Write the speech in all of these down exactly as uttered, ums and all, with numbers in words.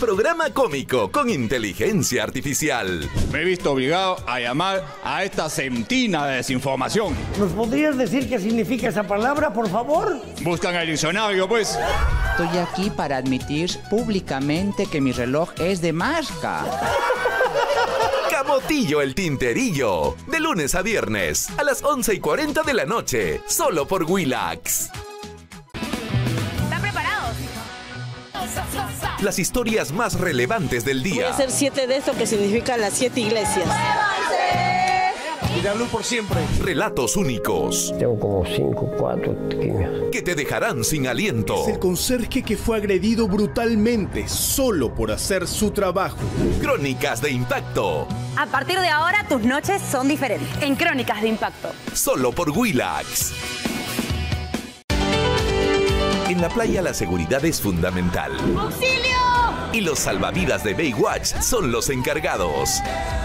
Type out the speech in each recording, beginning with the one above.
programa cómico con inteligencia artificial. Me he visto obligado a llamar a esta centina de desinformación. ¿Nos podrías decir qué significa esa palabra, por favor? Buscan el diccionario, pues. Estoy aquí para admitir públicamente que mi reloj es de marca. Camotillo el Tinterillo, de lunes a viernes, a las once y cuarenta de la noche, solo por Willax. ¿Están preparados? Las historias más relevantes del día. Voy a hacer siete de esto que significa las siete iglesias. Y la luz por siempre. Relatos únicos. Tengo como cinco, cuatro quimios. Que te dejarán sin aliento. Es el conserje que fue agredido brutalmente solo por hacer su trabajo. Crónicas de impacto. A partir de ahora, tus noches son diferentes. En Crónicas de Impacto. Solo por Willax. En la playa la seguridad es fundamental. ¡Auxilio! Y los salvavidas de Baywatch son los encargados.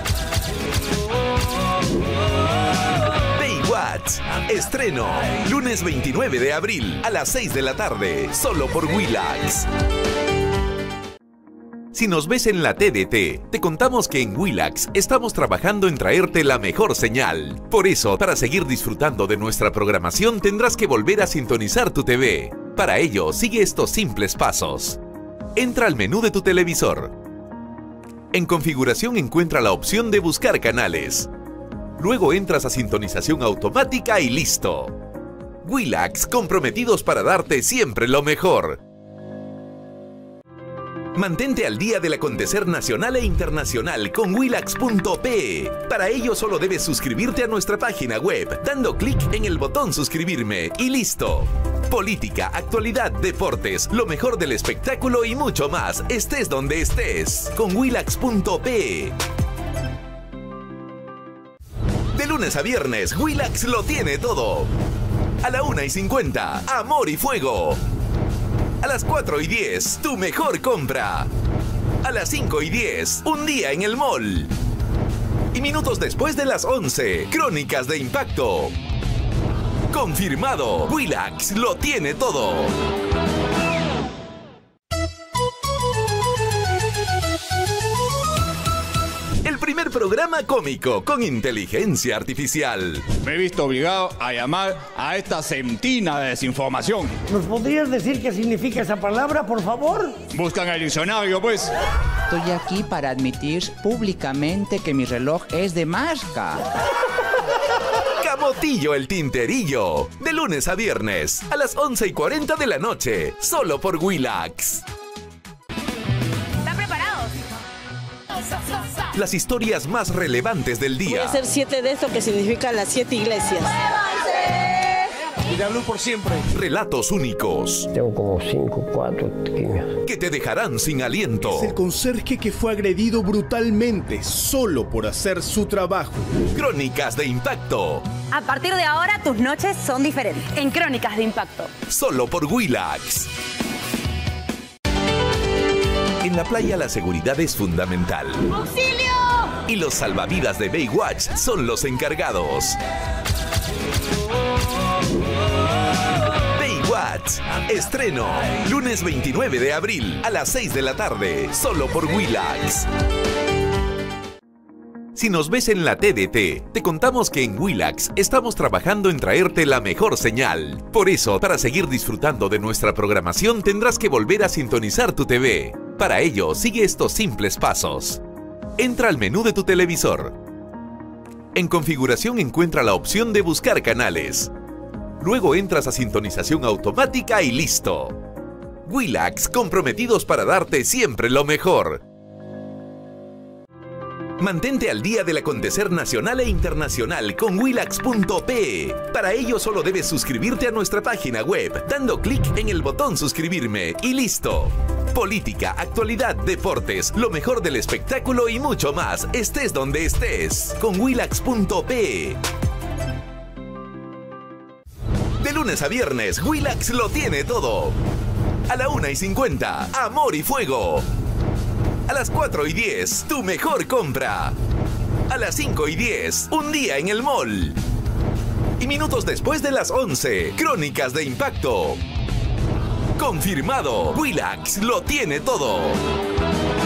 Baywatch, estreno, lunes veintinueve de abril a las seis de la tarde, solo por Willax. Si nos ves en la T D T, te contamos que en Willax estamos trabajando en traerte la mejor señal. Por eso, para seguir disfrutando de nuestra programación, tendrás que volver a sintonizar tu T V. Para ello, sigue estos simples pasos. Entra al menú de tu televisor. En configuración encuentra la opción de buscar canales. Luego entras a sintonización automática y listo. Willax, comprometidos para darte siempre lo mejor. Mantente al día del acontecer nacional e internacional con Willax punto pe. Para ello solo debes suscribirte a nuestra página web, dando clic en el botón suscribirme y listo. Política, actualidad, deportes, lo mejor del espectáculo y mucho más, estés donde estés, con Willax punto pe. De lunes a viernes, Willax lo tiene todo. A la una y cincuenta, Amor y Fuego. A las cuatro y diez, tu mejor compra. A las cinco y diez, un día en el mall. Y minutos después de las once, Crónicas de Impacto. Confirmado, Willax lo tiene todo. El primer programa cómico con inteligencia artificial. Me he visto obligado a llamar a esta centina de desinformación. ¿Nos podrías decir qué significa esa palabra, por favor? Buscan el diccionario, pues. Estoy aquí para admitir públicamente que mi reloj es de marca. Camotillo el Tinterillo, de lunes a viernes, a las once y cuarenta de la noche, solo por Willax. ¿Están preparados? Las historias más relevantes del Voy día. a hacer siete de esto que significa las siete iglesias. Y la luz por siempre. Relatos únicos. Tengo como cinco, cuatro quimios. Que te dejarán sin aliento. Es el conserje que fue agredido brutalmente solo por hacer su trabajo. Crónicas de impacto. A partir de ahora, tus noches son diferentes. En Crónicas de Impacto. Solo por Willax. En la playa la seguridad es fundamental. ¡Auxilio! Y los salvavidas de Baywatch son los encargados. Baywatch, estreno, lunes veintinueve de abril a las seis de la tarde, solo por Willax. Si nos ves en la T D T, te contamos que en Willax estamos trabajando en traerte la mejor señal. Por eso, para seguir disfrutando de nuestra programación, tendrás que volver a sintonizar tu T V. Para ello, sigue estos simples pasos. Entra al menú de tu televisor. En configuración encuentra la opción de buscar canales. Luego entras a sintonización automática y listo. Willax, comprometidos para darte siempre lo mejor. Mantente al día del acontecer nacional e internacional con Willax punto pe. Para ello solo debes suscribirte a nuestra página web, dando clic en el botón suscribirme y listo. Política, actualidad, deportes, lo mejor del espectáculo y mucho más, estés donde estés, con Willax punto pe. De lunes a viernes, Willax lo tiene todo. A la una y cincuenta, Amor y Fuego. A las cuatro y diez, tu mejor compra. A las cinco y diez, un día en el mall. Y minutos después de las once, Crónicas de Impacto. Confirmado, Willax lo tiene todo.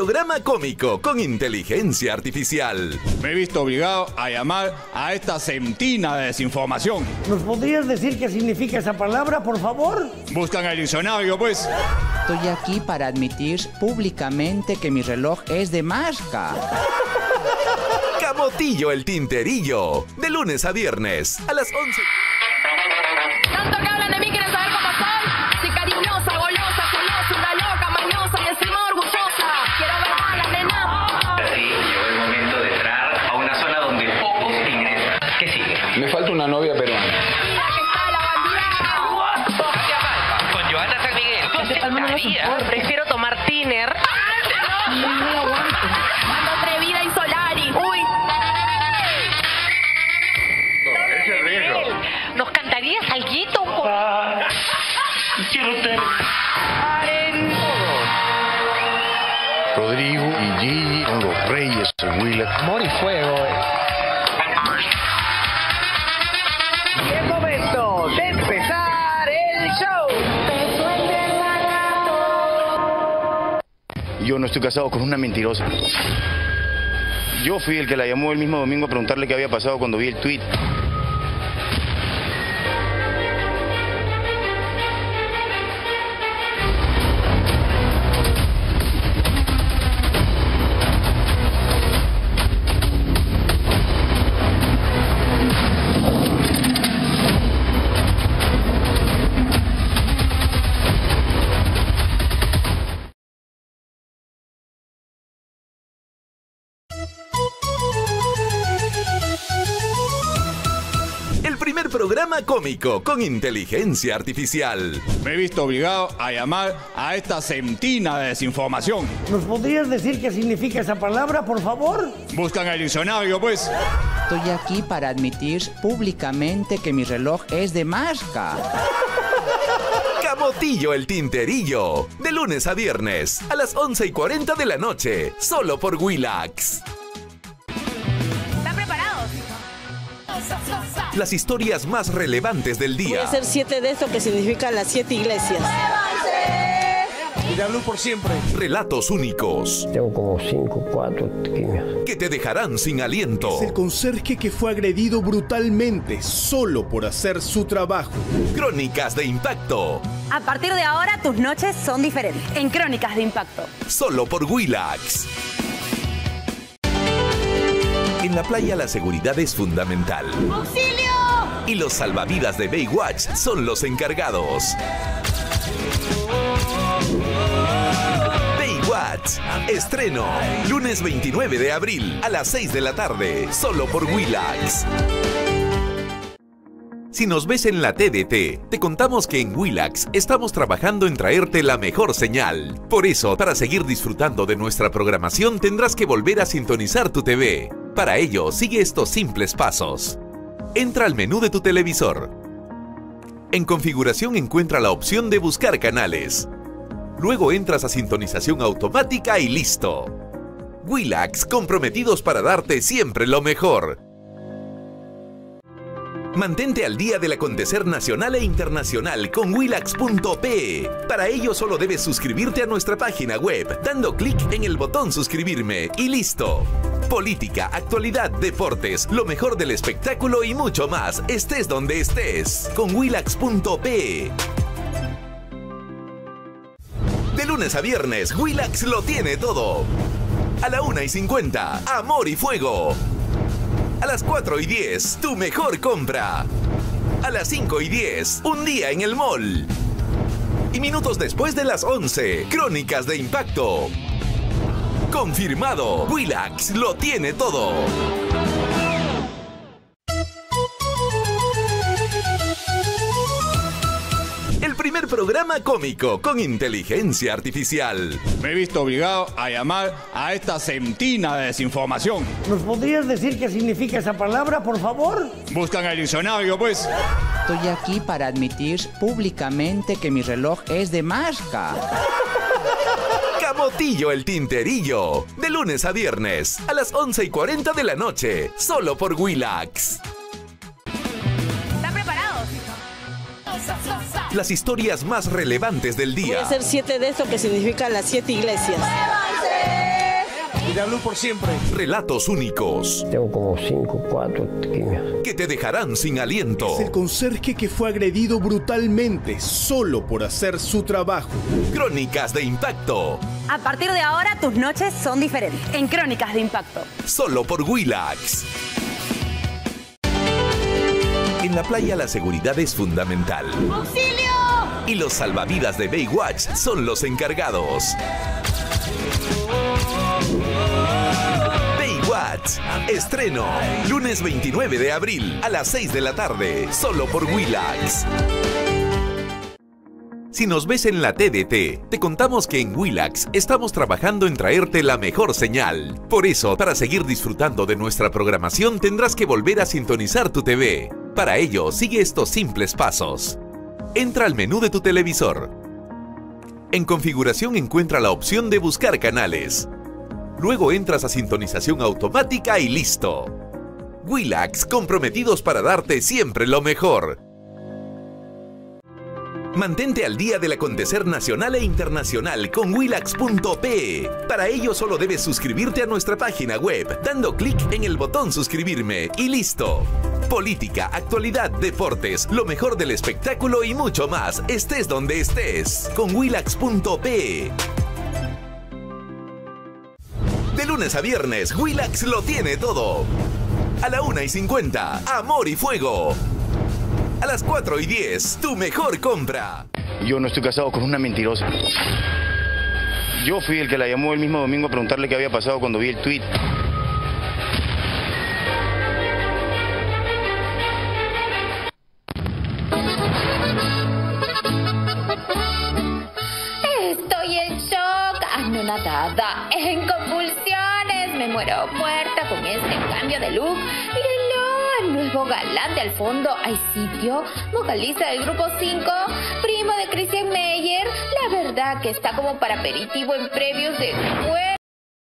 programa cómico con inteligencia artificial. Me he visto obligado a llamar a esta centina de desinformación. ¿Nos podrías decir qué significa esa palabra, por favor? Buscan el diccionario, pues. Estoy aquí para admitir públicamente que mi reloj es de marca. Camotillo el Tinterillo, de lunes a viernes a las once. Tanto que hablan de mí, quieren saber cómo soy. Soy cariñosa, golosa, celosa, una loca, mañosa y encima orgullosa. Quiero ver a la nena. Sí, llegó el momento de entrar a una zona donde pocos ingresan. ¿Qué sigue? Me falta una novia peruana. Aquí está la bandida. Katia Palma, con Johanna San Miguel. ¿Tú aceptarías? Prefiero tomar tiner. No lo aguanto. Mando atrevida y Solari. Uy. Es el riesgo. ¿Nos cantarías alguito? Ah, quiero ser. Rodrigo y Gigi son los reyes de Willax. Amor y fuego. Es momento de empezar el show. Yo no estoy casado con una mentirosa. Yo fui el que la llamó el mismo domingo a preguntarle qué había pasado cuando vi el tweet. Programa cómico con inteligencia artificial. Me he visto obligado a llamar a esta centina de desinformación. ¿Nos podrías decir qué significa esa palabra, por favor? Buscan el diccionario, pues. Estoy aquí para admitir públicamente que mi reloj es de marca. Camotillo el Tinterillo, de lunes a viernes a las once y cuarenta de la noche, solo por Willax. ¿Están preparados? Las historias más relevantes del Voy día. a hacer siete de esto que significa las siete iglesias. Y de hablo por siempre. Relatos únicos. Tengo como cinco, cuatro quimios. Que te dejarán sin aliento. Es el conserje que fue agredido brutalmente solo por hacer su trabajo. Crónicas de impacto. A partir de ahora, tus noches son diferentes. En Crónicas de Impacto. Solo por Willax. En la playa la seguridad es fundamental. ¡Auxilio! Y los salvavidas de Baywatch son los encargados. Baywatch, estreno, lunes veintinueve de abril a las seis de la tarde, solo por Willax. Si nos ves en la T D T, te contamos que en Willax estamos trabajando en traerte la mejor señal. Por eso, para seguir disfrutando de nuestra programación, tendrás que volver a sintonizar tu T V. Para ello, sigue estos simples pasos. Entra al menú de tu televisor. En configuración encuentra la opción de buscar canales. Luego entras a sintonización automática y listo. Willax, comprometidos para darte siempre lo mejor. Mantente al día del acontecer nacional e internacional con Willax punto pe. Para ello solo debes suscribirte a nuestra página web, dando clic en el botón suscribirme y listo. Política, actualidad, deportes, lo mejor del espectáculo y mucho más, estés donde estés, con Willax punto pe. De lunes a viernes, Willax lo tiene todo. A la una y cincuenta, Amor y Fuego. A las cuatro y diez, tu mejor compra. A las cinco y diez, un día en el mall. Y minutos después de las once, Crónicas de Impacto. Confirmado, Willax lo tiene todo. El primer programa cómico con inteligencia artificial. Me he visto obligado a llamar a esta centina de desinformación. ¿Nos podrías decir qué significa esa palabra, por favor? Buscan el diccionario, pues. Estoy aquí para admitir públicamente que mi reloj es de marca. Camotillo el Tinterillo, de lunes a viernes a las once y cuarenta de la noche, solo por Willax. ¿Están preparados? Las historias más relevantes del Voy día. a hacer siete de esto que significa las siete iglesias. Cuidarlo por siempre. Relatos únicos. Tengo como cinco, cuatro quimios. Que te dejarán sin aliento. Es el conserje que fue agredido brutalmente solo por hacer su trabajo. Crónicas de Impacto. A partir de ahora, tus noches son diferentes. En Crónicas de Impacto. Solo por Willax. En la playa la seguridad es fundamental. ¡Auxilio! Y los salvavidas de Baywatch son los encargados. Baywatch, estreno, lunes veintinueve de abril a las seis de la tarde, solo por Willax. Si nos ves en la T D T, te contamos que en Willax estamos trabajando en traerte la mejor señal. Por eso, para seguir disfrutando de nuestra programación, tendrás que volver a sintonizar tu T V. Para ello, sigue estos simples pasos. Entra al menú de tu televisor. En configuración encuentra la opción de buscar canales. Luego entras a sintonización automática y listo. Willax, comprometidos para darte siempre lo mejor. Mantente al día del acontecer nacional e internacional con Willax punto pe. Para ello solo debes suscribirte a nuestra página web, dando clic en el botón suscribirme y listo. Política, actualidad, deportes, lo mejor del espectáculo y mucho más, estés donde estés, con Willax punto pe. De lunes a viernes, Willax lo tiene todo. A la una y cincuenta, Amor y Fuego. A las cuatro y diez, tu mejor compra. Yo no estoy casado con una mentirosa. Yo fui el que la llamó el mismo domingo a preguntarle qué había pasado cuando vi el tweet. Estoy en shock, anonadada, en convulsiones. Me muero muerta con este cambio de look. Mírenlo. Nuevo galán de al fondo, hay sitio, vocalista del grupo cinco, primo de Christian Meyer, la verdad que está como para aperitivo en previos de fuego.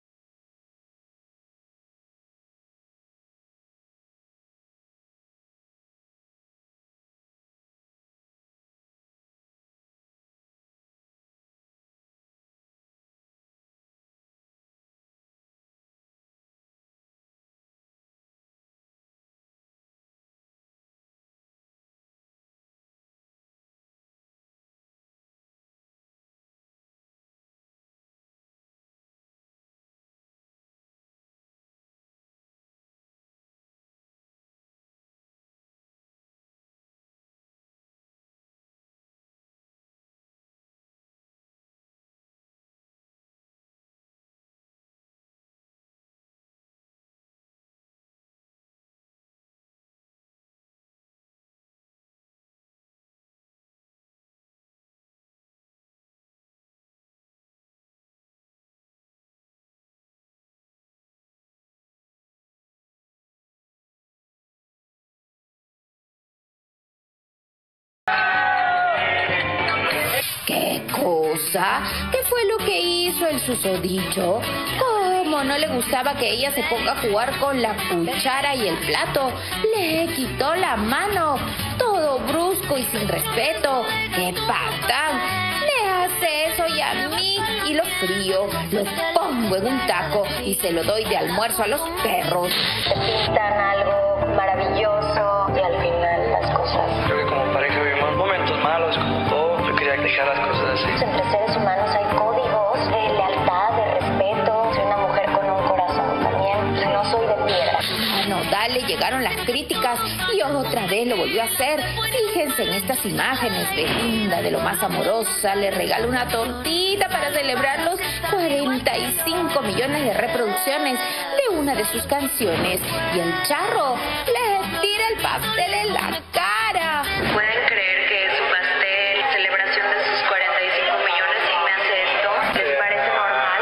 ¿Qué cosa? ¿Qué fue lo que hizo el susodicho? ¿Cómo no le gustaba que ella se ponga a jugar con la cuchara y el plato? Le quitó la mano, todo brusco y sin respeto. ¡Qué patán! Le hace eso y a mí, y lo frío, lo pongo en un taco y se lo doy de almuerzo a los perros. Te pintan algo maravilloso y al final las cosas... Creo que como pareja vivimos momentos malos, como todo. Yo quería dejar las cosas así. Entre seres humanos hay códigos de lealtad, de respeto. Soy una mujer con un corazón también. No soy de piedra. Bueno, dale, llegaron las críticas y otra vez lo volvió a hacer. Fíjense en estas imágenes de linda, de lo más amorosa. Le regala una tortita para celebrar los cuarenta y cinco millones de reproducciones de una de sus canciones. Y el charro le tira el pastel en la cara. ¿Pueden creer que es su pastel, celebración de sus cuarenta y cinco millones y me hace esto? ¿Les parece normal?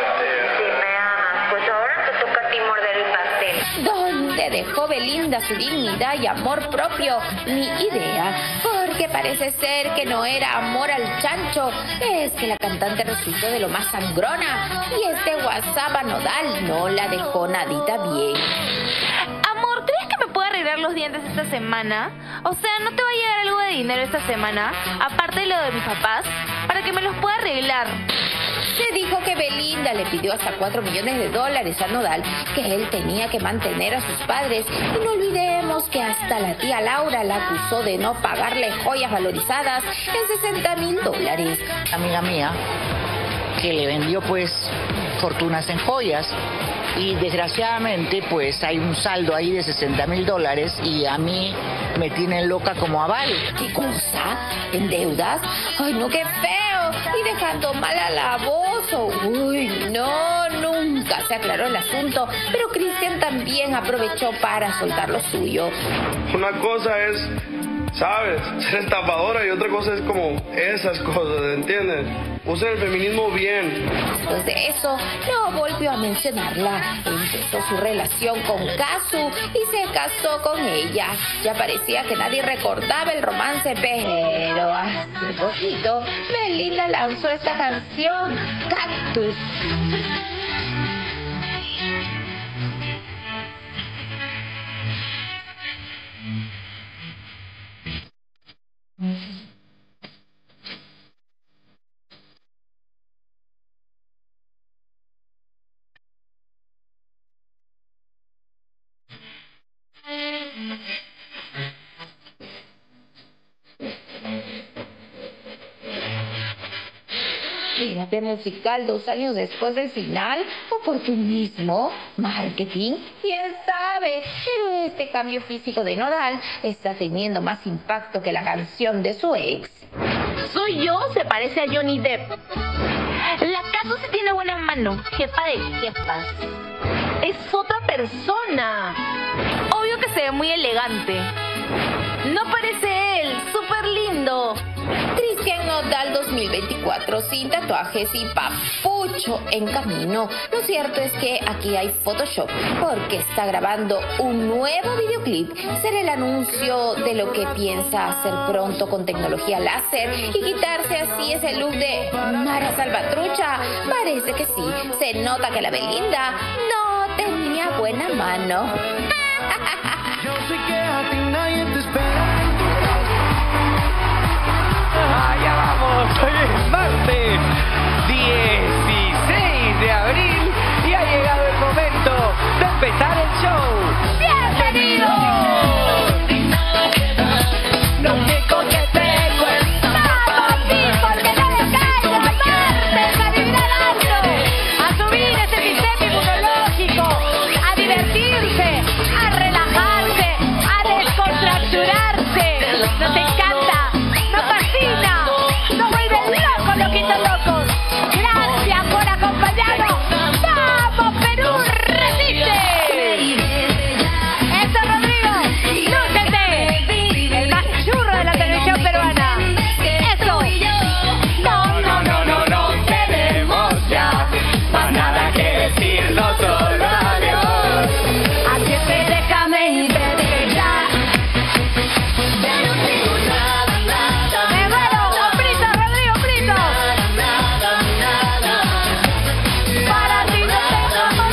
Si me amas, pues ahora te toca a ti morder el pastel. ¿Dónde dejó Belinda su dignidad y amor propio? Ni idea, porque parece ser que no era amor al chancho. Es que la cantante resultó de lo más sangrona y este WhatsApp a Nodal no la dejó nadita bien. Amor, ¿crees que me puedo arreglar los dientes esta semana? O sea, ¿no te va a llegar algo de dinero esta semana? Aparte de lo de mis papás, para que me los pueda arreglar. Se dijo que Belinda le pidió hasta cuatro millones de dólares a Nodal, que él tenía que mantener a sus padres. Y no olvidemos que hasta la tía Laura la acusó de no pagarle joyas valorizadas en sesenta mil dólares. Amiga mía, que le vendió pues fortunas en joyas. Y desgraciadamente pues hay un saldo ahí de sesenta mil dólares y a mí me tienen loca como aval. ¿Qué cosa? ¿En deudas? Ay, no, qué feo. Y dejando mal a la voz. Uy, no, nunca se aclaró el asunto. Pero Cristian también aprovechó para soltar lo suyo. Una cosa es, ¿sabes?, ser estafadora y otra cosa es como esas cosas, ¿entiendes? Usa el feminismo bien. Después de eso, no volvió a mencionarla. Empezó su relación con Kazu y se casó con ella. Ya parecía que nadie recordaba el romance, pero hace poquito Belinda lanzó esta canción, Cactus. Fíjate, musical dos años después del final, oportunismo, marketing, quién sabe, pero este cambio físico de Nodal está teniendo más impacto que la canción de su ex. Soy yo, se parece a Johnny Depp. La Kazu sí tiene buena mano, jefa de jefas. Es otra persona. Obvio que se ve muy elegante. No parece él, súper lindo. Cristian Nodal dos mil veinticuatro sin tatuajes y papucho en camino. Lo cierto es que aquí hay Photoshop porque está grabando un nuevo videoclip. Será el anuncio de lo que piensa hacer pronto con tecnología láser y quitarse así ese look de Mara Salvatrucha. Parece que sí, se nota que la Belinda no tenía buena mano. Yo sé que a ti nadie te espera. Allá vamos, hoy es martes dieciséis de abril y ha llegado el momento de empezar el show. ¡Bienvenidos! No me coqueteo, ¡vamos, people, que no le caiga! ¡Martes, a vibrar alto! A subir ese sistema inmunológico, a divertirse, a relajarse, a descontracturarse. Nos encanta, nos fascina, nos vuelve locos, loquitos locos. Gracias por acompañarnos. ¡Vamos, Perú, resiste! ¡Eso, Rodrigo! ¡Lúcete! El más churro de la televisión peruana. ¡Eso! No, no, no, no, no tenemos ya más nada que decir, no solo adiós. Así es que déjame y vete ya. Ya no tengo nada, nada, ¡Me muero! ¡Brito, Rodrigo, Brito! nada, nada. Para ti no tengo amor.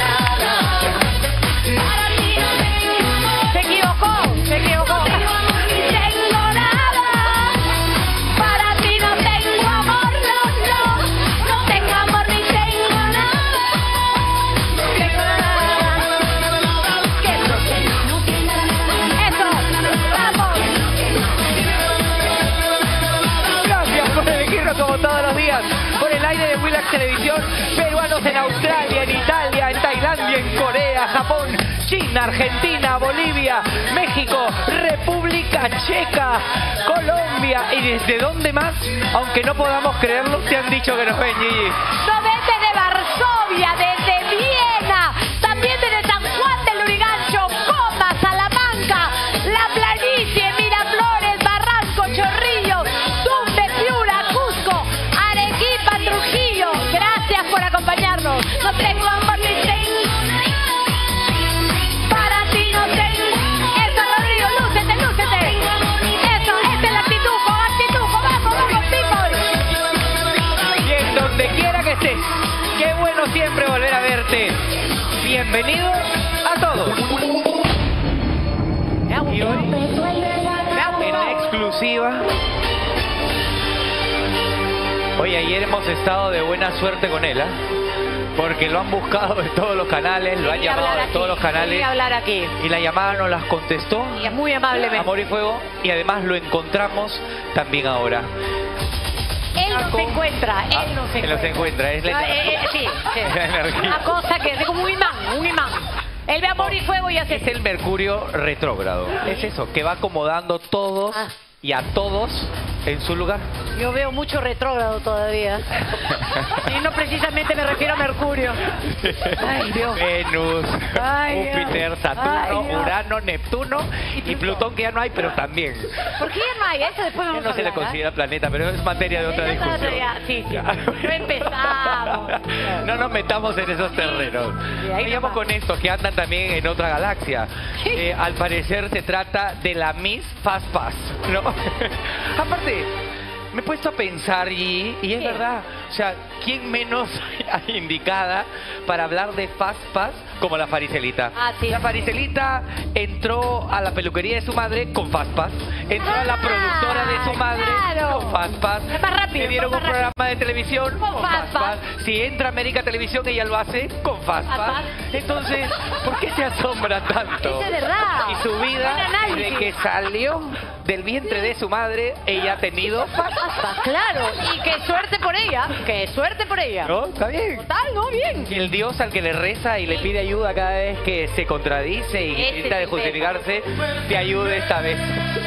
Para ti no tengo amor. Se equivocó, se equivocó. Tengo nada. Para ti no tengo amor, no, no. No tengo amor ni tengo nada. Tengo nada. ¿Qué? Eso, vamos. Gracias por elegirnos como todos los días por el aire de Willax Televisión. Peruanos en Australia, en Italia, en Tailandia, en Corea, Japón, China, Argentina, Bolivia, México, República Checa, Colombia y desde dónde más, aunque no podamos creerlo, te han dicho que nos ven, Gigi. No, desde Varsovia, desde Viena, también desde San Juan del Lurigancho, Coma, Salamanca, La Planicie, Miraflores, Barranco, Chorrillos, Tumbes, Piura, Cusco, Arequipa, Trujillo. Gracias por acompañarnos. No tengo amor ni tengo. Para ti no tengo. Eso, Rodrigo, lúcete, lúcete. Eso, esa es la actitud, actitud, vamos, vamos, people. Y en donde quiera que estés, qué bueno siempre volver a verte. Bienvenido a todos. Y hoy, en exclusiva, Oye, ayer hemos estado de buena suerte con él, ¿eh? Porque lo han buscado en todos los canales, lo han llamado en todos los canales. Quería hablar aquí. Y la llamada nos las contestó. Y muy amablemente. Amor y fuego. Y además lo encontramos también ahora. Él no se encuentra, él no se Él no se encuentra, es la No, eh, eh, sí, sí. la energía. Una cosa que es como un imán, un imán. Él ve amor y fuego y hace... Es el Mercurio retrógrado. Es eso, que va acomodando todos Ah. y a todos en su lugar. Yo veo mucho retrógrado todavía. Y no precisamente me refiero a Mercurio. Ay, Dios. Venus, Ay, Júpiter, Dios. Saturno, Ay, Dios. Urano, Neptuno y Plutón, que ya no hay, pero también. ¿Por qué ya no hay? Eso después vamos No a se le hablar, considera planeta, pero es materia de otra ¿eh? Esa discusión. ya, sí, sí. No empezamos. No nos metamos en esos terrenos. Vayamos con estos que andan también en otra galaxia. Eh, al parecer se trata de la Miss Fast Pass, ¿no? Aparte, me he puesto a pensar y, y es verdad. O sea, ¿quién menos indicada para hablar de Fast Pass como la Faricelita? Ah, sí. La Faricelita entró a la peluquería de su madre con Fast Pass. Entró a la productora de su madre claro. con Fast Pass. Es más rápido, Le dieron más un rápido. programa de televisión con, Con Fast Fast Pass. Pass. Si entra a América Televisión, ella lo hace con Fast Fast Pass. Pass. Entonces, ¿por qué se asombra tanto? Eso es verdad. Y su Buen vida, análisis. desde que salió del vientre de su madre, ella ha tenido Fast Pass. Claro, y qué suerte por ella, qué suerte por ella. ¿No? Está bien. Total, ¿no? Bien. Y el Dios al que le reza y le pide ayuda cada vez que se contradice y Ese intenta de es el justificarse, te ayude esta vez.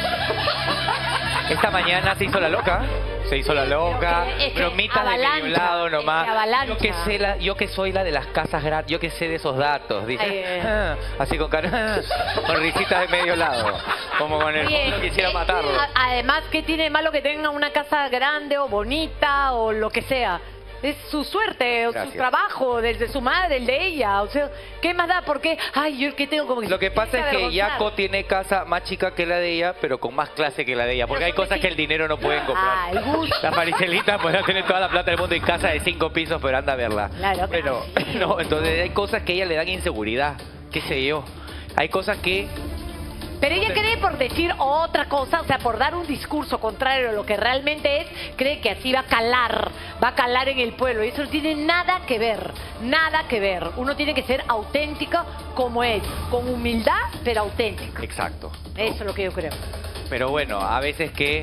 Esta mañana se hizo la loca. Se hizo la loca, Es que bromitas de avalancha, medio lado es que nomás. avalancha. Yo que, sé la, yo que soy la de las casas gratis, yo que sé de esos datos. Dice, Ay, eh. ah, así con cara, con risitas de medio lado. Como con el Oye, fondo quisiera eh, matarlo. a- Además, ¿qué tiene de malo que tenga una casa grande o bonita o lo que sea? Es su suerte, o su Gracias. trabajo, desde su madre, el de ella. O sea, ¿qué más da? ¿Por qué? Ay, yo que tengo como que... Lo que pasa es que avergonzar. Yaco tiene casa más chica que la de ella, pero con más clase que la de ella. Porque hay cosas que el dinero no pueden comprar. Ah, el gusto. La Faricelita podrá tener toda la plata del mundo en casa de cinco pisos, pero anda a verla. Claro, Pero, no, entonces hay cosas que a ella le dan inseguridad. ¿Qué sé yo? Hay cosas que... Pero ella cree por decir otra cosa, o sea, por dar un discurso contrario a lo que realmente es, cree que así va a calar, va a calar en el pueblo. Y eso no tiene nada que ver, nada que ver. Uno tiene que ser auténtica como es, con humildad, pero auténtica. Exacto. Eso es lo que yo creo. Pero bueno, a veces que...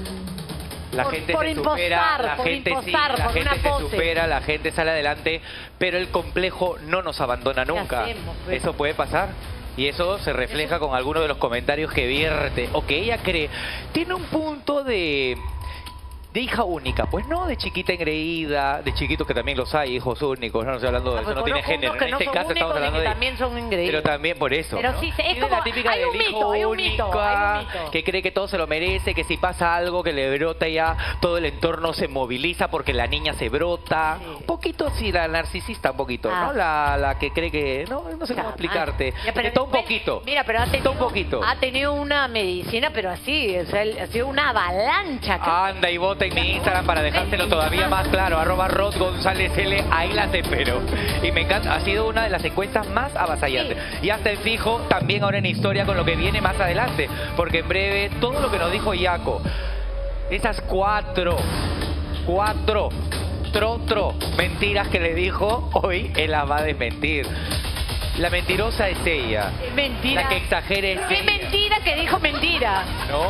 La Por- gente por se supera, impostar, la por gente sí, impostar, la por gente una se pose. supera, la gente sale adelante, pero el complejo no nos abandona nunca. hacemos, pues? Eso puede pasar. Y eso se refleja con algunos de los comentarios que vierte o que ella cree. Tiene un punto de, de hija única, pues no de chiquita engreída, de chiquitos que también los hay, hijos únicos, no, no estoy hablando de Ah, eso, pues no tiene conozco género. unos que En no este son caso únicos estamos y hablando que de... también son increíbles. Pero también por eso, Pero ¿no? sí, es Tiene como- la típica hay un del hijo mito, hay un mito, única, hay un mito. que cree que todo se lo merece, que si pasa algo que le brota ya, todo el entorno se moviliza porque la niña se brota. Un poquito así, la narcisista un poquito, Ah. ¿no? La, la que cree que... No, no sé cómo explicarte. Ya, pero De todo un después- poquito. Mira, pero ha tenido, un poquito. ha tenido una medicina, pero así, o sea, ha sido una avalancha. Anda y vota en mi Instagram para dejárselo todavía más claro. Arroba Rod González L. Ahí la espero. Y me encanta. Ha sido una de las encuestas más avasallantes. Y hasta en fijo, también ahora en historia con lo que viene más adelante. Porque en breve, todo lo que nos dijo Yaco, esas cuatro, cuatro, tro, tro, mentiras que le dijo, hoy él las va a desmentir. La mentirosa es ella. Es mentira. La que exagera es Qué ella. mentira que dijo mentira. ¿No?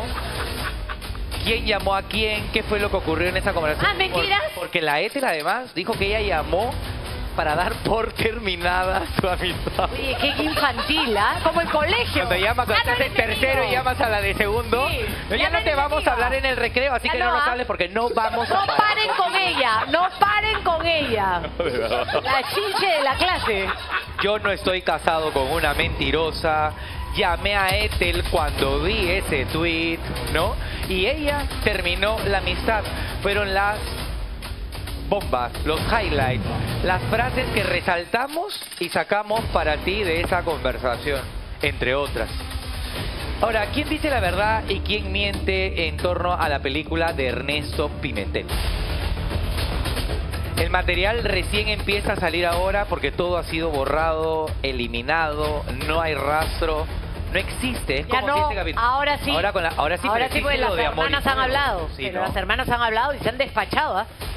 ¿Quién llamó a quién? ¿Qué fue lo que ocurrió en esa conversación? Ah, ¿mentiras? Por- porque la Ethel además dijo que ella llamó para dar por terminada su amistad. Oye, qué infantil, ¿ah? Como el colegio. Cuando llamas, cuando Ya no estás en eres tercero amigo. y llamas a la de segundo, Sí, no, ya ya no no te eres vamos amiga. a hablar en el recreo, así Ya que no, no nos ¿ah? hables porque no vamos a No parar. paren con ella, no paren con ella. La chinche de la clase. Yo no estoy casado con una mentirosa. Llamé a Ethel cuando vi ese tweet, ¿no? Y ella terminó la amistad. Fueron las bombas, los highlights, las frases que resaltamos y sacamos para ti de esa conversación, entre otras. Ahora, ¿quién dice la verdad y quién miente en torno a la película de Ernesto Pimentel? El material recién empieza a salir ahora porque todo ha sido borrado, eliminado, no hay rastro, no existe. Es Ya como no, si este capítulo... ahora sí. Ahora, con la- ahora sí, ahora pero sí, porque existe las lo de amor y hermanas han fuego. hablado. Sí, pero ¿no? las hermanas han hablado y se han despachado, ¿ah?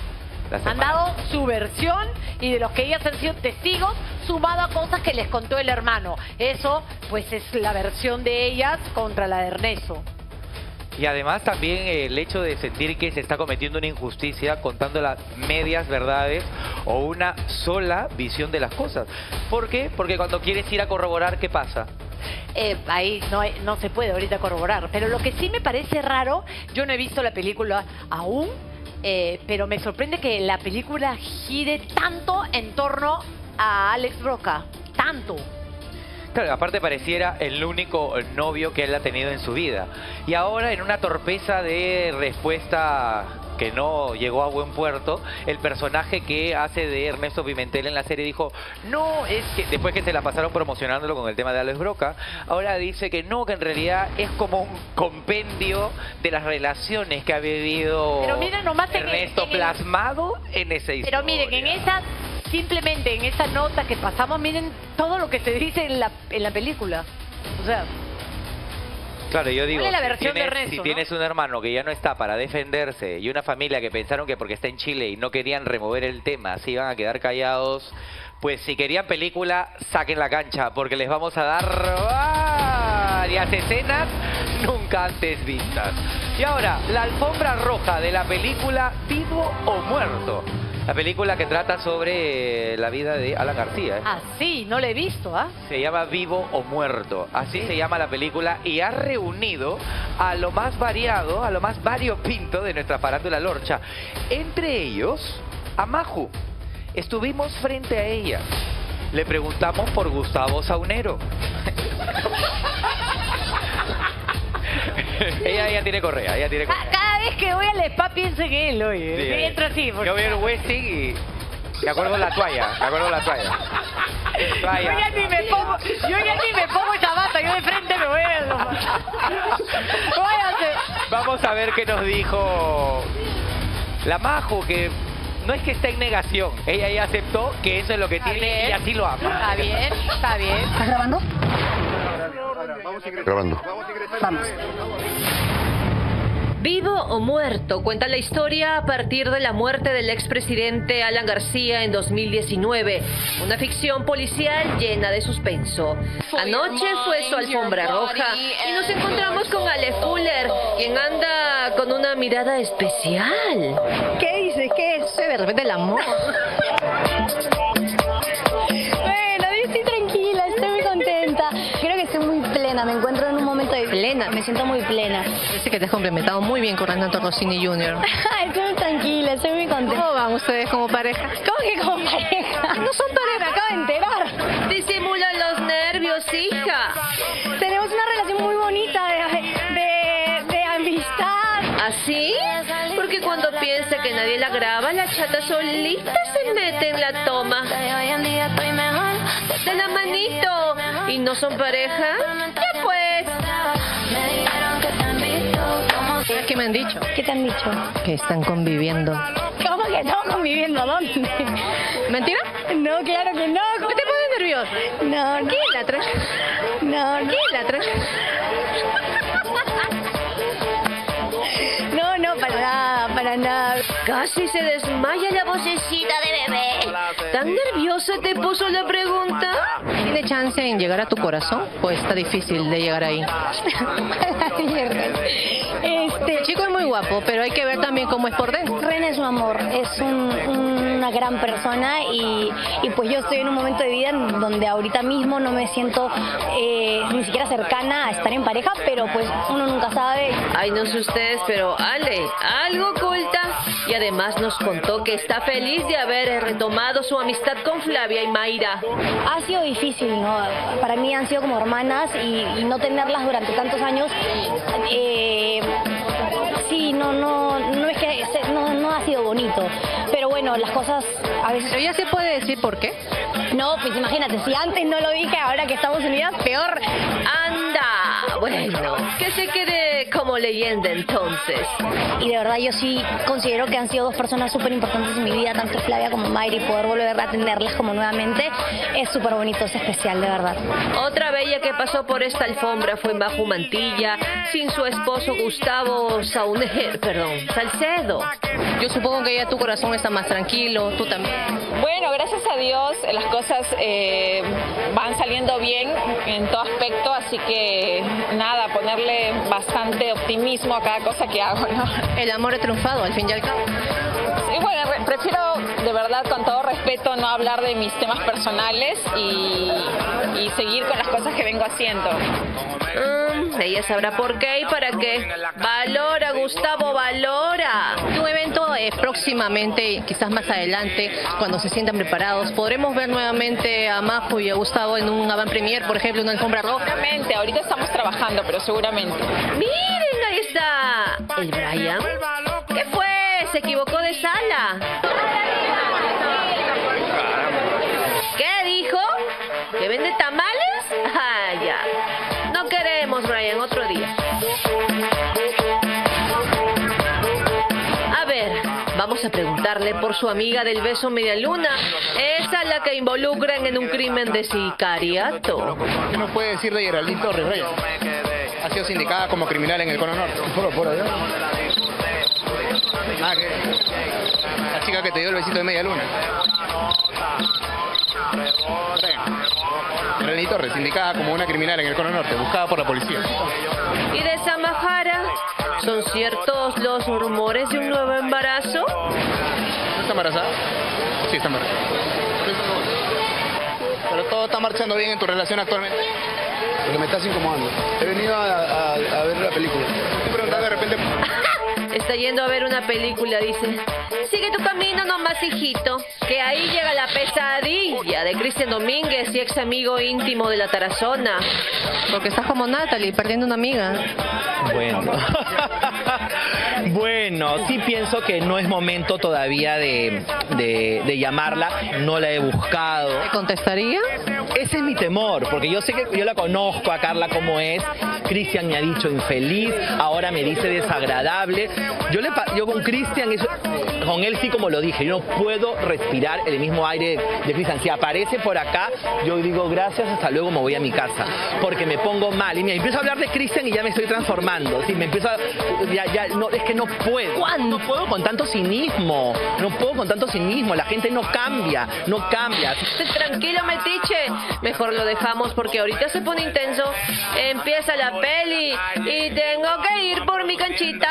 Han dado su versión y de los que ellas han sido testigos, sumado a cosas que les contó el hermano. Eso, pues, es la versión de ellas contra la de Ernesto. Y además también el hecho de sentir que se está cometiendo una injusticia contando las medias verdades o una sola visión de las cosas. ¿Por qué? Porque cuando quieres ir a corroborar, ¿qué pasa? Eh, ahí no, hay- no se puede ahorita corroborar. Pero lo que sí me parece raro, yo no he visto la película aún, eh, pero me sorprende que la película gire tanto en torno a Alex Roca. Tanto. Claro, aparte pareciera el único novio que él ha tenido en su vida. Y ahora, en una torpeza de respuesta que no llegó a buen puerto, el personaje que hace de Ernesto Pimentel en la serie dijo, no, es que, después que se la pasaron promocionándolo con el tema de Alex Broca, ahora dice que no, que en realidad es como un compendio de las relaciones que ha vivido Pero miren nomás en el- Ernesto en el- plasmado en esa historia. Pero miren, en esa, simplemente en esa nota que pasamos, miren todo lo que se dice en la, en la película. O sea, Claro, yo digo, ¿cuál es la si versión de tienes, Ernesto, si no? tienes un hermano que ya no está para defenderse y una familia que pensaron que porque está en Chile y no querían remover el tema, se iban a quedar callados, pues si querían película, saquen la cancha, porque les vamos a dar varias escenas nunca antes vistas. Y ahora, la alfombra roja de la película Vivo o Muerto. La película que trata sobre la vida de Alan García. ¿eh? ah, sí, no la he visto, ¿ah? Se llama Vivo o Muerto, así se llama la película y ha reunido a lo más variado, a lo más variopinto de nuestra farándula lorcha. Entre ellos, a Maju. Estuvimos frente a ella. Le preguntamos por Gustavo Saunero. ella ya tiene correa, ella tiene correa. Cada vez que voy al spa pienso en él, oye. Sí, Me entro así. porque- Yo veo el Westing y me acuerdo de la toalla, me acuerdo de la toalla. Yo Toalla. ya ni me pongo, yo ya ni me pongo esa bata, yo de frente me voy a... Váyase. Vamos a ver qué nos dijo la Majo, que no es que esté en negación. Ella ya aceptó que eso es lo que Está tiene bien. y así lo ama. Está bien, está bien. ¿Estás grabando? Grabando. Vamos. Vivo o muerto, cuenta la historia a partir de la muerte del expresidente Alan García en dos mil diecinueve. Una ficción policial llena de suspenso. Anoche fue su alfombra roja y nos encontramos con Ale Fuller, quien anda con una mirada especial. ¿Qué dices? ¿Qué es? De repente el amor. Bueno, yo estoy tranquila, estoy muy contenta. Creo que estoy muy plena, me encuentro en un momento de plena, me siento muy plena. Parece que te has complementado muy bien con Renato Rossini junior Estoy muy tranquila, estoy muy contenta. ¿Cómo van ustedes como pareja? ¿Cómo que como pareja? No son pareja, me acabo de enterar. Disimulan los nervios, hija. Tenemos una relación muy bonita de, de, de amistad. ¿Así? Porque cuando piensa que nadie la graba, la chata solita se mete en la toma. De la manito. ¿Y no son pareja? Ya pues. ¿Qué me han dicho? ¿Qué te han dicho? Que están conviviendo. ¿Cómo que estamos conviviendo? ¿Dónde? ¿Mentira? No, claro que no. ¿Qué te pones nervioso? No, no. ¿Qué la trae? No, no. ¿Qué la trae? No, no, para nada, para nada. Casi se desmaya la vocecita de bebé. ¿Tan nerviosa te puso la pregunta? ¿Tiene chance en llegar a tu corazón? Pues está difícil de llegar ahí. Este, El chico es muy guapo, pero hay que ver también cómo es por dentro. René es un amor, es un- una gran persona y, y pues yo estoy en un momento de vida en donde ahorita mismo no me siento eh, ni siquiera cercana a estar en pareja, pero pues uno nunca sabe. Ay, no sé ustedes, pero Ale, algo oculta. Y además nos contó que está feliz de haber retomado su amistad con Flavia y Mayra. Ha sido difícil, ¿no? Para mí han sido como hermanas y, y no tenerlas durante tantos años, eh, sí, no, no, no es que se- no, no ha sido bonito. Pero bueno, las cosas a veces. ¿Pero ya se puede decir por qué? No, pues imagínate, si antes no lo dije, ahora que estamos unidas, peor. ¡Anda! Bueno, que se quede como como leyenda entonces. Y de verdad yo sí considero que han sido dos personas súper importantes en mi vida, tanto Flavia como Mayra, y poder volver a tenerlas como nuevamente es súper bonito, es especial, de verdad. Otra bella que pasó por esta alfombra fue Majo Mantilla, sin su esposo Gustavo Sauner, perdón, Salcedo. Yo supongo que ya tu corazón está más tranquilo, tú también. Bueno, gracias a Dios las cosas eh, van saliendo bien en todo aspecto, así que nada, ponerle bastante optimismo a cada cosa que hago, ¿no? El amor ha triunfado, al fin y al cabo. Y bueno, prefiero de verdad, con todo respeto, no hablar de mis temas personales y, y seguir con las cosas que vengo haciendo. Mm, ella sabrá por qué y para qué. Valora, Gustavo, valora. Tu evento es próximamente, quizás más adelante, cuando se sientan preparados. ¿Podremos ver nuevamente a Majo y a Gustavo en un avant premier, por ejemplo, una alfombra roja? Seguramente, ahorita estamos trabajando, pero seguramente. Miren, ahí está el Brian. ¿Qué fue? ¿Se equivocó de sala? ¿Qué dijo? ¿Que vende tamales? Ah, ya. No queremos, Brian, otro día. A ver, vamos a preguntarle por su amiga del beso media luna. Esa es la que involucran en un crimen de sicariato. ¿Qué nos puede decir de Geraldine Torres, Reyes? Ha sido sindicada como criminal en el Cono Norte. Por, por allá. Nada que... La chica que te dio el besito de media luna. Geraldine Torres, sindicada como una criminal en el Cono Norte, buscada por la policía. ¿Y de Samajara? ¿Son ciertos los rumores de un nuevo embarazo? ¿Está embarazada? Sí, está embarazada. Pero todo está marchando bien en tu relación actualmente. Porque me estás incomodando. He venido a, a, a ver la película. Estoy preguntando de repente... Está yendo a ver una película, dice. Sigue tu camino nomás, hijito, que ahí llega la pesadilla de Cristian Domínguez y ex amigo íntimo de la Tarazona. Porque estás como Natalie, perdiendo una amiga. Bueno. Bueno, sí pienso que no es momento todavía de, de, de llamarla. No la he buscado. ¿Te contestaría? Ese es mi temor, porque yo sé que yo la conozco a Carla como es. Cristian me ha dicho infeliz, ahora me dice desagradable. Yo, le, yo con Cristian, con él sí como lo dije, yo no puedo respirar el mismo aire de Cristian. Si aparece por acá, yo digo gracias, hasta luego, me voy a mi casa. Porque me pongo mal y me empiezo a hablar de Cristian y ya me estoy transformando. ¿Sí? Me empiezo a, ya, ya, no, es que no puedo. ¿Cuándo? No puedo con tanto cinismo. No puedo con tanto cinismo. La gente no cambia, no cambia. Tranquilo, metiche. Mejor lo dejamos porque ahorita se pone intenso. Empieza la peli y tengo que ir por mi canchita.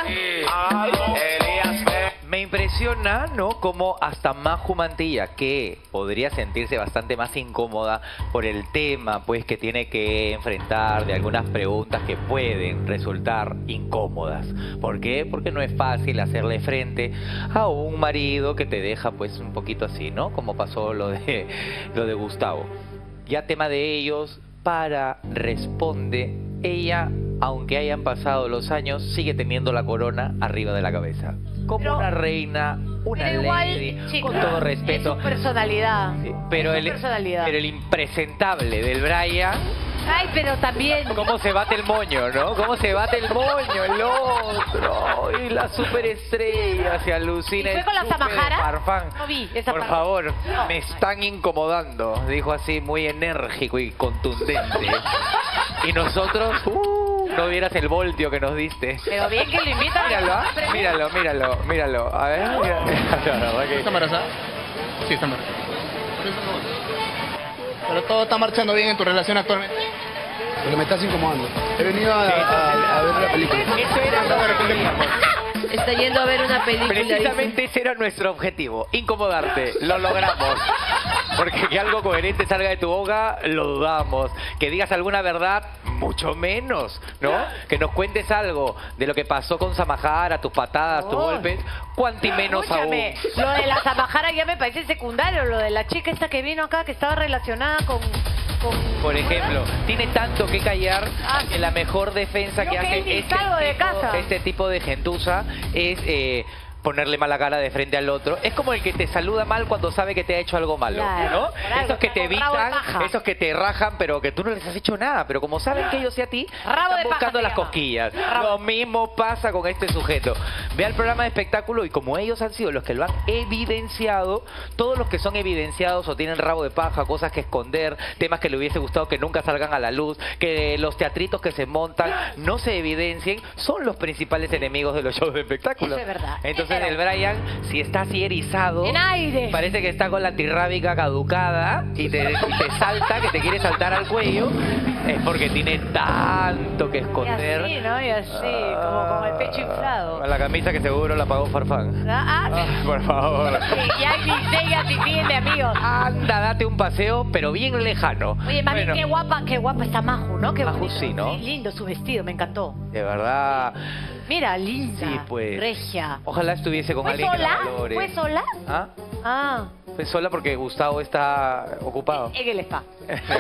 Me impresiona, ¿no? Como hasta Majo Mantilla, que podría sentirse bastante más incómoda por el tema, pues, que tiene que enfrentar, de algunas preguntas que pueden resultar incómodas. ¿Por qué? Porque no es fácil hacerle frente a un marido que te deja, pues, un poquito así, ¿no? Como pasó lo de, lo de Gustavo. Ya tema de ellos, para responde, ella, aunque hayan pasado los años, sigue teniendo la corona arriba de la cabeza. Como pero, una reina, una igual, lady, chica, con todo respeto. Es su personalidad. Sí, pero, es el, personalidad. pero el impresentable del Brian... Ay, pero también... ¿Cómo se bate el moño, no? ¿Cómo se bate el moño el otro? Y la superestrella se alucina. ¿Y fue con la Samajara? No vi esa Por parte. favor, no. me están incomodando. Dijo así, muy enérgico y contundente. Y nosotros... Uh, no vieras el voltio que nos diste. Pero bien que lo invitan. Míralo, ¿ah? míralo, míralo, míralo. A ver, mira. ¿Está embarazada? Sí, está embarazada. Pero todo está marchando bien en tu relación actualmente. Porque me estás incomodando. He venido a, a, a ver la película. Eso era... Está yendo a ver una película. Precisamente ese era nuestro objetivo, incomodarte. Lo logramos. Porque que algo coherente salga de tu boca, lo dudamos. Que digas alguna verdad, mucho menos, ¿no? Que nos cuentes algo de lo que pasó con Samajara, tus patadas, tus oh. golpes, cuanti menos Escúchame, aún. Lo de la Samajara ya me parece secundario. Lo de la chica esta que vino acá, que estaba relacionada con... con... Por ejemplo, tiene tanto que callar ah, que la mejor defensa Yo que que hace ni este salgo de tipo, casa. este tipo de gentuza es... Eh, ponerle mala cara de frente al otro. Es como el que te saluda mal cuando sabe que te ha hecho algo malo, Claro. ¿no? Por algo, Esos que te como rabo de evitan, paja. esos que te rajan, pero que tú no les has hecho nada. Pero como saben que ellos sí a ti, Rabo están de paja buscando se las llama. cosquillas. Rabo. Lo mismo pasa con este sujeto. Ve al programa de espectáculo y como ellos han sido los que lo han evidenciado, todos los que son evidenciados o tienen rabo de paja, cosas que esconder, temas que le hubiese gustado que nunca salgan a la luz, que los teatritos que se montan no se evidencien, son los principales enemigos de los shows de espectáculo. Eso es verdad. Entonces Pero- el Brian, si está así erizado, En aire. parece que está con la antirrábica caducada y te, y te salta, que te quiere saltar al cuello, es porque tiene tanto que Y esconder. así, ¿no? Y así, como con el pecho inflado. La camisa que seguro la pagó Farfán. Ah, Ah, por favor. sí, y hay diseñas y tiene, amigos. Anda, date un paseo, pero bien lejano. Oye, mami, Bueno, qué guapa, qué guapa está Maju, ¿no? Qué Maju, bonito. sí, ¿no? Sí, lindo su vestido, me encantó. de verdad. Mira, linda, Sí, pues. regia. Ojalá estuviese con ¿Fue alguien sola? que la valore. ¿Fue sola? ¿Ah? Ah, Fue sola porque Gustavo está ocupado. en el spa.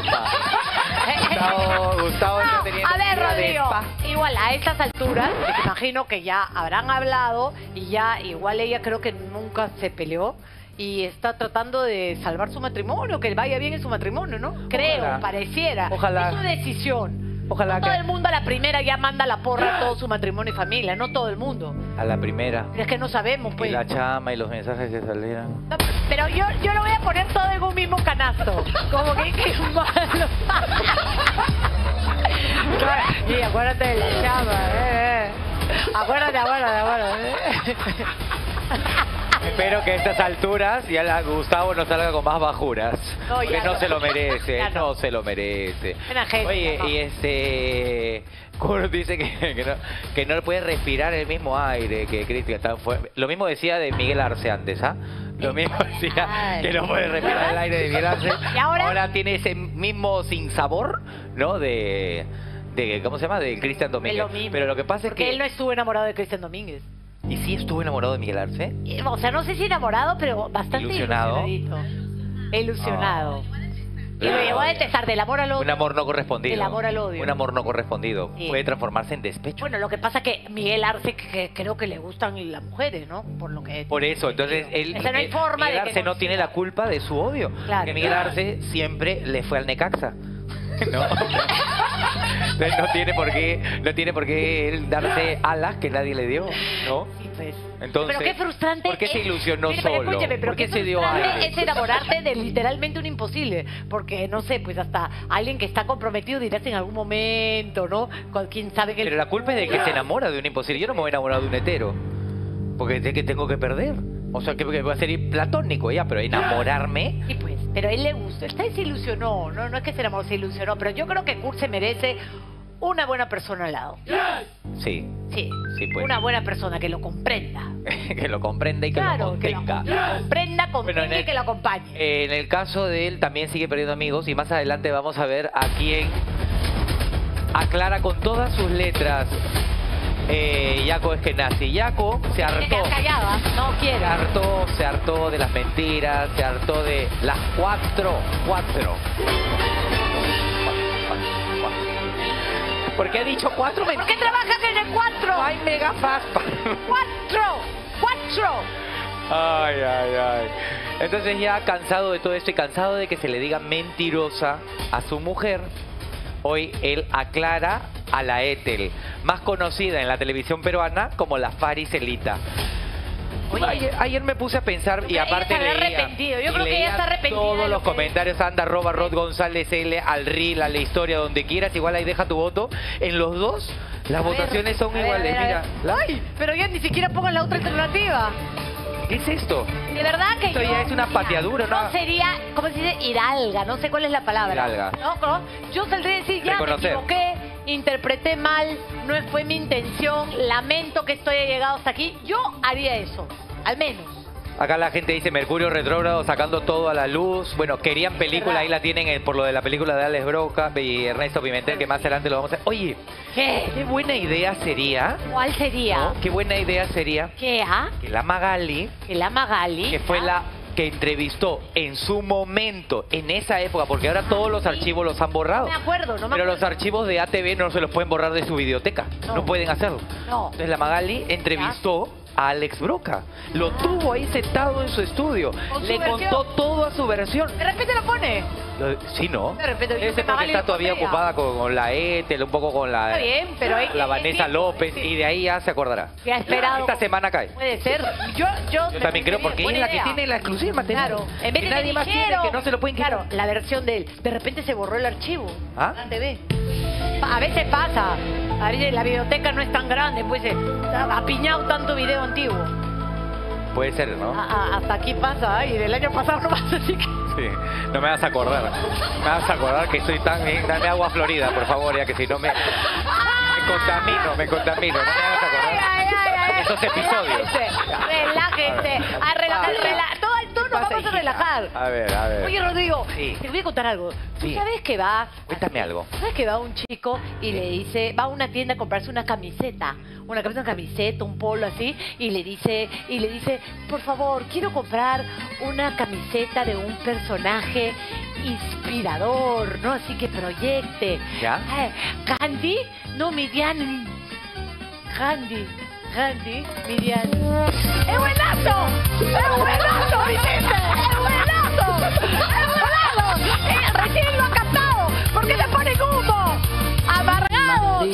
Gustavo, Gustavo está No, teniendo a ver, un día de Rodrigo, spa. igual a estas alturas, me imagino que ya habrán hablado y ya, igual ella creo que nunca se peleó y está tratando de salvar su matrimonio, que vaya bien en su matrimonio, ¿no? Creo, Ojalá. pareciera. Ojalá. Es su decisión. Ojalá No todo que- el mundo a la primera ya manda la porra a todo su matrimonio y familia, no todo el mundo. A la primera. Es que no sabemos, pues. Y la chama y los mensajes que salieron. No, pero yo, yo lo voy a poner todo en un mismo canasto. Como que qué malo. Y acuérdate de la chama, eh. eh. Acuérdate, acuérdate, acuérdate. Espero que a estas alturas ya la Gustavo no salga con más bajuras. No, ya porque no, no. se lo merece, Ya no. no. se lo merece. Buena gente, Oye, no. y este... Kurt dice que, que, no, que no puede respirar el mismo aire que Cristian está fuerte. Lo mismo decía de Miguel Arce antes, ¿ah? Lo mismo decía Ay. que no puede respirar el aire de Miguel Arce. ¿Y ahora? tiene ese mismo sinsabor, ¿no? De... de ¿Cómo se llama? De Cristian Es Domínguez. lo mismo. Pero lo que pasa es Porque que... él no estuvo enamorado de Cristian Domínguez. ¿Y sí estuvo enamorado de Miguel Arce? Eh, O sea, no sé si enamorado, pero bastante Ilusionado. ilusionadito. Ilusionado. Y lo Claro. llevó a detestar del amor al odio. Un amor no correspondido. Del amor al odio. Un amor no correspondido. Sí. Puede transformarse en despecho. Bueno, lo que pasa es que Miguel Arce que, que creo que le gustan las mujeres, ¿no? Por lo que... Por eso, entonces él, O sea, no hay él- forma Miguel de que Arce no consiga. tiene la culpa de su odio. Claro. Porque Miguel Arce siempre le fue al Necaxa. ¿No? Entonces no tiene por qué, no tiene por qué él darse alas que nadie le dio, ¿no? Sí, pues. Entonces, pero qué frustrante. ¿por qué se es- ilusionó Mira, pero solo? escúchame, pero ¿Por qué qué se dio frustrante aire? es enamorarte de literalmente un imposible. Porque, no sé, pues hasta alguien que está comprometido dirás en algún momento, ¿no? Con quién sabe que... Pero la culpa es de que se enamora de un imposible. Yo no me voy a enamorar de un hetero. Porque sé que tengo que perder. O sea, que, que va a ser platónico ya, pero enamorarme... Sí, pues, pero a él le gustó. Esta vez se ilusionó, no, no es que se enamoró, se ilusionó. Pero yo creo que Kurt se merece una buena persona al lado. Sí, Sí, sí, pues. una buena persona que lo comprenda. que lo comprenda y que Claro, lo que lo contenga. comprenda, contenga en el- y que lo acompañe. En el caso de él también sigue perdiendo amigos y más adelante vamos a ver a quién aclara con todas sus letras eh, Jaco Eskenazi. Jaco se Te hartó, quedas callada, no se quiero. hartó, se hartó de las mentiras, se hartó de las cuatro, cuatro. ¿Por qué ha dicho cuatro ¿Por mentiras? qué trabajas en el cuatro? Ay, mega faspa. ¡Cuatro! ¡Cuatro! Ay, ay, ay. Entonces ya cansado de todo esto y cansado de que se le diga mentirosa a su mujer, hoy él aclara a la Ethel, más conocida en la televisión peruana como la Fariselita. Oye, ayer, ayer me puse a pensar y ella aparte se había leía, arrepentido. Yo y creo que ella leía está arrepentida de todos lo los que- comentarios, anda, arroba Rod González L, al reel, a la historia, donde quieras, igual ahí deja tu voto. En los dos, las A ver, votaciones son a ver, iguales, a ver, a mira. ver. ¡Ay! Pero ya ni siquiera pongan la otra alternativa. ¿Qué es esto? De verdad que Esto yo... ya es una mira, pateadura, no ¿no? sería, ¿cómo se dice? Hidalga, no sé cuál es la palabra. Hidalga. No, no, yo saldría a decir, ya Reconocer. me equivoqué, interpreté mal, no fue mi intención, lamento que estoy llegado hasta aquí. Yo haría eso, al menos. Acá la gente dice Mercurio retrógrado sacando todo a la luz. Bueno, querían película, ahí la tienen eh, por lo de la película de Alex Broca y Ernesto Pimentel, que más adelante lo vamos a hacer. Oye, ¿Qué? qué buena idea sería, ¿Cuál sería? ¿no? Qué buena idea sería ¿Qué, ah? que la Magali, Que la Magali. que fue ¿ah? la que entrevistó en su momento, en esa época, porque ahora todos los archivos los han borrado. No me acuerdo, no me Pero acuerdo. los archivos de A T V no se los pueden borrar de su videoteca. No, no pueden hacerlo. No. Entonces la Magali entrevistó a Alex Broca. Lo tuvo ahí sentado en su estudio. Con su Le versión. contó toda su versión. De repente lo pone. Lo- Sí, ¿no? De repente yo Ese que porque Magali está lo todavía pondría. ocupada con, con la Ethel, un poco con la, Está bien, pero la, hay- la hay Vanessa tiempo, López, y de ahí ya se acordará. Que ha esperado. Esta semana cae. Puede ser. Yo, yo, Yo también creo, porque ella es la que tiene la exclusiva material. Claro. En vez Que de nadie más tiene, dijeron, que no se lo pueden quitar. Claro, la versión de él. De repente se borró el archivo. ¿Ah? La T V. A veces pasa. A veces la biblioteca no es tan grande, pues eh, ha apiñado tanto video antiguo. Puede ser, ¿no? A- a- hasta aquí pasa, ¿eh? Y del año pasado no pasa, así que... Sí, no me vas a acordar. Me vas a acordar que estoy tan bien. Dame agua florida, por favor, ya que si no me... Me contamino, me contamino. No me hagas acordar esos episodios. Relájese. A relajar, rela- todo el tono vamos a relajar. A ver, a ver. Oye, Rodrigo, Sí. te voy a contar algo. ¿Tú Sí. sabes que va... Cuéntame algo. ¿Sabes que va un chico y le dice, va a una tienda a comprarse una camiseta, una camiseta, una camiseta, un polo así, y le dice, y le dice, por favor, quiero comprar una camiseta de un personaje inspirador, ¿no? Así que proyecte. ¿Ya? Eh, Candy, no Miriam. Candy, Candy, Miriam. ¡Es buenazo! ¡Es buenazo, Vicente! ¡Es buenazo! ¡Es buenazo! Eh, recién lo ha captado. ¿Por qué le ponen humo? ¡Amargado!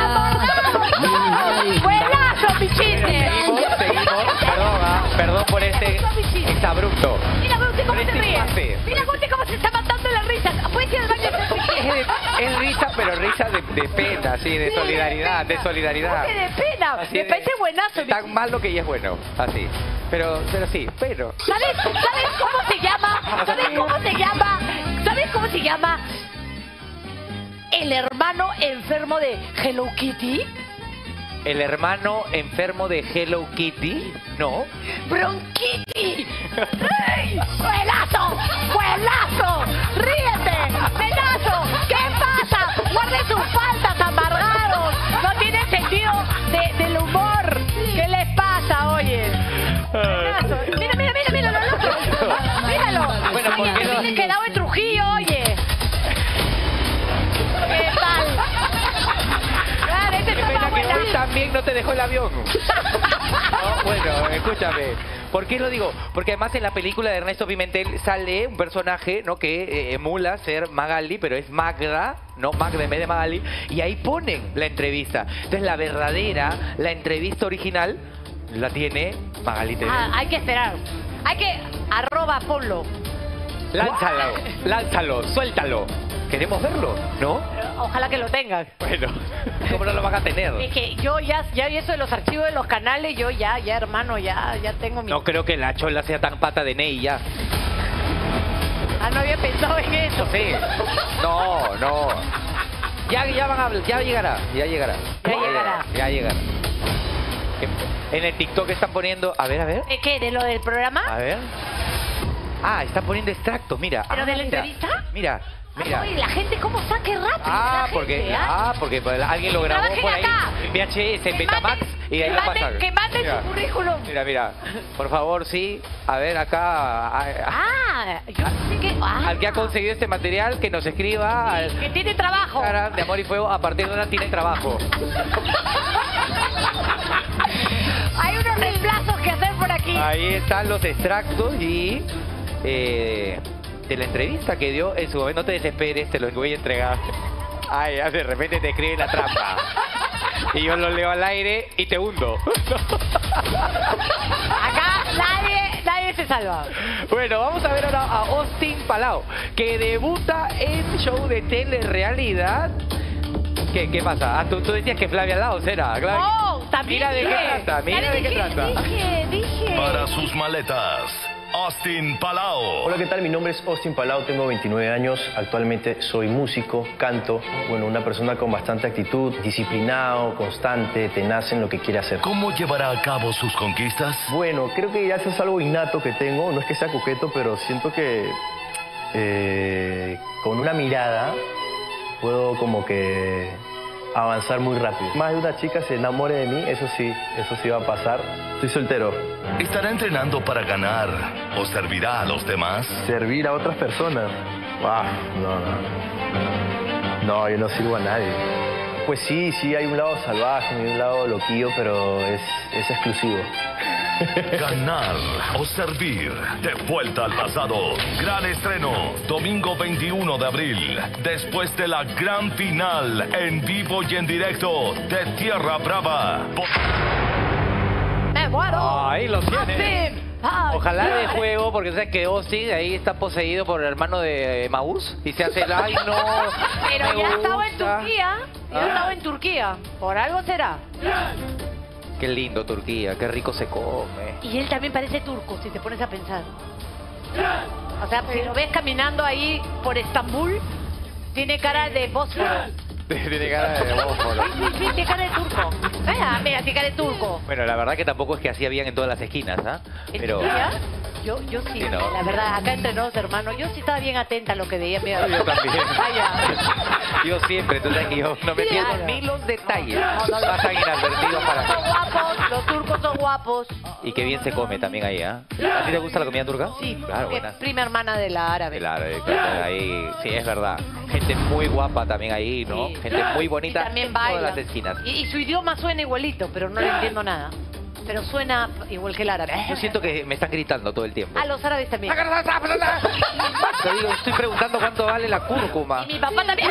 ¡Amargado! ¡Buenazo, Vicente! Seguimos, seguimos. Perdón, ah, perdón por este exabrupto. Mira, Guti, cómo se Este ríe. pase. Mira, Guti, cómo se está matando la risa. ¿Puedes ir al baño a hacer pipí? Es risa, pero risa de, de pena, sí, de solidaridad, de solidaridad. ¿Por qué de pena? Así Me de- parece buenazo. Tan malo que ya es bueno, así. Pero, pero sí, pero... ¿Sabes, ¿Sabes cómo se llama? ¿Sabes cómo se llama? ¿Sabes cómo se llama? El hermano enfermo de Hello Kitty. ¿El hermano enfermo de Hello Kitty? No. Bronquiti. ¡Ey! ¡Buenazo! ¡Buenazo! ¡Ríete! ¡Pedazo! ¿Qué pasa? ¡Guarde sus faltas, amargados! No tiene sentido de, del humor. ¿Qué les pasa, oye? Buenazo. Mira, mira, mira, mira, lo otro. Míralo. Bueno, ¿por qué no? Tiene quedado en Trujillo, oye. ¿Qué tal? Claro, este Qué está pena más que buena. tú también no te dejó el avión. No, bueno, escúchame. ¿Por qué lo digo? Porque además en la película de Ernesto Pimentel sale un personaje, ¿no?, que eh, emula ser Magali, pero es Magda, no Magda en vez de Magali, y ahí ponen la entrevista. Entonces la verdadera, la entrevista original, la tiene Magali T V. Ah, hay que esperar. Hay que... Arroba, ponlo. Lánzalo, lánzalo, suéltalo. Queremos verlo, ¿no? Ojalá que lo tengas. Bueno, ¿cómo no lo van a tener? Es que yo ya, ya eso de los archivos de los canales, yo ya, ya hermano, ya, ya tengo mi... No creo que la chola sea tan pata de Ney ya. Ah, no había pensado en eso. No sé. No, no. Ya, ya van a hablar, ya llegará, ya llegará. Ya llegará. Ya llegará. En el TikTok están poniendo, a ver, a ver, ¿De qué? ¿De lo del programa? a ver. Ah, están poniendo extractos, mira. ¿Pero Ah, de la mira, entrevista? Mira, mira. Ay, la gente cómo saque rápido. Ah, la porque, gente, ¿ah? ah, porque alguien lo grabó Trabajen por ahí acá. en V H S, en Betamax, y de ahí que lo manden, pasan. que manden Mira. su currículum. Mira, mira, por favor, sí, a ver acá, a- a- Ah, yo sé que... Ah, al que ha conseguido este material, que nos escriba al que tiene trabajo. Instagram de Amor y Fuego, a partir de ahora tiene trabajo. Hay unos reemplazos que hacer por aquí. Ahí están los extractos y eh, de la entrevista que dio en su momento. No te desesperes, te los voy a entregar. Ay, ya de repente te escribe la trampa. Y yo lo leo al aire y te hundo. Acá nadie, nadie se salva. Bueno, vamos a ver ahora a Austin Palau, que debuta en show de telerrealidad. ¿Qué, qué pasa? Ah, tú, tú decías que Flavia Laos era. Flavia- Oh, también Mira de qué dije. trata, mira Ya de qué dije, trata. Dije, dije. Para sus maletas, Austin Palau. Hola, ¿qué tal? Mi nombre es Austin Palau, tengo veintinueve años, actualmente soy músico, canto, bueno, una persona con bastante actitud, disciplinado, constante, tenaz en lo que quiere hacer. ¿Cómo llevará a cabo sus conquistas? Bueno, creo que ya eso es algo innato que tengo, no es que sea coqueto, pero siento que eh, con una mirada puedo como que avanzar muy rápido. Más de una chica se enamore de mí, eso sí, eso sí va a pasar. Estoy soltero. ¿Estará entrenando para ganar o servirá a los demás? Servir a otras personas. Ah, no, no. No, yo no sirvo a nadie. Pues sí, sí, hay un lado salvaje, hay un lado loquillo, pero es, es exclusivo. Ganar o servir. De vuelta al pasado. Gran estreno. Domingo veintiuno de abril. Después de la gran final. En vivo y en directo. De Tierra Brava. ¡Me muero! Ahí lo tiene. Austin. Ay, Ojalá de ay. juego, porque sabes que Austin ahí está poseído por el hermano de Maús y se hace el ay no. Pero me ya estaba en gusta". Turquía. Ya Ah. estaba en Turquía. Por algo será. Qué lindo Turquía, qué rico se come. Y él también parece turco, si te pones a pensar. O sea, si lo ves caminando ahí por Estambul, tiene cara de fósforo. Tiene cara de bósforo. Sí, sí, sí, tiene cara de turco. Mira, mira, tiene cara de turco. Bueno, la verdad que tampoco es que hacía bien en todas las esquinas, ¿ah? ¿En Pero Turquía? Yo, yo sí, Sí, ¿no? la verdad, acá entre nosotros, hermano, yo sí estaba bien atenta a lo que veía. Mira. yo también. Vaya. Yo siempre, tú sabes que yo no me pierdo Claro. ni los detalles. No, no, no. Pasan inadvertidos para Son mí. guapos, los turcos son guapos. Y qué bien se come también ahí, ¿ah? ¿A ti te gusta la comida turca? Sí, Claro, porque buena. es prima hermana de la árabe. Claro, claro, ahí, sí, es verdad. Gente muy guapa también ahí, ¿no? Sí. Gente muy Y bonita también en baila. todas las esquinas. Y, y su idioma suena igualito, pero no le entiendo nada. Pero suena igual que el árabe. Yo siento que me están gritando todo el tiempo. A los árabes también. Te digo, estoy preguntando cuánto vale la cúrcuma. Y mi papá también.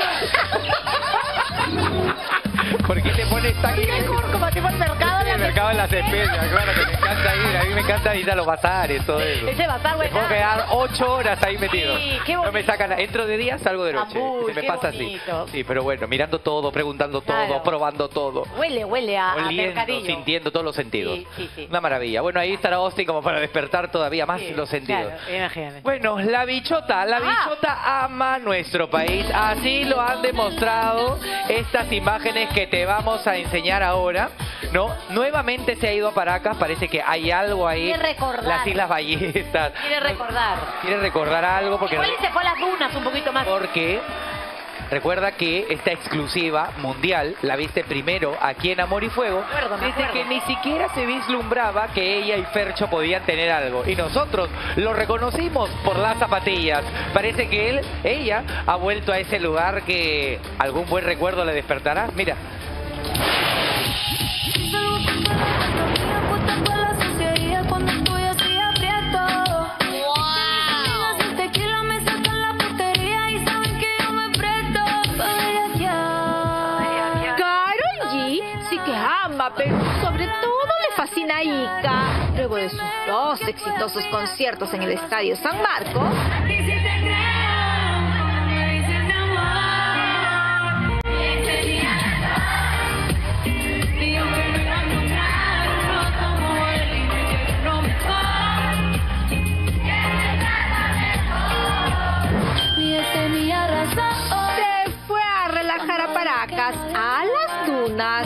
¿Por qué te pones tan... Tiene cúrcuma, tipo el mercado. En el mercado de las especias, claro, que me encanta ir. A mí me encanta ir a los bazares, todo eso. Ese bazar, Me güey. puedo quedar ocho horas ahí metido. Sí, qué no me sacan, entro de día, salgo de noche. Uy, Se me qué pasa bonito. así. Sí, pero bueno, mirando todo, preguntando todo, Claro. probando todo. Huele, huele a, a Oliendo, mercadillo. sintiendo todos los sentidos. Sí, sí, sí. Una maravilla. Bueno, ahí estará Austin como para despertar todavía más Sí, los sentidos. Claro, imagínate. Bueno, la bichota, la Ah. bichota ama nuestro país. Así lo han demostrado estas imágenes que te vamos a enseñar ahora. ¿No? Nuevamente se ha ido a Paracas, parece que hay algo ahí. Quiere recordar. Las Islas Ballestas. Quiere recordar. Quiere recordar algo porque... Igual y se fue a las dunas un poquito más. Porque recuerda que esta exclusiva mundial la viste primero aquí en Amor y Fuego. acuerdo, me Dice acuerdo. que ni siquiera se vislumbraba que ella y Fercho podían tener algo. Y nosotros lo reconocimos por las zapatillas. Parece que él, ella, ha vuelto a ese lugar que algún buen recuerdo le despertará. Mira. Karol G sí que ama, pero sobre todo le fascina a Ika. Luego de sus dos exitosos conciertos en el Estadio San Marcos, se fue a relajar a Paracas, a las dunas.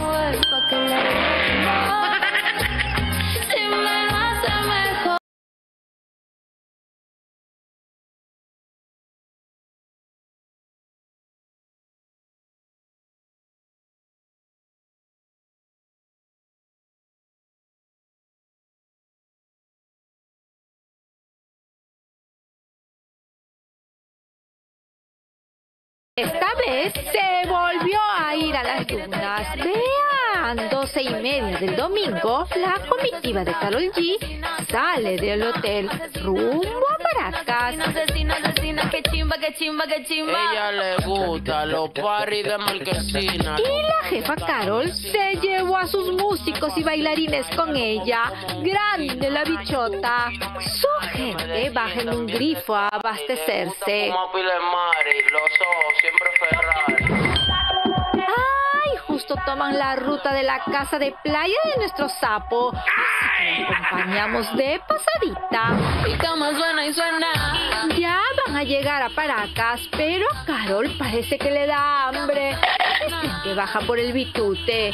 Esta vez se volvió a ir a las dunas. Vean, doce y media del domingo, la comitiva de Karol G sale del hotel rumbo a Paracas. Ella le gusta los parties de marquesina. Y la jefa Karol se llevó a sus músicos y bailarines con ella. Grande la bichota. Su gente baja en un grifo a abastecerse. Como pile Mari, los ojos siempre Ferrari. Ay, justo toman la ruta de la casa de playa de nuestro sapo. Así que la acompañamos de pasadita. Y como suena y suena. Ya van a llegar a Paracas, pero a Karol parece que le da hambre. Este que baja por el bitute.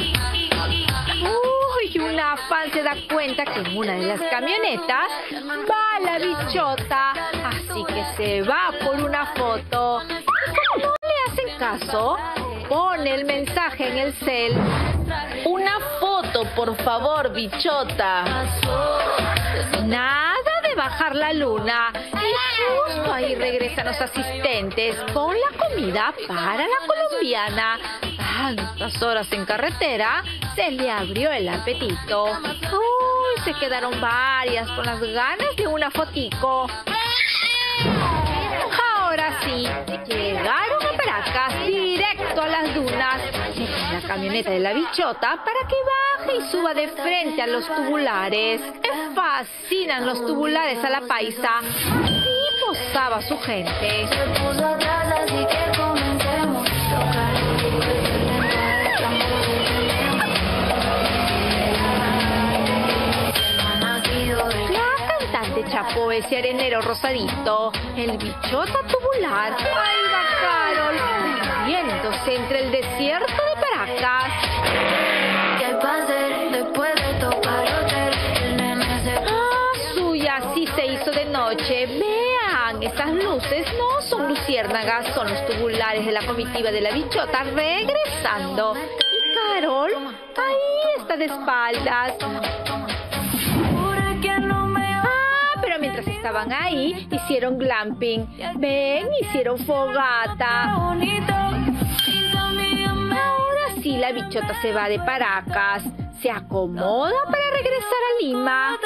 Uy, una fan se da cuenta que en una de las camionetas va la bichota. Así que se va por una foto. Y como no le hacen caso, pone el mensaje en el cel. Una foto, por favor, bichota. Nada de bajar la luna. Y justo ahí regresan los asistentes con la comida para la colombiana. Tantas horas en carretera, se le abrió el apetito. Uy, se quedaron varias con las ganas de una fotico. Ahora sí, llegaron a Paracas, directo a las dunas. La camioneta de la bichota para que baje y suba de frente a los tubulares. Me fascinan los tubulares a la paisa. Y posaba su gente. La cantante chapó ese arenero rosadito, el bichota tubular. Ahí va Carol, moviéndose entre el desierto de Paracas. Ah, suya, sí se hizo de noche. Vean, estas luces no son luciérnagas, son los tubulares de la comitiva de la bichota regresando. Y Carol, ahí está de espaldas. Mientras estaban ahí, hicieron glamping. Ven, hicieron fogata. Ahora sí, la bichota se va de Paracas. Se acomoda para regresar a Lima.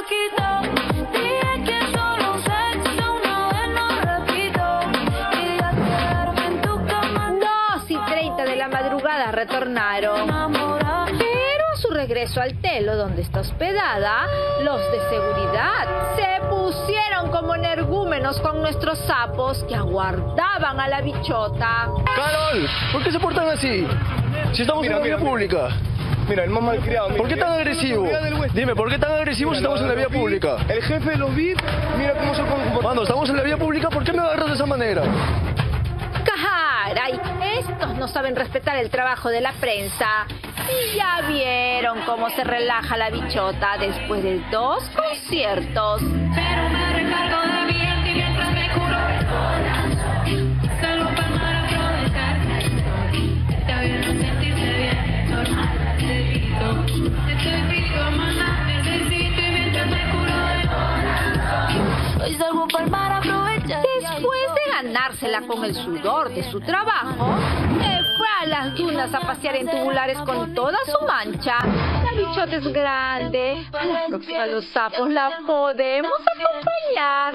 Dos y treinta de la madrugada retornaron. Su regreso al telo donde está hospedada, los de seguridad se pusieron como energúmenos con nuestros sapos que aguardaban a la bichota. Carol, ¿por qué se portan así? Si estamos mira, en la vía mira, pública. Mira, el más malcriado. ¿Por qué tan agresivo? Dime, ¿por qué tan agresivo si estamos en la vía pública? El jefe de los V I P, mira cómo se comporta. Mano, estamos en la vía pública, ¿por qué me agarras de esa manera? ¡Caray! Estos no saben respetar el trabajo de la prensa. Y ya vieron cómo se relaja la bichota después de dos conciertos. Pero me recargo de mi gente y mientras me curo. Salgo para aprovechar. Está bien no sentirse bien. Normal, necesito. Estoy frío, mamá. Necesito y mientras me curo. Hoy salgo para el mar a aprovechar. Después de ganársela con el sudor de su trabajo, se fue a las dunas a pasear en tubulares con toda su mancha. La bichota es grande. A la próxima los sapos la podemos acompañar.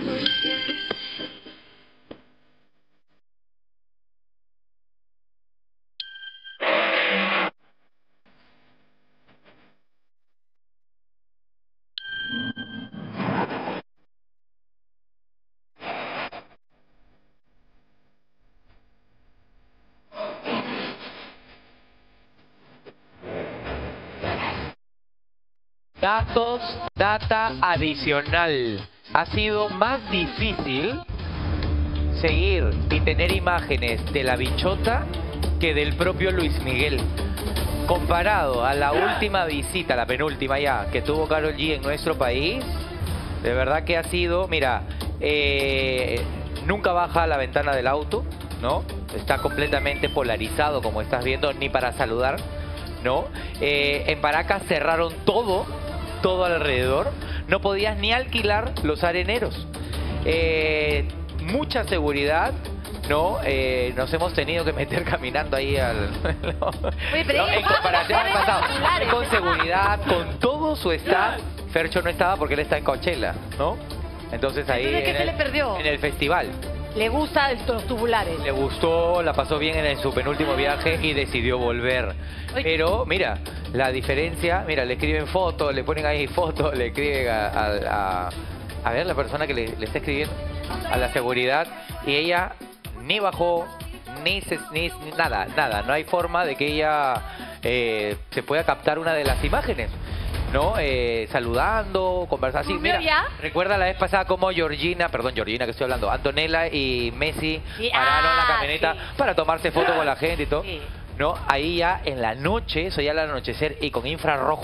Datos, data adicional. Ha sido más difícil seguir y tener imágenes de la bichota que del propio Luis Miguel. Comparado a la última visita, la penúltima ya, que tuvo Karol G en nuestro país, de verdad que ha sido, mira, eh, nunca baja la ventana del auto, ¿no? Está completamente polarizado, como estás viendo, ni para saludar, ¿no? Eh, en Paracas cerraron todo, todo alrededor. No podías ni alquilar los areneros. Eh, mucha seguridad, ¿no? Eh, nos hemos tenido que meter caminando ahí al... ¿no? Oye, pero ¿no? En comparación al pasado. Con seguridad, con todo su staff. Fercho no estaba porque él está en Coachella, ¿no? Entonces ahí... Entonces, ¿qué en se el, le perdió? En el festival. Le gusta los tubulares. Le gustó, la pasó bien en su penúltimo viaje y decidió volver. Pero, mira, la diferencia, mira, le escriben fotos, le ponen ahí fotos, le escriben a, a, a, a ver la persona que le, le está escribiendo, a la seguridad, y ella ni bajó, ni, se, ni nada, nada. No hay forma de que ella eh, se pueda captar una de las imágenes, ¿no? Eh, saludando, conversando así. Mira, ya? Recuerda la vez pasada como Georgina, perdón, Georgina que estoy hablando, Antonella y Messi sí, pararon ah, la camioneta sí. para tomarse fotos con la gente y todo. Sí. ¿No? Ahí ya en la noche, eso ya al anochecer y con infrarrojo,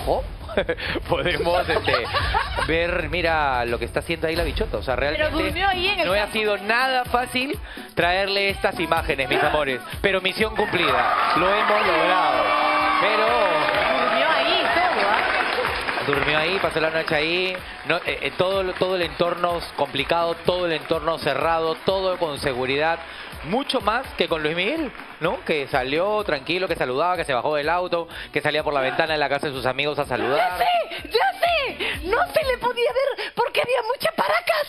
podemos este, ver, mira, lo que está haciendo ahí la bichota. O sea, realmente Pero durmió ahí en el no ha campo. sido nada fácil traerle estas imágenes, mis amores. Pero misión cumplida, lo hemos logrado. Pero... Durmió ahí todo, ¿ah? Durmió ahí, pasó la noche ahí, no, eh, eh, todo, todo el entorno complicado, todo el entorno cerrado, todo con seguridad, mucho más que con Luis Miguel, ¿no? Que salió tranquilo, que saludaba, que se bajó del auto, que salía por la ventana de la casa de sus amigos a ¡Ya saludar. sé! ¡Ya sé! No se le podía ver porque había muchas paracas.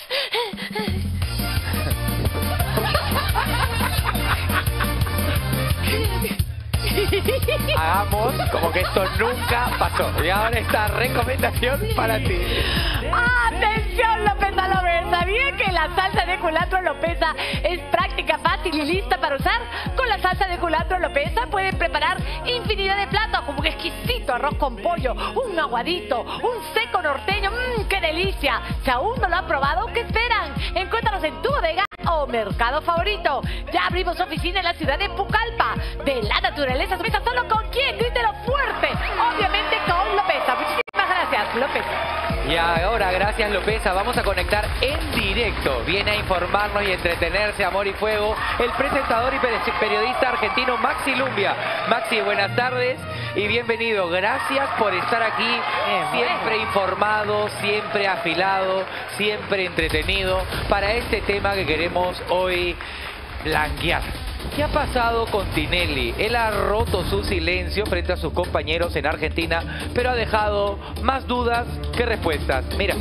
Hagamos como que esto nunca pasó. Y ahora esta recomendación para ti. ¡Atención, Lopeza Lover! ¿Sabía que la salsa de culantro Lopeza es práctica, fácil y lista para usar? Con la salsa de culantro Lopeza pueden preparar infinidad de platos, como un exquisito arroz con pollo, un aguadito, un seco norteño. ¡Mmm, qué delicia! Si aún no lo han probado, ¿qué esperan? Encuéntranos en tu bodega o mercado favorito. Ya abrimos oficina en la ciudad de Pucallpa. De la naturaleza, Lopeza, ¿solo con quién? Grítelo fuerte. Obviamente con Lopeza. Muchísimas gracias, Lopeza. Y ahora, gracias Lopeza, vamos a conectar en directo. Viene a informarnos y entretenerse, amor y fuego, el presentador y periodista argentino Maxi Lumbia. Maxi, buenas tardes y bienvenido. Gracias por estar aquí, siempre informado, siempre afilado, siempre entretenido para este tema que queremos hoy blanquear. ¿Qué ha pasado con Tinelli? Él ha roto su silencio frente a sus compañeros en Argentina, pero ha dejado más dudas que respuestas. Mira.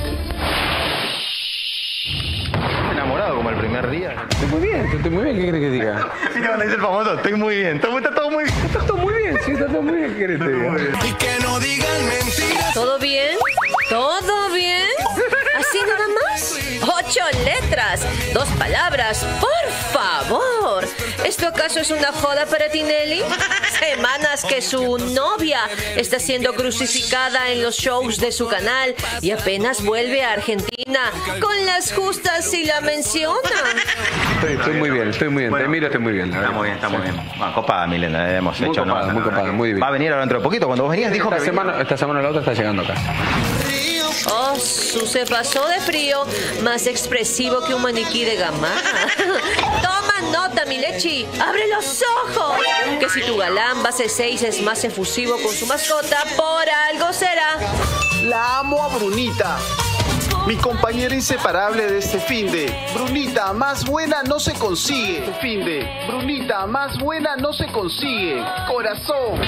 Enamorado como el primer día. Estoy muy bien, estoy muy bien, ¿qué querés que diga? Sí, cuando dice el famoso, estoy muy bien. Todo, está todo muy bien. Está todo muy bien, sí, está todo muy bien, ¿qué querés que diga? Y que no digan mentiras. ¿Todo bien? ¿Todo bien? ¿Así nada más? Ocho letras, dos palabras, por favor. ¿Esto acaso es una joda para Tinelli? Semanas que su novia está siendo crucificada en los shows de su canal y apenas vuelve a Argentina con las justas y la menciona. Estoy, estoy muy bien, estoy muy bien, te miro, estoy muy bien. Está muy bien, está muy bien. Bueno, copada, Milena, hemos Muy hecho. copada, ¿no? muy copada, muy bien. Va a venir ahora dentro de poquito. Cuando vos venías dijo esta que semana, venía. esta semana o la otra está llegando acá. Oh, su se pasó de frío, más expresivo que un maniquí de gama. Toma nota, mi lechi, abre los ojos. Que si tu galán base seis es más efusivo con su mascota, por algo será. La amo a Brunita, mi compañera inseparable de este finde. Brunita, más buena no se consigue. Este finde. Brunita, más buena no se consigue. Corazón.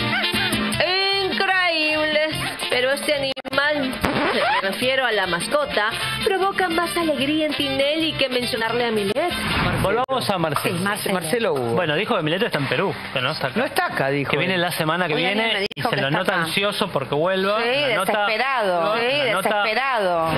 Increíble, pero este animal, me refiero a la mascota, provoca más alegría en Tinelli que mencionarle a Milet. Volvamos a Marcelo. Sí, Marcelo. Marcelo Hugo. Bueno, dijo que Mileto está en Perú, que no está acá. No está acá, dijo. Que viene la semana que Hoy alguien viene me y dijo se que lo está nota acá. ansioso porque vuelva. Sí, La nota- desesperado. no, Sí, la nota- desesperado.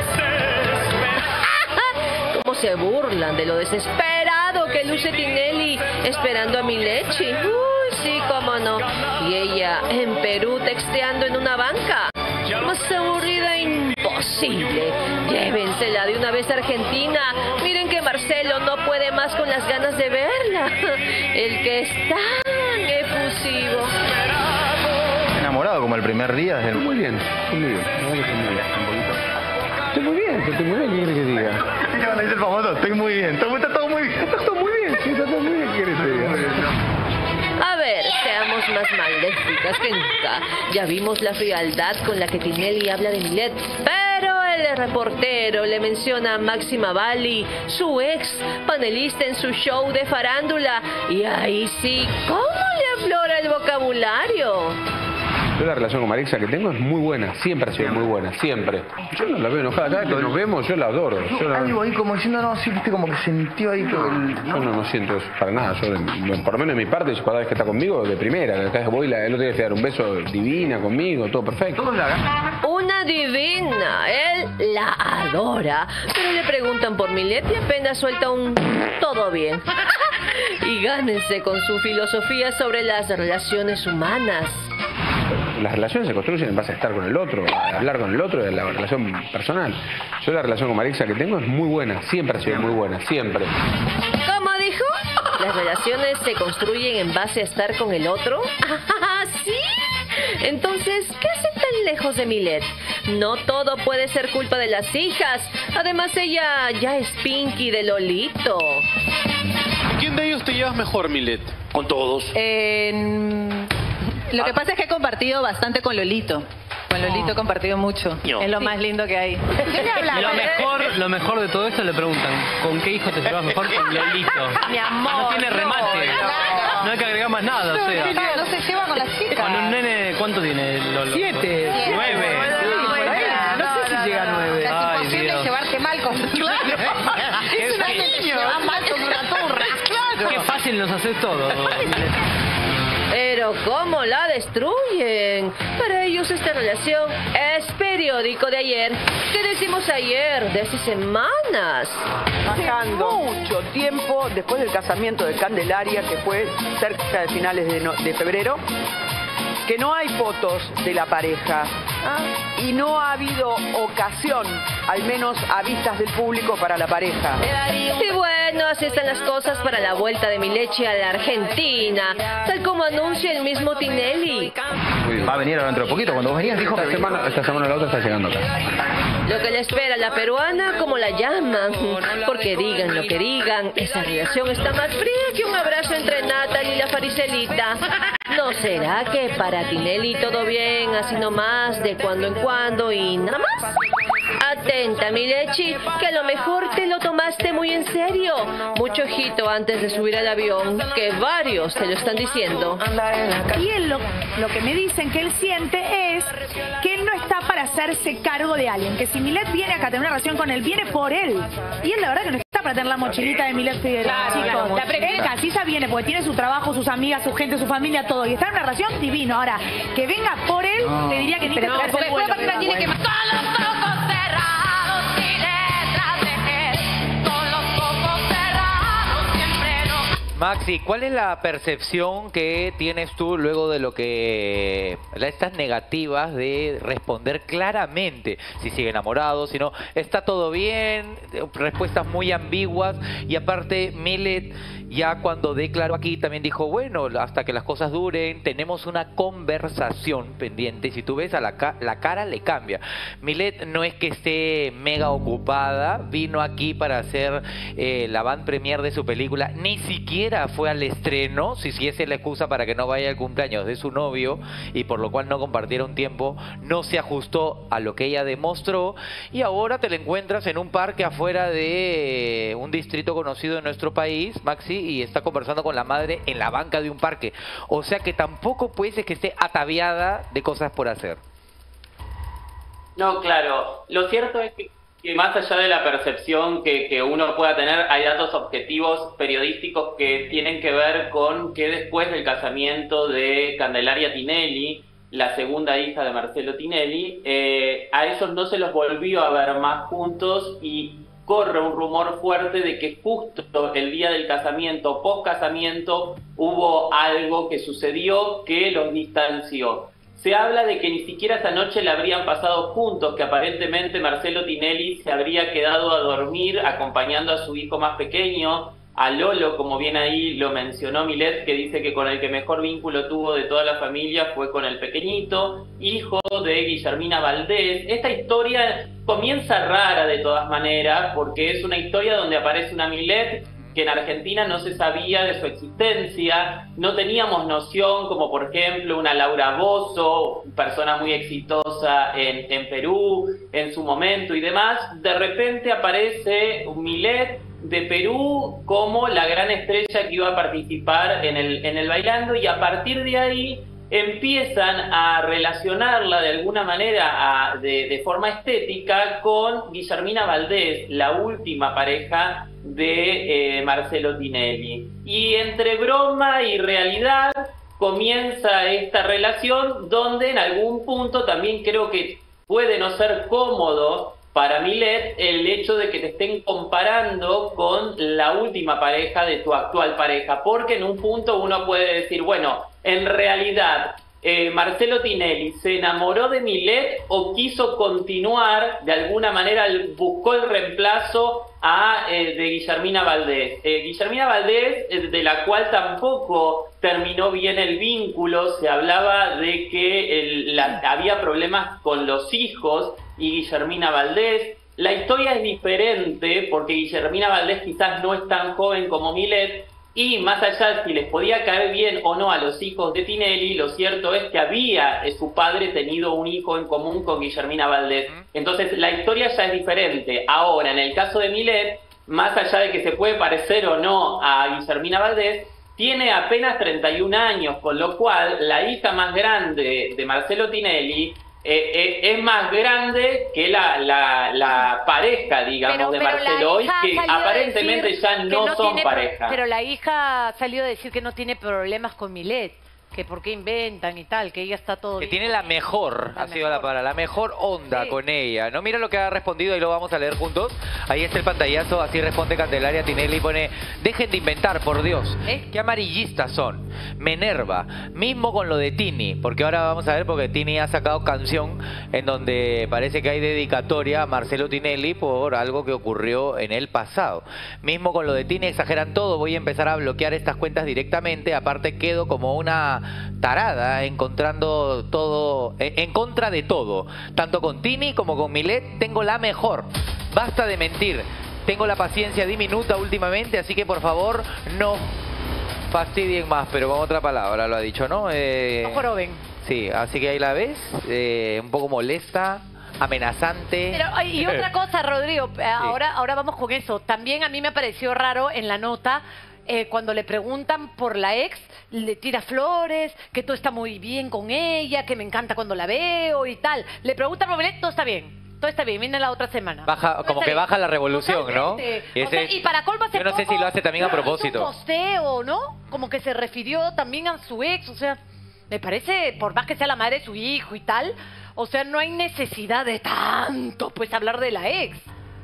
Cómo se burlan de lo desesperado que luce Tinelli esperando a Milechi. Uy, sí, cómo no. Y ella en Perú texteando en una banca. Más aburrida imposible. Llévensela de una vez a Argentina. Miren que Marcelo no puede más con las ganas de verla. El que es tan efusivo. Enamorado como el primer día. Desde el... Estoy muy bien, estoy muy bien. La verdad que estoy muy bien. Estoy muy bien, estoy muy bien, ¿qué querés que diga? Sí, cuando dice el famoso, estoy muy bien. Todo, está todo muy bien. Está todo muy bien, sí, está todo muy bien, ¿qué querés que diga? A ver, seamos más maléficas que nunca. Ya vimos la frialdad con la que Tinelli habla de Milet, pero el reportero le menciona a Máxima Valli, su ex panelista en su show de farándula, y ahí sí, ¿cómo le aflora el vocabulario? Yo la relación con Marixa que tengo es muy buena, siempre ha sido muy buena, siempre. Yo no la veo enojada, cada vez que nos vemos yo la adoro. Yo la... Algo ahí como diciendo, no, sí, viste, como que sintió ahí que el... Yo no, no siento eso para nada, yo, de- por lo menos de mi parte, yo cada vez que está conmigo, de primera, cada vez que voy, la- el otro día fui a dar un beso divina conmigo, todo perfecto. Una divina, él la adora, pero le preguntan por Milet y apenas suelta un todo bien. Y gánense con su filosofía sobre las relaciones humanas. Las relaciones se construyen en base a estar con el otro, a hablar con el otro, de la relación personal. Yo la relación con Marixa que tengo es muy buena, siempre ha sido muy buena, siempre. ¿Cómo dijo? ¿Las relaciones se construyen en base a estar con el otro? ¿Ah, sí? Entonces, ¿qué hace estén lejos de Milet. No todo puede ser culpa de las hijas. Además, ella ya es Pinky de Lolito. ¿Quién de ellos te llevas mejor, Milet? Con todos. Eh, lo que pasa es que he compartido bastante con Lolito. Con Lolito he compartido mucho. Yo. Es lo más lindo que hay. Lo mejor, lo mejor de todo esto le preguntan, ¿con qué hijo te llevas mejor? Con Lolito. Mi amor, No tiene remate. no, No hay que agregar más nada, o sea. No, no se lleva con las chicas. Con un nene, ¿cuánto tiene Lolo? Siete. Nueve. No sé si llega a nueve. Es Ay, imposible Dios. llevarte mal con Es una niña que se va mal con una turra. Claro. Qué fácil nos haces todo. Pero ¿cómo la destruyen? Para ellos esta relación es periódico de ayer. ¿Qué decimos ayer? De hace semanas. Pasando mucho tiempo después del casamiento de Candelaria, que fue cerca de finales de, no- de febrero, que no hay fotos de la pareja. Y no ha habido ocasión, al menos a vistas del público, para la pareja. Y bueno, así están las cosas para la vuelta de Milechi a la Argentina, tal como anuncia el mismo Tinelli. Va a venir ahora dentro de poquito. Cuando vos venías dijo esta semana, esta semana o la otra está llegando acá. Lo que le espera a la peruana, como la llaman. Porque digan lo que digan, esa relación está más fría que un abrazo entre Natalie y la fariselita. ¿No será que para Tinelli todo bien, así nomás, de cuando en cuando y nada más? Atenta, Milechi, que a lo mejor te lo tomaste muy en serio. Mucho ojito antes de subir al avión, que varios te lo están diciendo. Y él lo, lo que me dicen que él siente es que él no está para hacerse cargo de alguien. Que si Milet viene acá a tener una relación con él, viene por él. Y él la verdad que no está para tener la mochilita de Milet Figueroa. Claro, chicos. claro, la pre- Él casilla viene porque tiene su trabajo, sus amigas, su gente, su familia, todo. Y está en una relación divino. Ahora, que venga por él, No. te diría que ni Pero te no, parece porque el vuelo, después pero tiene que bueno. con los ojos cerrados y letras de él, con los ojos cerrados siempre no. Maxi, ¿cuál es la percepción que tienes tú luego de lo que estas negativas de responder claramente si sigue enamorado, si no, está todo bien, respuestas muy ambiguas y aparte Milet ya cuando declaró aquí también dijo, bueno, hasta que las cosas duren, tenemos una conversación pendiente y si tú ves a la, ca la cara le cambia. Milet no es que esté mega ocupada, vino aquí para hacer eh, la van premier de su película, ni siquiera fue al estreno, si, si esa es la excusa para que no vaya al cumpleaños de su novio y por lo cual no compartieron tiempo, no se ajustó a lo que ella demostró y ahora te la encuentras en un parque afuera de un distrito conocido de nuestro país, Maxi, y está conversando con la madre en la banca de un parque. O sea que tampoco puede ser que esté ataviada de cosas por hacer. No, claro. Lo cierto es que, que más allá de la percepción que, que uno pueda tener, hay datos objetivos periodísticos que tienen que ver con que después del casamiento de Candelaria Tinelli, la segunda hija de Marcelo Tinelli, eh, a ellos no se los volvió a ver más juntos y corre un rumor fuerte de que justo el día del casamiento, post casamiento, hubo algo que sucedió que los distanció. Se habla de que ni siquiera esa noche la habrían pasado juntos, que aparentemente Marcelo Tinelli se habría quedado a dormir acompañando a su hijo más pequeño, a Lolo, como bien ahí lo mencionó Milet, que dice que con el que mejor vínculo tuvo de toda la familia fue con el pequeñito, hijo de Guillermina Valdés. Esta historia comienza rara de todas maneras, porque es una historia donde aparece una Milet que en Argentina no se sabía de su existencia, no teníamos noción, como por ejemplo una Laura Bozzo, persona muy exitosa en, en Perú, en su momento y demás. De repente aparece un Milet de Perú como la gran estrella que iba a participar en el, en el Bailando, y a partir de ahí empiezan a relacionarla de alguna manera a, de, de forma estética con Guillermina Valdés, la última pareja de eh, Marcelo Tinelli. Y entre broma y realidad comienza esta relación donde en algún punto también creo que puede no ser cómodo para Milet el hecho de que te estén comparando con la última pareja de tu actual pareja, porque en un punto uno puede decir, bueno, en realidad eh, Marcelo Tinelli se enamoró de Milet o quiso continuar, de alguna manera buscó el reemplazo a eh, de Guillermina Valdés. Eh, Guillermina Valdés, eh, de la cual tampoco terminó bien el vínculo, se hablaba de que el, la, había problemas con los hijos y Guillermina Valdés. La historia es diferente porque Guillermina Valdés quizás no es tan joven como Milet, y más allá de si les podía caer bien o no a los hijos de Tinelli, lo cierto es que había eh, su padre tenido un hijo en común con Guillermina Valdés. Entonces la historia ya es diferente. Ahora, en el caso de Milet, más allá de que se puede parecer o no a Guillermina Valdés, tiene apenas treinta y un años, con lo cual la hija más grande de Marcelo Tinelli Eh, eh, es más grande que la, la, la pareja, digamos, Pero- de pero la Marcelo hoy, hija que salió a aparentemente decir ya que no, son tiene pro- pareja. Pero la hija salió a decir que no tiene problemas con Milet, que por qué inventan y tal, que ella está todo Que bien. tiene la mejor, ha sido la palabra, la mejor onda con ella. No, mira lo que ha respondido y lo vamos a leer juntos. Ahí está el pantallazo, así responde Candelaria Tinelli y pone: dejen de inventar, por Dios. ¿Qué amarillistas son? Me enerva. Mismo con lo de Tini, porque ahora vamos a ver, porque Tini ha sacado canción en donde parece que hay dedicatoria a Marcelo Tinelli por algo que ocurrió en el pasado. Mismo con lo de Tini, exageran todo. Voy a empezar a bloquear estas cuentas directamente. Aparte quedo como una tarada encontrando todo, en contra de todo. Tanto con Tini como con Milet tengo la mejor. Basta de mentir. Tengo la paciencia diminuta últimamente, así que por favor no fastidien más, pero con otra palabra lo ha dicho, ¿no? Eh, No joroben. Sí, así que ahí la ves, eh, un poco molesta, amenazante. Pero, ay, y otra cosa, Rodrigo, eh, ahora, ahora vamos con eso. También a mí me pareció raro en la nota, eh, cuando le preguntan por la ex, le tira flores, que todo está muy bien con ella, que me encanta cuando la veo y tal. Le preguntan por Milet, todo está bien. Todo está bien, viene la otra semana. Baja, Todo como está que bien. baja la revolución, ¿no? Totalmente. Y O ese sea, es- y para colmo hace yo no sé poco si lo hace también a hizo propósito. un posteo, ¿no? Como que se refirió también a su ex, o sea, me parece, por más que sea la madre de su hijo y tal, o sea, no hay necesidad de tanto, pues, hablar de la ex.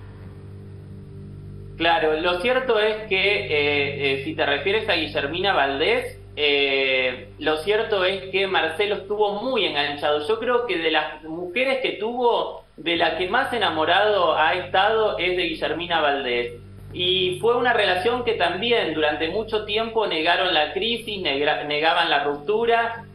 Claro, lo cierto es que eh, eh, si te refieres a Guillermina Valdés, eh, lo cierto es que Marcelo estuvo muy enganchado. Yo creo que de las mujeres que tuvo, de la que más enamorado ha estado es de Guillermina Valdés. Y fue una relación que también durante mucho tiempo negaron la crisis, negra- negaban la ruptura,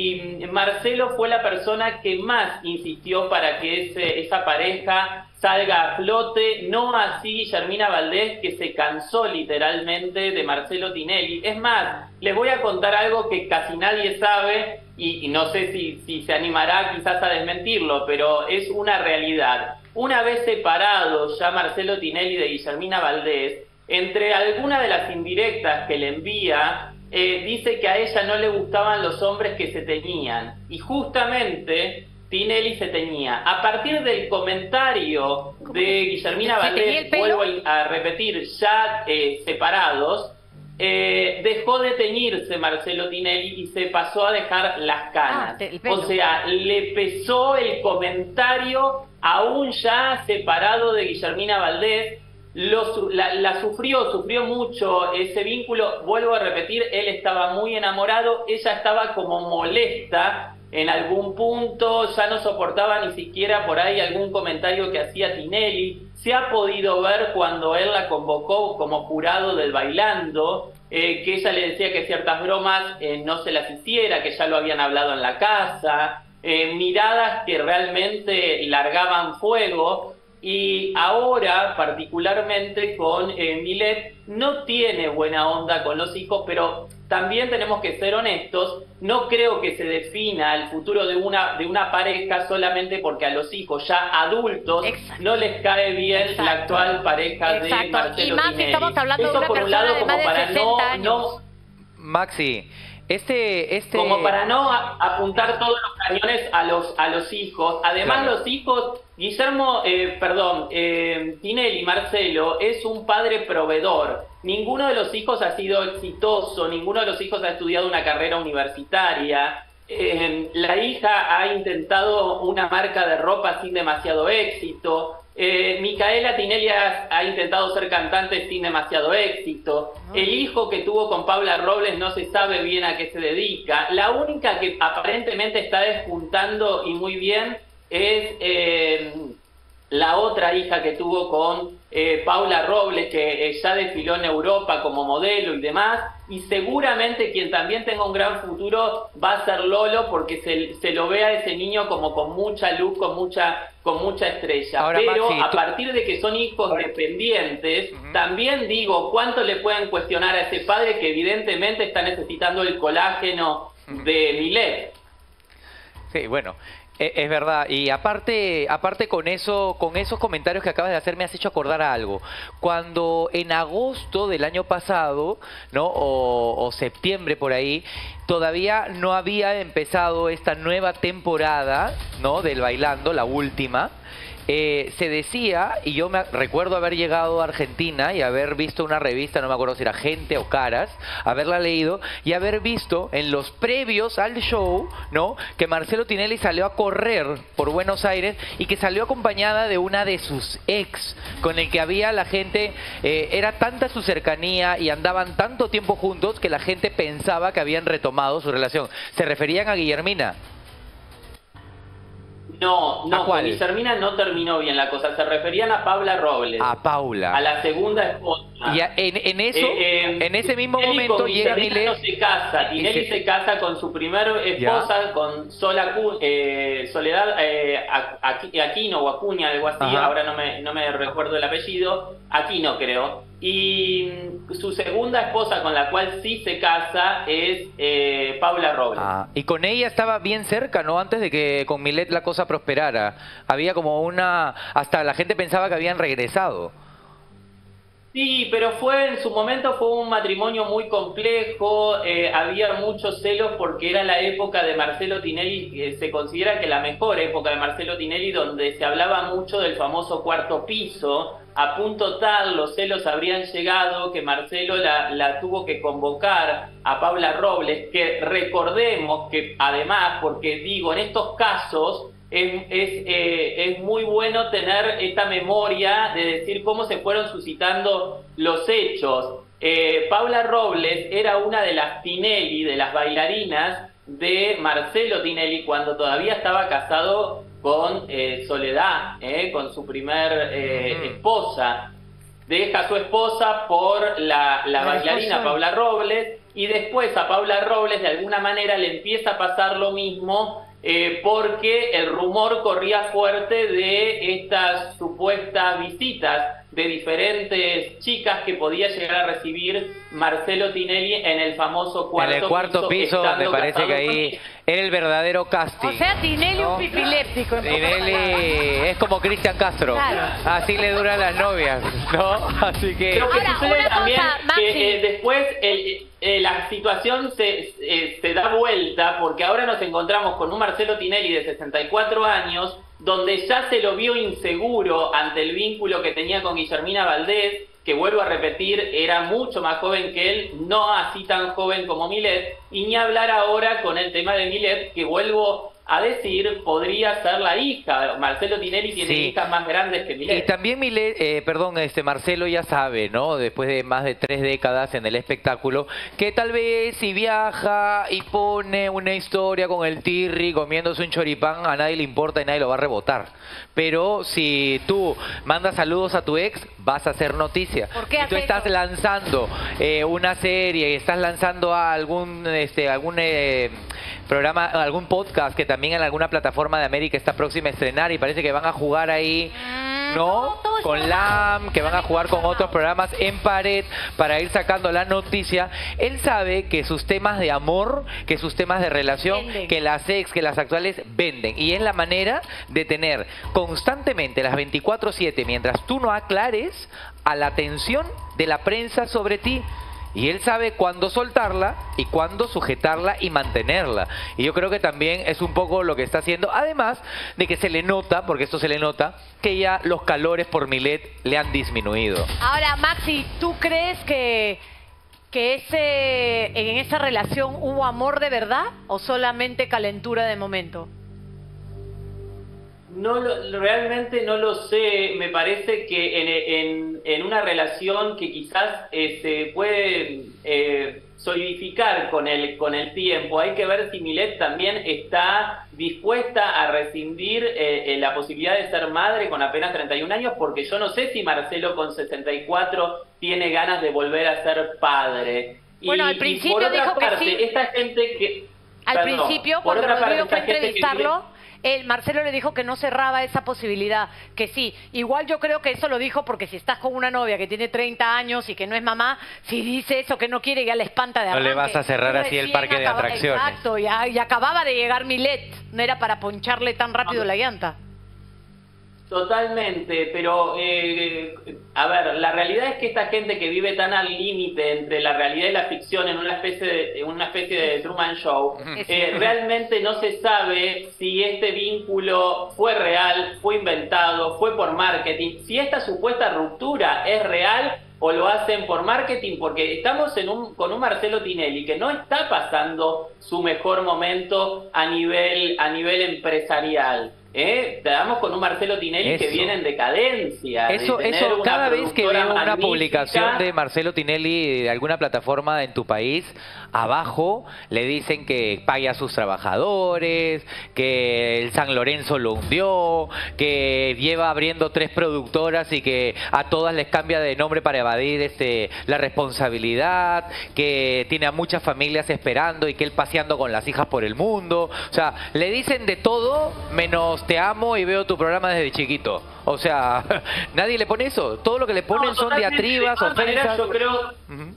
y Marcelo fue la persona que más insistió para que ese, esa pareja salga a flote, no así Guillermina Valdés, que se cansó literalmente de Marcelo Tinelli. Es más, les voy a contar algo que casi nadie sabe, y, y no sé si, si se animará quizás a desmentirlo, pero es una realidad. Una vez separado ya Marcelo Tinelli de Guillermina Valdés, entre alguna de las indirectas que le envía, eh, dice que a ella no le gustaban los hombres que se teñían. Y justamente Tinelli se teñía. A partir del comentario de Guillermina ¿Se teñía el Valdés, pelo? vuelvo a repetir, ya eh, separados, eh, dejó de teñirse Marcelo Tinelli y se pasó a dejar las canas. Ah, el pelo. O sea, le pesó el comentario, aún ya separado de Guillermina Valdés, lo, su- la, la sufrió, sufrió mucho ese vínculo. Vuelvo a repetir, él estaba muy enamorado, ella estaba como molesta en algún punto, ya no soportaba ni siquiera por ahí algún comentario que hacía Tinelli. Se ha podido ver cuando él la convocó como jurado del Bailando, eh, que ella le decía que ciertas bromas eh, no se las hiciera, que ya lo habían hablado en la casa, eh, miradas que realmente largaban fuego. Y ahora, particularmente con eh, Milet, no tiene buena onda con los hijos, pero también tenemos que ser honestos, no creo que se defina el futuro de una, de una pareja solamente porque a los hijos ya adultos no les cae bien la actual pareja de Exacto. Marcelo Y más si Tinelli. estamos hablando de Eso una por un persona lado de como más de para sesenta no, años. no Maxi, este, este... como para no a- apuntar todos los cañones a los a los hijos. Además, Claro. los hijos, Guillermo, eh, perdón, eh, Tinelli, Marcelo, es un padre proveedor. Ninguno de los hijos ha sido exitoso, ninguno de los hijos ha estudiado una carrera universitaria. Eh, la hija ha intentado una marca de ropa sin demasiado éxito. Eh, Micaela Tinelli ha, ha intentado ser cantante sin demasiado éxito. El hijo que tuvo con Paula Robles no se sabe bien a qué se dedica. La única que aparentemente está despuntando y muy bien es eh, la otra hija que tuvo con eh, Paula Robles, que eh, ya desfiló en Europa como modelo y demás. Y seguramente quien también tenga un gran futuro va a ser Lolo, porque se, se lo ve a ese niño como con mucha luz, con mucha con mucha estrella. Ahora, Pero Maxi, a tú- partir de que son hijos dependientes, también digo, ¿cuánto le pueden cuestionar a ese padre que evidentemente está necesitando el colágeno de Milet? Sí, bueno, e- es verdad. Y aparte, aparte con eso, con esos comentarios que acabas de hacer, me has hecho acordar a algo. Cuando en agosto del año pasado, ¿no? O, o septiembre por ahí, todavía no había empezado esta nueva temporada, ¿no? Del Bailando, la última. Eh, se decía, y yo me recuerdo haber llegado a Argentina y haber visto una revista, no me acuerdo si era Gente o Caras, haberla leído y haber visto en los previos al show, ¿no? Que Marcelo Tinelli salió a correr por Buenos Aires y que salió acompañada de una de sus ex, con el que había la gente, eh, era tanta su cercanía y andaban tanto tiempo juntos que la gente pensaba que habían retomado su relación. ¿Se referían a Guillermina? No, no, ¿A cuál? con Guillermina no terminó bien la cosa. Se referían a Paula Robles, A Paula. a la segunda esposa. Y a- en, en eso, Eh, eh, en ese mismo Tinelli momento con llega Guillermina Milet. no se casa. Tinelli se- se casa con su primer esposa, con Sola Cu- eh, Soledad eh, Aqu- Aqu- Aquino o Acuña, algo así. Ajá. Ahora no me, no me recuerdo el apellido. Aquino, creo. Y mm, su segunda esposa con la cual sí se casa es eh, Paula Robles. Ah, y con ella estaba bien cerca, ¿no? Antes de que con Milet la cosa prosperara. Había como una... Hasta la gente pensaba que habían regresado. Sí, pero fue en su momento fue un matrimonio muy complejo, eh, había muchos celos porque era la época de Marcelo Tinelli, eh, se considera que la mejor época de Marcelo Tinelli, donde se hablaba mucho del famoso cuarto piso, a punto tal los celos habrían llegado que Marcelo la, la tuvo que convocar a Paula Robles, que recordemos que además, porque digo, en estos casos es, es, eh, es muy bueno tener esta memoria de decir cómo se fueron suscitando los hechos. Eh, Paula Robles era una de las Tinelli, de las bailarinas de Marcelo Tinelli, cuando todavía estaba casado con eh, Soledad, eh, con su primer eh, esposa. Deja a su esposa por la, la La bailarina esposa. Paula Robles, y después a Paula Robles de alguna manera le empieza a pasar lo mismo, eh, porque el rumor corría fuerte de estas supuestas visitas de diferentes chicas que podía llegar a recibir Marcelo Tinelli en el famoso cuarto en el cuarto piso, estando me parece casado que con ahí ella. era el verdadero casting. O sea, Tinelli un pipiléptico. en pocas palabras. Tinelli es como Cristian Castro. Claro. Así le duran las novias, ¿no? Así que... Creo que Ahora, sucede una también cosa, Maxi. que eh, después el- eh, la situación se, eh, se da vuelta, porque ahora nos encontramos con un Marcelo Tinelli de sesenta y cuatro años, donde ya se lo vio inseguro ante el vínculo que tenía con Guillermina Valdés, que vuelvo a repetir, era mucho más joven que él, no así tan joven como Milet, y ni hablar ahora con el tema de Milet, que vuelvo a decir, podría ser la hija. Marcelo Tinelli tiene Sí. hijas más grandes que Y Milet. también Milet, eh, perdón, este Marcelo ya sabe, ¿no? Después de más de tres décadas en el espectáculo, que tal vez si viaja y pone una historia con el Tirri comiéndose un choripán, a nadie le importa y nadie lo va a rebotar. Pero si tú mandas saludos a tu ex, vas a hacer noticia. ¿Por qué Si tú hace estás eso? lanzando eh, una serie y estás lanzando algún, este, algún eh, programa, algún podcast que también en alguna plataforma de América está próxima a estrenar y parece que van a jugar ahí, ¿no? Con L A M, que van a jugar con otros programas en pared para ir sacando la noticia. Él sabe que sus temas de amor, que sus temas de relación, Venden. que las ex, que las actuales venden. Y es la manera de tener constantemente las veinticuatro siete, mientras tú no aclares, a la atención de la prensa sobre ti. Y él sabe cuándo soltarla y cuándo sujetarla y mantenerla. Y yo creo que también es un poco lo que está haciendo. Además de que se le nota, porque esto se le nota, que ya los calores por Milet le han disminuido. Ahora, Maxi, ¿tú crees que, que ese, en esa relación hubo amor de verdad o solamente calentura de momento? No lo, realmente no lo sé. Me parece que en, en, en una relación que quizás eh, se puede eh, solidificar con el, con el tiempo, hay que ver si Milet también está dispuesta a rescindir eh, eh, la posibilidad de ser madre con apenas treinta y un años, porque yo no sé si Marcelo con sesenta y cuatro tiene ganas de volver a ser padre. Bueno, y, al principio y por otra dijo que parte, sí. esta gente que... Al Perdón, principio, por cuando otra parte, Rodrigo fue a esta gente que entrevistarlo, el Marcelo le dijo que no cerraba esa posibilidad, que sí. Igual yo creo que eso lo dijo porque si estás con una novia que tiene treinta años y que no es mamá, si dice eso que no quiere, ya le espanta de No arranque. le vas a cerrar así el Recién parque de acaba- atracciones. Exacto, y, y acababa de llegar Milet, no era para poncharle tan rápido la llanta. Totalmente, pero eh, a ver, la realidad es que esta gente que vive tan al límite entre la realidad y la ficción en una especie de, en una especie de Truman Show, eh, realmente no se sabe si este vínculo fue real, fue inventado, fue por marketing, si esta supuesta ruptura es real o lo hacen por marketing, porque estamos en un, con un Marcelo Tinelli que no está pasando su mejor momento a nivel, a nivel empresarial. ¿Eh? Estamos con un Marcelo Tinelli Eso. que viene en decadencia. de Eso, tener eso una cada vez que productora veo una magnífica. publicación de Marcelo Tinelli de alguna plataforma en tu país, abajo le dicen que pague a sus trabajadores, que el San Lorenzo lo hundió, que lleva abriendo tres productoras y que a todas les cambia de nombre para evadir este la responsabilidad, que tiene a muchas familias esperando y que él paseando con las hijas por el mundo. O sea, le dicen de todo menos te amo y veo tu programa desde chiquito. O sea, nadie le pone eso. Todo lo que le ponen No, son totalmente. diatribas, De todas maneras, ofensas. yo creo,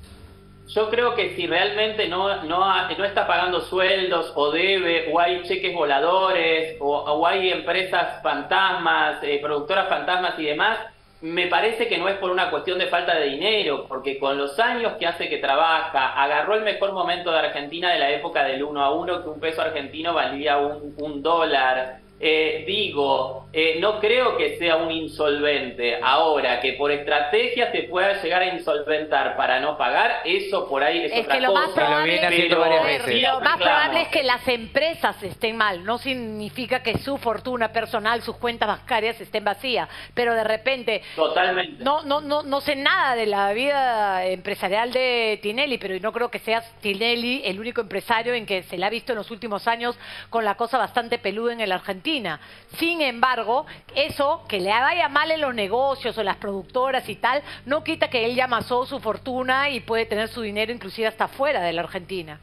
yo creo que si realmente no, no, ha- no está pagando sueldos o debe, o hay cheques voladores, o, o hay empresas fantasmas, eh, productoras fantasmas y demás, me parece que no es por una cuestión de falta de dinero, porque con los años que hace que trabaja, agarró el mejor momento de Argentina de la época del uno a uno, que un peso argentino valía un, un dólar. Eh, digo, eh, no creo que sea un insolvente. Ahora, que por estrategia se pueda llegar a insolventar para no pagar, eso por ahí es, Es otra que lo más cosa. probable, Pero a ver, sí lo más reclamo. probable es que las empresas estén mal. No significa que su fortuna personal, sus cuentas bancarias estén vacías. Pero de repente, Totalmente. no, no, no, no sé nada de la vida empresarial de Tinelli, pero no creo que sea Tinelli el único empresario en que se le ha visto en los últimos años con la cosa bastante peluda en el Argentina. Sin embargo, eso, que le vaya mal en los negocios o las productoras y tal, no quita que él ya amasó su fortuna y puede tener su dinero inclusive hasta fuera de la Argentina.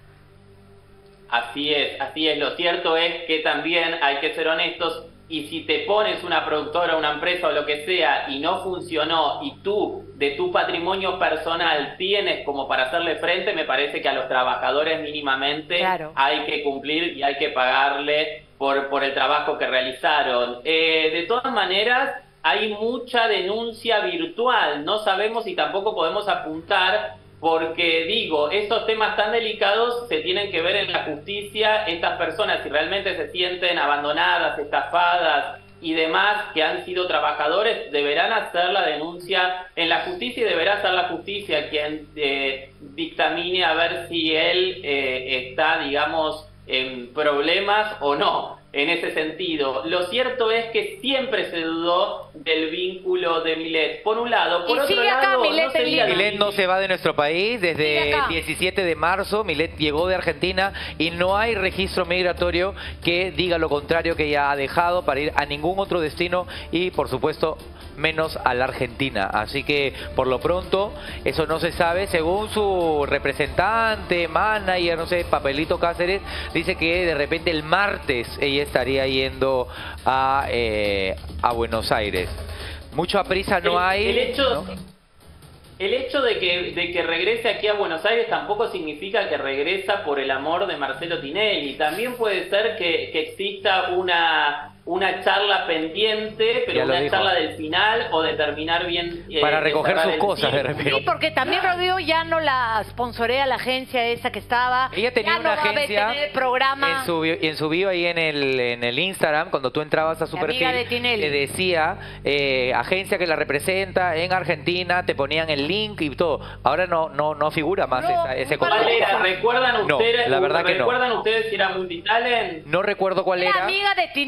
Así es, así es. Lo cierto es que también hay que ser honestos, y si te pones una productora, una empresa o lo que sea y no funcionó y tú de tu patrimonio personal tienes como para hacerle frente, me parece que a los trabajadores mínimamente Claro. hay que cumplir y hay que pagarle por, por el trabajo que realizaron. Eh, de todas maneras, hay mucha denuncia virtual, no sabemos y tampoco podemos apuntar, porque digo, estos temas tan delicados se tienen que ver en la justicia. Estas personas, si realmente se sienten abandonadas, estafadas y demás, que han sido trabajadores, deberán hacer la denuncia en la justicia y deberá ser la justicia quien eh, dictamine a ver si él eh, está, digamos, en problemas o no. En ese sentido, lo cierto es que siempre se dudó del vínculo de Milet. Por un lado, por Y otro sigue acá lado, Milet no sería Milet no se va de nuestro país desde Sigue acá. el diecisiete de marzo. Milet llegó de Argentina y no hay registro migratorio que diga lo contrario, que ella ha dejado para ir a ningún otro destino y, por supuesto, menos a la Argentina. Así que, por lo pronto, eso no se sabe. Según su representante, manager, no sé, Papelito Cáceres, dice que de repente el martes ella estaría yendo a, eh, a Buenos Aires. Mucha prisa no El- hay. el hecho- ¿no? El hecho de que, de que regrese aquí a Buenos Aires tampoco significa que regresa por el amor de Marcelo Tinelli. También puede ser que, que exista una, una charla pendiente, Ya pero lo una dijo. charla del final o de terminar bien. eh, Para de recoger cerrar sus el cosas, de círculo. repente. Sí, porque también Rodrigo ya no la sponsorea la agencia esa que estaba. Ella tenía ya no una va a agencia tener programa. En su, bio- en su bio ahí en el, en el Instagram, cuando tú entrabas a su La amiga perfil, de Tinelli. te decía eh, agencia que la representa en Argentina, te ponían el link y todo. Ahora no no no figura más No, esa- ese ¿Cuál contenido. era? ¿Recuerdan No, ustedes, la verdad que no. ¿recuerdan ustedes si era Multitalent? No recuerdo cuál Era era, amiga de Tinelli. pero recuerdo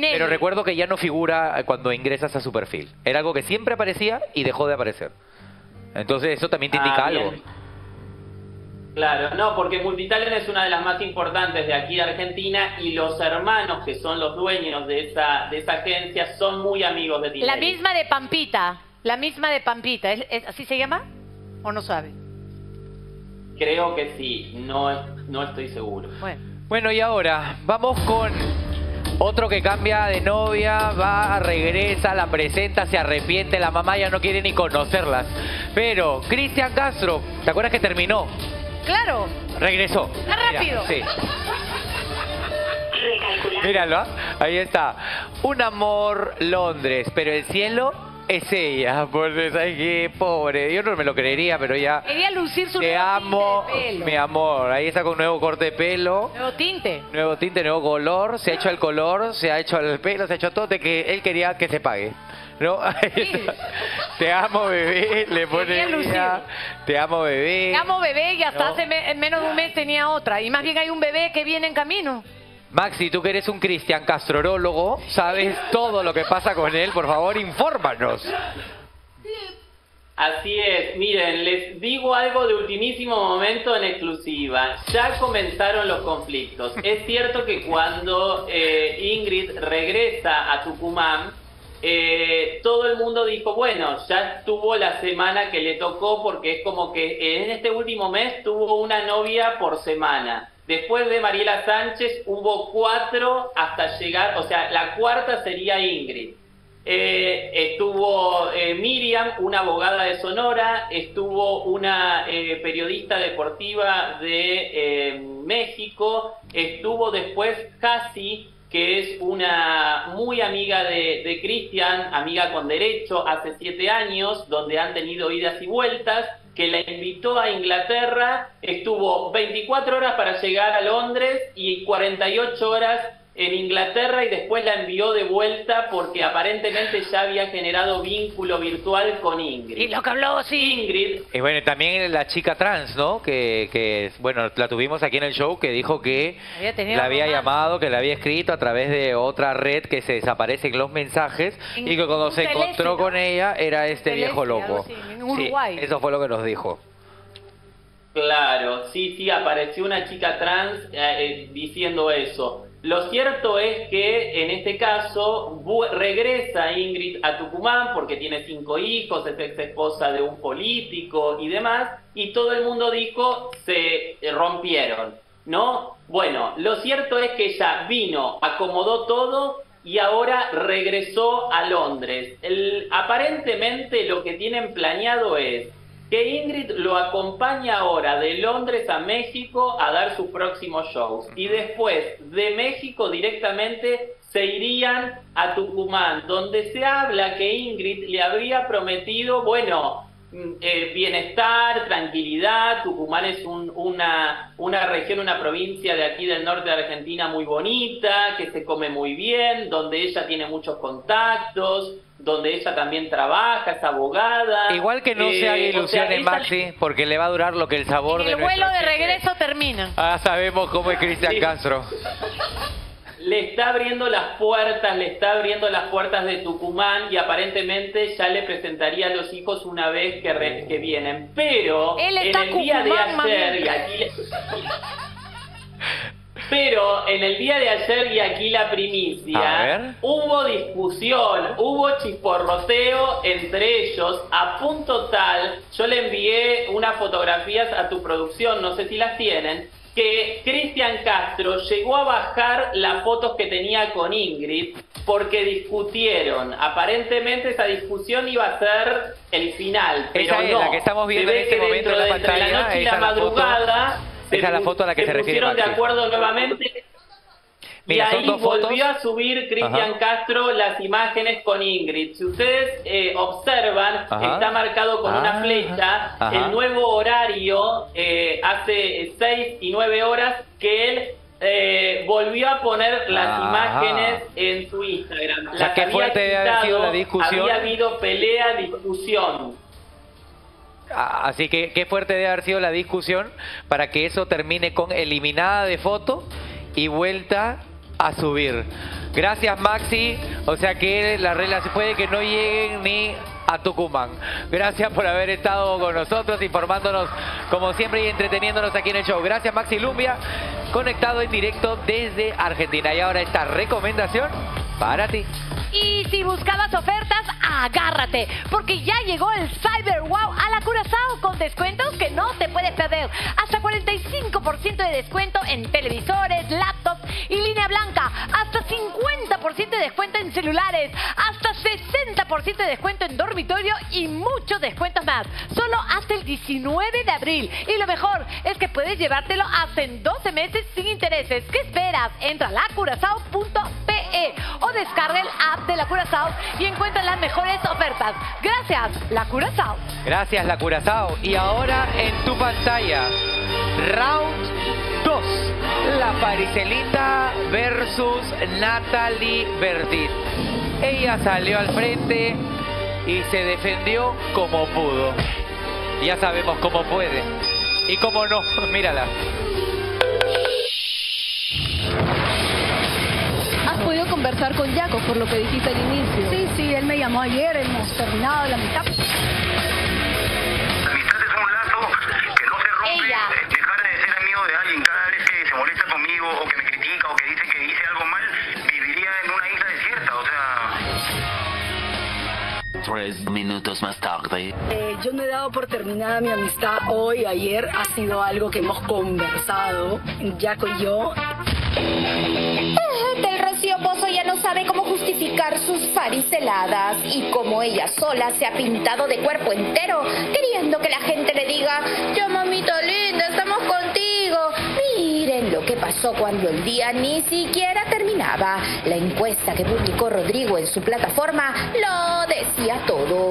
recuerdo que ya no figura cuando ingresas a su perfil. Era algo que siempre aparecía y dejó de aparecer. Entonces eso también te indica Ah, algo. bien. Claro, no, porque Multitalent es una de las más importantes de aquí de Argentina y los hermanos que son los dueños de esa de esa agencia son muy amigos de Tinelli. La misma de Pampita, la misma de Pampita, ¿es, es- así se llama? ¿O no sabe? Creo que sí, no, no estoy seguro. Bueno. Bueno, y ahora vamos con otro que cambia de novia, va, regresa, la presenta, se arrepiente, la mamá ya no quiere ni conocerlas. Pero Cristian Castro, ¿te acuerdas que terminó? Claro. Regresó. Más Mira, rápido. sí. Míralo, ¿ah? Ahí está. Un amor Londres, pero el cielo es ella. Porque, ¿sabes qué? Pobre. Yo no me lo creería, pero ya... Quería lucir su Te nuevo amo, tinte de pelo. mi amor. Ahí está con nuevo corte de pelo. Nuevo tinte. Nuevo tinte, nuevo color. Se ha hecho el color, se ha hecho el pelo, se ha hecho todo de que él quería que se pague. ¿No? Ahí está. Te amo, bebé. Le pone Quería lucir. ella. Te amo, bebé. Te amo, bebé, y hasta No. hace me- en menos de un mes tenía otra. Y más bien hay un bebé que viene en camino. Maxi, tú que eres un Cristian Castrorólogo, sabes todo lo que pasa con él. Por favor, infórmanos. Así es, miren, les digo algo de ultimísimo momento en exclusiva. Ya comenzaron los conflictos. Es cierto que cuando eh, Ingrid regresa a Tucumán, eh, todo el mundo dijo, bueno, ya tuvo la semana que le tocó porque es como que en este último mes tuvo una novia por semana. Después de Mariela Sánchez hubo cuatro hasta llegar, o sea, la cuarta sería Ingrid. Eh, estuvo eh, Miriam, una abogada de Sonora, estuvo una eh, periodista deportiva de eh, México, estuvo después Casi, que es una muy amiga de, de Cristian, amiga con derecho, hace siete años, donde han tenido idas y vueltas, que la invitó a Inglaterra, estuvo veinticuatro horas para llegar a Londres y cuarenta y ocho horas en Inglaterra y después la envió de vuelta porque aparentemente ya había generado vínculo virtual con Ingrid. Y lo que habló, sí. Ingrid. Y bueno, también la chica trans, ¿no? Que, que, bueno, la tuvimos aquí en el show, que dijo que Había tenido la había romance. llamado, que la había escrito a través de otra red que se desaparecen los mensajes En y que cuando un se Telesi, encontró ¿no? con ella era este Telesi, viejo algo loco. así, en Uruguay. Sí, eso fue lo que nos dijo. Claro, sí, sí, apareció una chica trans eh, eh, diciendo eso. Lo cierto es que en este caso vu- regresa Ingrid a Tucumán porque tiene cinco hijos, es ex esposa de un político y demás, y todo el mundo dijo se rompieron, ¿no? Bueno, lo cierto es que ella vino, acomodó todo y ahora regresó a Londres. El- aparentemente lo que tienen planeado es que Ingrid lo acompaña ahora de Londres a México a dar sus próximos shows. Y después de México directamente se irían a Tucumán, donde se habla que Ingrid le habría prometido, bueno, mm, eh, bienestar, tranquilidad. Tucumán es un- una, una región, una provincia de aquí del norte de Argentina muy bonita, que se come muy bien, donde ella tiene muchos contactos, donde ella también trabaja, es abogada. Igual que no Eh, se haga o sea, ilusiones, ella Maxi, porque le va a durar lo que el sabor de El vuelo nuestro de cheque. regreso termina. Ah, sabemos cómo es Cristian Castro. le está abriendo las puertas, le está abriendo las puertas de Tucumán y aparentemente ya le presentaría a los hijos una vez que, re- que vienen. Pero Él en está el día de Cucumán, ayer, mami. y aquí le- pero en el día de ayer y aquí la A primicia, ver. hubo discusión, hubo chisporroteo entre ellos a punto tal, yo le envié unas fotografías a tu producción, no sé si las tienen, que Cristian Castro llegó a bajar las fotos que tenía con Ingrid porque discutieron. Aparentemente esa discusión iba a ser el final, pero Esa es no. la que estamos viendo Se en ve este que momento en dentro la de entre pantalla, la noche y esa la es la foto. madrugada se Esa es la pu- foto a la que se refiere pusieron de Maxi. acuerdo nuevamente. Mira, y son ahí dos fotos. volvió a subir Cristian Ajá. Castro las imágenes con Ingrid. Si ustedes eh, observan, Ajá. está marcado con Ah, una flecha ajá. el nuevo horario, eh, hace seis y nueve horas que él eh, volvió a poner las Ajá. imágenes en su Instagram. O sea, Las qué había fuerte debe haber sido quitado, la discusión. Había habido pelea, discusión. Ah, Así que qué fuerte debe haber sido la discusión para que eso termine con eliminada de foto y vuelta a subir. Gracias, Maxi. O sea que la relación puede que no lleguen ni a Tucumán. Gracias por haber estado con nosotros, informándonos como siempre y entreteniéndonos aquí en el show. Gracias, Maxi Lumbia, conectado en directo desde Argentina. Y ahora esta recomendación para ti. Y si buscabas ofertas, agárrate, porque ya llegó el Cyber Wow a la Curazao con descuentos que no te puedes perder. Hasta cuarenta y cinco por ciento de descuento en televisores, laptops y línea blanca. Hasta cincuenta por ciento de descuento en celulares. Hasta sesenta por ciento de descuento en dormitorio y muchos descuentos más. Solo hasta el diecinueve de abril. Y lo mejor es que puedes llevártelo hasta en doce meses sin intereses. ¿Qué esperas? Entra a la curazao punto pe o descarga el app de la Curazao y encuentra las mejores ofertas. Gracias, la Curazao. Gracias, la Curazao. Y ahora en tu pantalla, round dos. La Pariselita versus Natalie Verdit. Ella salió al frente y se defendió como pudo. Ya sabemos cómo puede y cómo no. Mírala. ¿Has podido conversar con Jaco por lo que dijiste al inicio? Sí, sí, él me llamó ayer, hemos terminado la mitad. Ella. Dejar de ser amigo de alguien cada vez que se molesta conmigo o que me critica o que dice que hice algo mal, viviría en una isla desierta, o sea... Tres minutos más tarde. Eh, yo no he dado por terminada mi amistad hoy, ayer, ha sido algo que hemos conversado, Jaco y yo. Del Rocío Pozo ya no sabe cómo justificar sus fariceladas y como ella sola se ha pintado de cuerpo entero, queriendo que la gente le diga: ya mamita linda, estamos contigo. Miren lo que pasó cuando el día ni siquiera terminaba. La encuesta que publicó Rodrigo en su plataforma lo decía todo.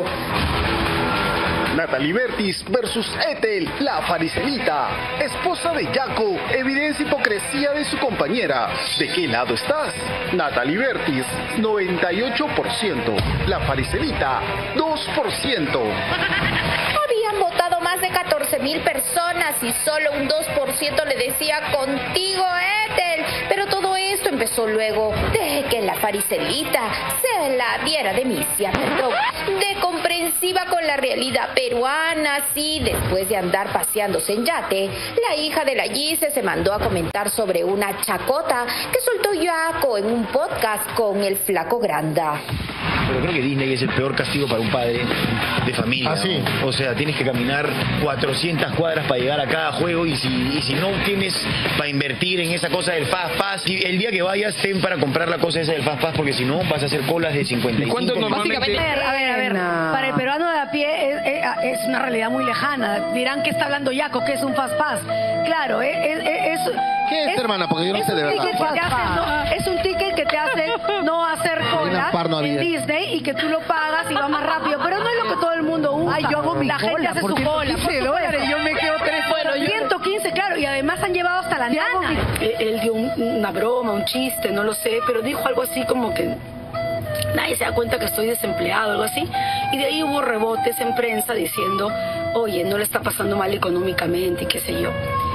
Natalie Vertis versus Ethel, la Fariselita. Esposa de Jaco, evidencia hipocresía de su compañera. ¿De qué lado estás? Natalie Vertis, noventa y ocho por ciento. La Fariselita, dos por ciento. Habían votado más de catorce mil personas y solo un dos por ciento le decía contigo, Ethel. Pero todo esto empezó luego de que la Fariselita se la diera de misia, perdón, de comprensiva con la realidad peruana. Así, después de andar paseándose en yate, la hija de la Gise se mandó a comentar sobre una chacota que soltó Jaco en un podcast con el Flaco Granda. Pero creo que Disney es el peor castigo para un padre de familia. ¿Ah, sí? ¿No? O sea, tienes que caminar cuatrocientas cuadras para llegar a cada juego y si, y si no tienes para invertir en esa cosa del Fast Pass, y el día que vayas ten para comprar la cosa esa del Fast Pass porque si no vas a hacer colas de cincuenta y cinco. ¿Cuánto normalmente? A ver, a ver, a ver. Para el peruano de a pie es, es, es una realidad muy lejana. Dirán que está hablando Jaco, que es un Fast Pass. Claro, es... es, es ¿Qué es, es, hermana? Porque yo no sé de verdad. Que te hace, no, es un ticket que te hace no hacer cola en Disney y que tú lo pagas y va más rápido. Pero no es lo que todo el mundo usa. Ay, yo hago mi La cola, gente hace su porque cola. quince dólares, yo me quedo tres Bueno, horas. ciento quince, claro. Y además han llevado hasta la nana. Él, él dio un, una broma, un chiste, no lo sé. Pero dijo algo así como que... nadie se da cuenta que estoy desempleado, algo así. Y de ahí hubo rebotes en prensa diciendo, oye, no le está pasando mal económicamente y qué sé yo.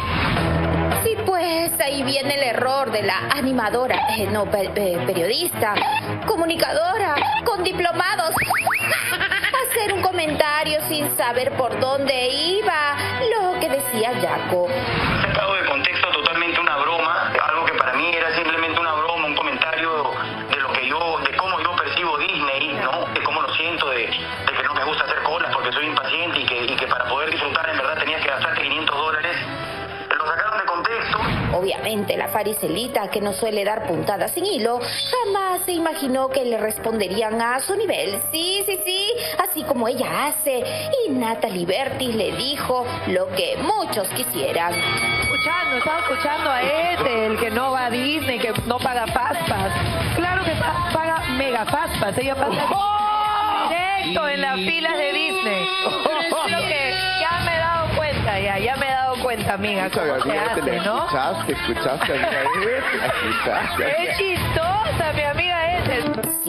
Sí, pues ahí viene el error de la animadora, eh, no, pe pe periodista, comunicadora, con diplomados. Hacer un comentario sin saber por dónde iba, lo que decía Jaco. Sacado de contexto totalmente una broma, algo que para mí era simplemente una broma, un comentario de lo que yo, de cómo yo percibo Disney, ¿no? De cómo lo siento, de, de que no me gusta hacer colas porque soy impaciente y que, y que para poder disfrutar en verdad tenías que gastarte quinientos dólares. Lo sacaron de contexto. Obviamente la Fariselita, que no suele dar puntadas sin hilo, jamás se imaginó que le responderían a su nivel. Sí, sí, sí, así como ella hace. Y Natalie Vertis le dijo lo que muchos quisieran. Escuchando, estaba escuchando a este, el que no va a Disney, que no paga Fast Pass. Claro que paga Mega Fast Pass. Ella pasa directo en las filas de Disney. Lo que ya me he dado cuenta, ya, ya me he dado cuenta, amiga, cómo se hace, ¿no? Escuchaste, escuchaste, amiga. Escuchaste. Es chistosa, mi amiga es.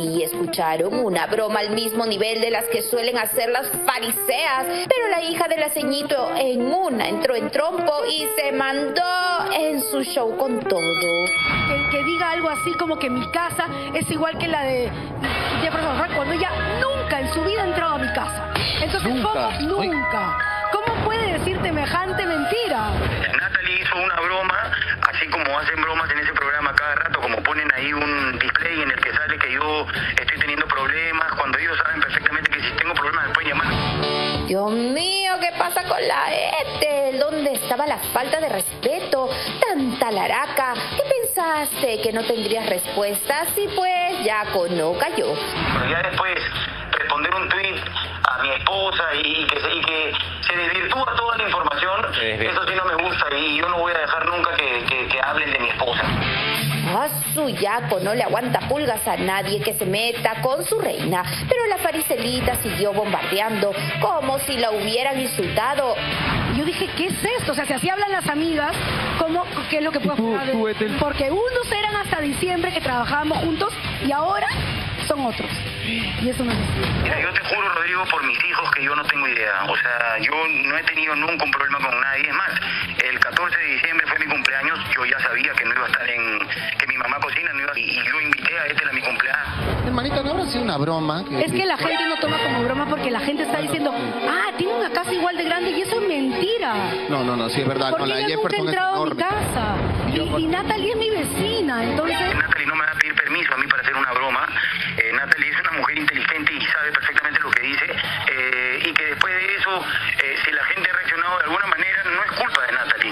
sí escucharon una broma al mismo nivel de las que suelen hacer las fariseas, pero la hija del aceñito en una entró en trompo y se mandó en su show con todo. Que, que diga algo así como que mi casa es igual que la de Jefferson Rock, cuando ella nunca en su vida ha entrado a mi casa. Entonces, Nunca. ¿cómo? Nunca. ¿Cómo puede decir semejante mentira? Natalie hizo una broma, así como hacen bromas en ese programa cada rato, como ponen ahí un display en el que sale que yo estoy teniendo problemas, cuando ellos saben perfectamente que si tengo problemas me pueden llamar. Dios mío, ¿qué pasa con la Ethel? ¿Dónde estaba la falta de respeto? Tanta laraca. ¿Qué pensaste? ¿Que no tendrías respuestas? Y pues ya no cayó. Pero ya después responder un tweet a mi esposa y, y, que, se, y que se desvirtúa toda la información, eso sí no me gusta y yo no voy a dejar nunca que, que, que hablen de mi esposa. Ah, su yaco no le aguanta pulgas a nadie que se meta con su reina, pero la fariselita siguió bombardeando como si la hubieran insultado. Yo dije, ¿qué es esto? O sea, si así hablan las amigas, ¿cómo, ¿qué es lo que puede pasar? Porque unos eran hasta diciembre que trabajábamos juntos y ahora son otros. Y eso no es así. Mira, yo te juro, Rodrigo, por mis hijos que yo no tengo idea. O sea, yo no he tenido nunca un problema con nadie. Es más, el catorce de diciembre fue mi cumpleaños. Yo ya sabía que no iba a estar en... que mi mamá cocina, no iba, y, y yo invité a este a mi cumpleaños. Hermanita, ¿no habrá sido una broma? Que... Es que la gente no toma como broma porque la gente está diciendo, ah, tiene una casa igual de grande y eso es mentira. No, no, no, sí es verdad. Porque No, la ella nunca ha Jefferson es entrado a mi enorme. casa. Y, yo- y Natalie es mi vecina, entonces... Natalie no me va a pedir permiso a mí para hacer una broma. Eh, Natalie es una mujer inteligente y sabe perfectamente lo que dice. Eh, y que después de eso, eh, si la gente ha reaccionado de alguna manera, no es culpa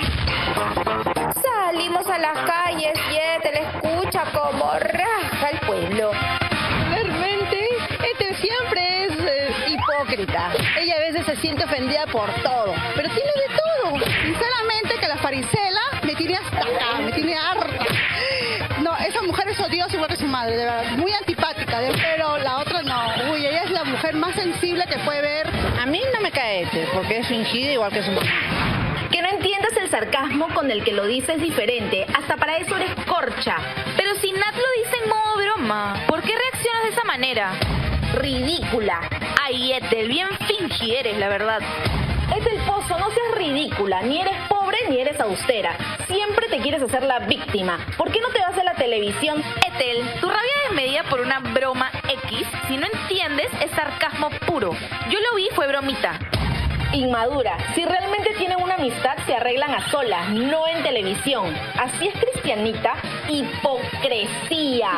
de Natalie. Salimos a las calles y Ethel escucha como raja el pueblo. Realmente, Ethel siempre es eh, hipócrita. Ella a veces se siente ofendida por todo, pero tiene de todo. Sinceramente, que la farisela me tiene hasta acá, me tiene harta. No, esa mujer es odiosa igual que su madre, de verdad. Muy antipática, de- pero la otra no. Uy, ella es la mujer más sensible que puede ver. A mí no me cae Ethel, porque es fingida igual que su mamá. Que no entiendas el sarcasmo con el que lo dices diferente. Hasta para eso eres corcha. Pero si Nat lo dice en modo broma, ¿por qué reaccionas de esa manera? Ridícula. Ay, Ethel, bien fingi eres, la verdad. Ethel Pozo, no seas ridícula. Ni eres pobre ni eres austera. Siempre te quieres hacer la víctima. ¿Por qué no te vas a la televisión? Ethel, tu rabia desmedida por una broma X, si no entiendes, es sarcasmo puro. Yo lo vi, fue bromita. Inmadura. Si realmente tienen una amistad, se arreglan a solas, no en televisión. Así es, Cristianita. Hipocresía.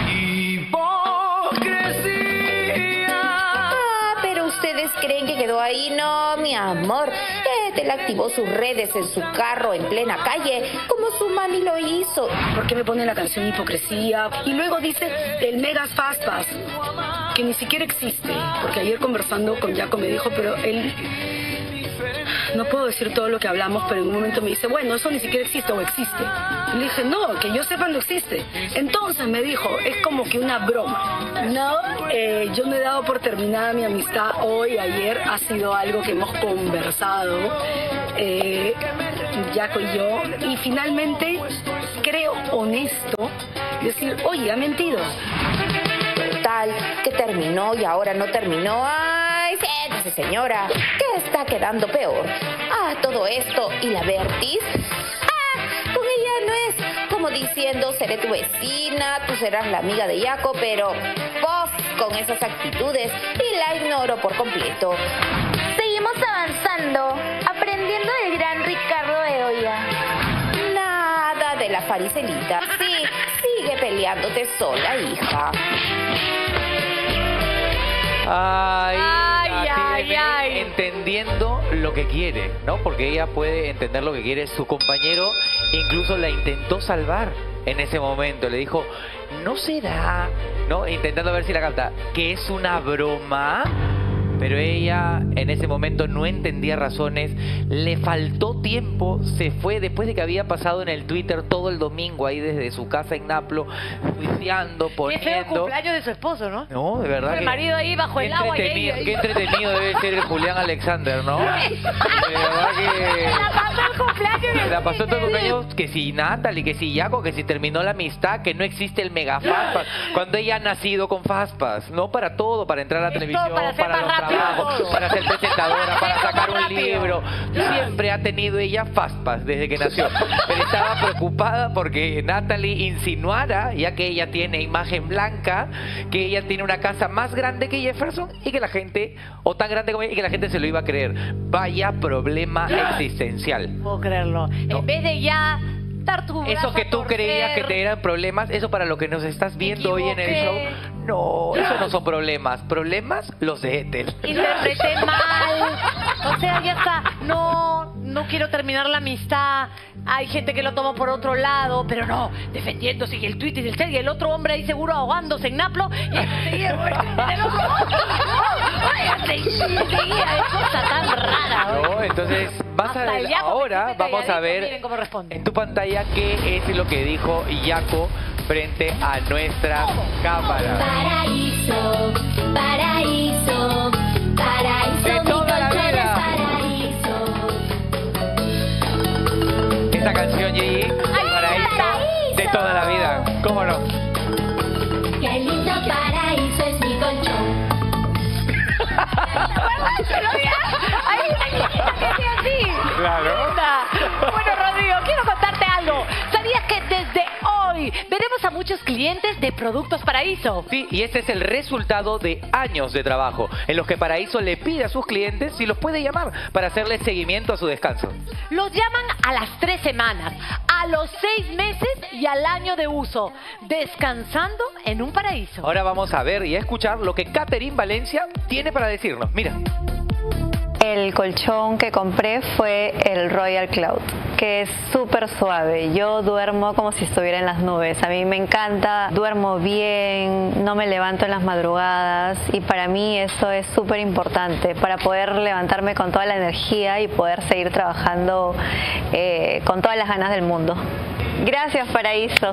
Ah, pero ustedes creen que quedó ahí. No, mi amor. Ethel activó sus redes en su carro en plena calle, como su mami lo hizo. ¿Por qué me pone la canción Hipocresía? Y luego dice el Mega Fast Pass, que ni siquiera existe. Porque ayer conversando con Jaco me dijo, pero él... No puedo decir todo lo que hablamos, pero en un momento me dice, bueno, eso ni siquiera existe o existe. Y le dije, no, que yo sepa no existe. Entonces me dijo, es como que una broma. No, eh, yo no he dado por terminada mi amistad hoy, ayer. Ha sido algo que hemos conversado, eh, Jaco y yo. Y finalmente creo honesto decir, oye, ha mentido. Total, que terminó y ahora no terminó. Ay, siéntese, señora, que está quedando peor. Ah, todo esto y la Bertis. Ah, con ella no es como diciendo, seré tu vecina, tú serás la amiga de Jaco, pero pof, con esas actitudes y la ignoro por completo. Seguimos avanzando, aprendiendo del gran Ricardo Bedoya. Nada de la fariselita. Sí, sigue peleándote sola, hija. Ay, Ay, así ay, de- ay. entendiendo lo que quiere, ¿no? Porque ella puede entender lo que quiere. Su compañero incluso la intentó salvar en ese momento. Le dijo, ¿no será? ¿No? Intentando ver si la capta. ¿Que es una broma? Pero ella en ese momento no entendía razones, le faltó tiempo, se fue después de que había pasado en el Twitter todo el domingo ahí desde su casa en Naplo, juiciando, Qué feo poniendo... cumpleaños de su esposo, ¿no? No, de verdad El que... marido ahí bajo el qué agua y entretenido, ella- qué entretenido debe ser el Julián Alexander, ¿no? De verdad que... todo el cumpleaños. Se la pasó todo el cumpleaños que si Natalie, que si Yaco, que si terminó la amistad, que no existe el mega Fastpass. Cuando ella ha nacido con Fastpass, no para todo, para entrar a la televisión, para para, ser los más rápido trabajos, todo. para ser presentadora, para sacar un rápido. libro. Siempre ha tenido ella Fastpass desde que nació. Pero estaba preocupada porque Natalie insinuara, ya que ella tiene imagen blanca, que ella tiene una casa más grande que Jefferson y que la gente, o tan grande como ella, y que la gente se lo iba a creer. Vaya problema existencial. No puedo creerlo. En vez de ya dar tu brazo Eso que a tú torcer, creías que te eran problemas, eso para lo que nos estás viendo hoy en el show, equivoqué. no, eso no son problemas. Problemas los de Ethel. interpreté mal. O sea, ya está. No, no quiero terminar la amistad. Hay gente que lo toma por otro lado, pero no, defendiéndose y el tweet y el cel y el otro hombre ahí seguro ahogándose en Naplo y seguía el otro. Ay, seguía, es cosa tan rara. ¿Oye? No, entonces vas a Hasta ver, el Yaco ahora que vamos a calladito, ver miren cómo responde. en tu pantalla qué es lo que dijo Yaco frente a nuestra cámara. Paraíso, paraíso, paraíso, De mi toda la colchón es vida. paraíso. Esta canción, Gigi, paraíso de toda la vida. ¿Cómo no? Qué lindo paraíso es mi colchón. Ahí está chiquita que hacía así. Claro. Linda. Bueno, Rodrigo, quiero contarte algo. ¿Sabías que desde hoy veremos a muchos clientes de Productos Paraíso? Sí, y este es el resultado de años de trabajo en los que Paraíso le pide a sus clientes si los puede llamar para hacerle seguimiento a su descanso. Los llaman a las tres semanas, a los seis meses y al año de uso, descansando en un paraíso. Ahora vamos a ver y a escuchar lo que Catherine Valencia tiene para decirnos. Mira. El colchón que compré fue el Royal Cloud, que es súper suave. Yo duermo como si estuviera en las nubes. A mí me encanta, duermo bien, no me levanto en las madrugadas y para mí eso es súper importante para poder levantarme con toda la energía y poder seguir trabajando eh, con todas las ganas del mundo. Gracias, Paraíso.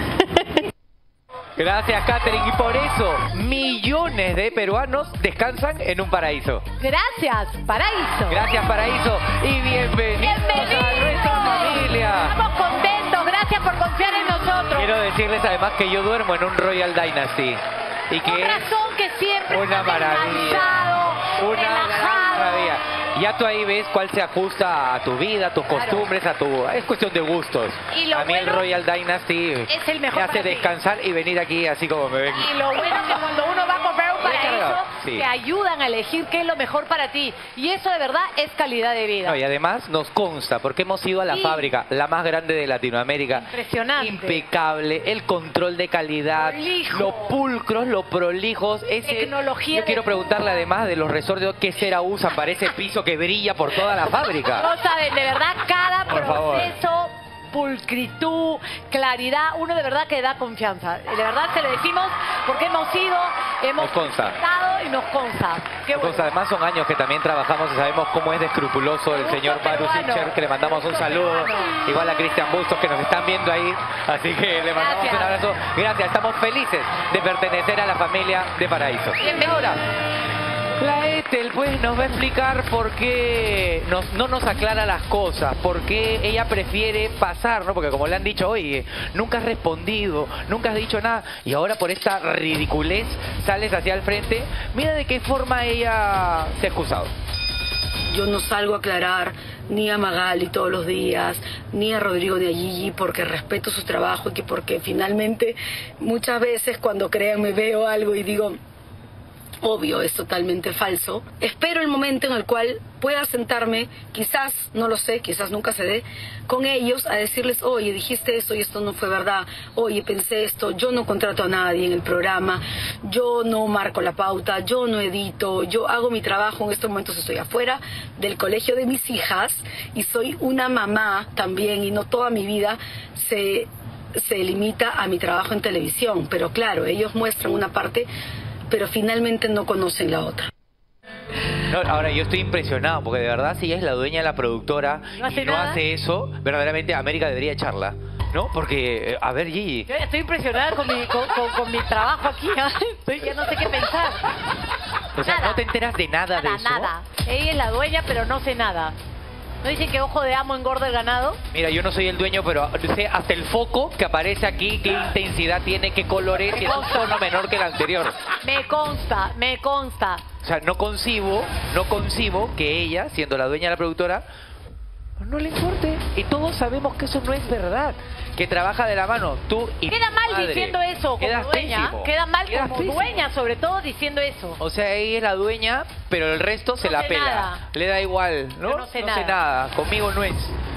Gracias, Catherine. Y por eso, millones de peruanos descansan en un paraíso. Gracias, Paraíso. Gracias, Paraíso. Y bienvenidos a nuestra familia. Estamos contentos. Gracias por confiar en nosotros. Quiero decirles además que yo duermo en un Royal Dynasty. Y que Con razón que siempre una estás maravilla. descansado, Una relajado. gran maravilla. Ya tú ahí ves cuál se ajusta a tu vida, a tus costumbres, a tu... Es cuestión de gustos. Y lo a mí el bueno Royal Dynasty es el mejor me hace para ti. descansar y venir aquí así como me ven. Y lo bueno es que cuando uno va a comprar un paraíso, Sí. te ayudan a elegir qué es lo mejor para ti. Y eso de verdad es calidad de vida. No, y además nos consta, porque hemos ido a la Sí. fábrica, la más grande de Latinoamérica. Impresionante. Impecable, el control de calidad, Prolijo. lo pulcros, lo prolijos. Ese, Tecnología Yo quiero de- preguntarle además de los resortes, ¿qué cera usan para ese piso que brilla por toda la fábrica? No saben, de verdad, cada Por favor. proceso, pulcritud, claridad, uno de verdad que da confianza. De verdad se lo decimos porque hemos ido, hemos Nos consta. estado y nos consta. Qué bueno. Pues además son años que también trabajamos y sabemos cómo es de escrupuloso el señor Baru peruano. Sicher, que le mandamos un saludo. Igual a Cristian Bustos, que nos están viendo ahí. Así que le mandamos Gracias. un abrazo. Gracias, estamos felices de pertenecer a la familia de Paraíso. Y ahora, la Ethel pues nos va a explicar por qué nos- no nos aclara las cosas, por qué ella prefiere pasar, ¿no? Porque como le han dicho, oye, nunca has respondido, nunca has dicho nada, y ahora por esta ridiculez sales hacia el frente. Mira de qué forma ella se ha excusado. Yo no salgo a aclarar ni a Magali todos los días, ni a Rodrigo ni a Gigi, porque respeto su trabajo y que porque finalmente muchas veces cuando crean me veo algo y digo, obvio, es totalmente falso. Espero el momento en el cual pueda sentarme, quizás, no lo sé, quizás nunca se dé, con ellos a decirles, oye, dijiste esto y esto no fue verdad, oye, pensé esto, yo no contrato a nadie en el programa, yo no marco la pauta, yo no edito, yo hago mi trabajo, en estos momentos estoy afuera del colegio de mis hijas y soy una mamá también y no toda mi vida se, se limita a mi trabajo en televisión, pero claro, ellos muestran una parte pero finalmente no conocen la otra. No, ahora yo estoy impresionado porque de verdad si ella es la dueña de la productora ¿No hace y no nada? hace eso, verdaderamente América debería echarla, ¿no? Porque, eh, a ver, Gigi, Yo estoy impresionada con mi, con, con- con mi trabajo aquí. Estoy, ya no sé qué pensar. o sea, Nada. ¿no te enteras de nada, de Nada, eso? nada. Ella es la dueña, pero no sé nada. ¿No dicen que ojo de amo engorda el ganado? Mira, yo no soy el dueño, pero sé hasta el foco que aparece aquí, qué intensidad tiene, qué colores, y es un tono menor que el anterior. Me consta, me consta. O sea, no concibo, no concibo que ella, siendo la dueña de la productora, no le importe. Y todos sabemos que eso no es verdad. Que trabaja de la mano, tú y Queda tu mal madre. diciendo eso como Queda dueña. pésimo. Queda mal Queda como pésimo. dueña, sobre todo diciendo eso. O sea, ella es la dueña, pero el resto se No la sé pela. nada. Le da igual, ¿no? Yo no sé nada. nada. Conmigo no es.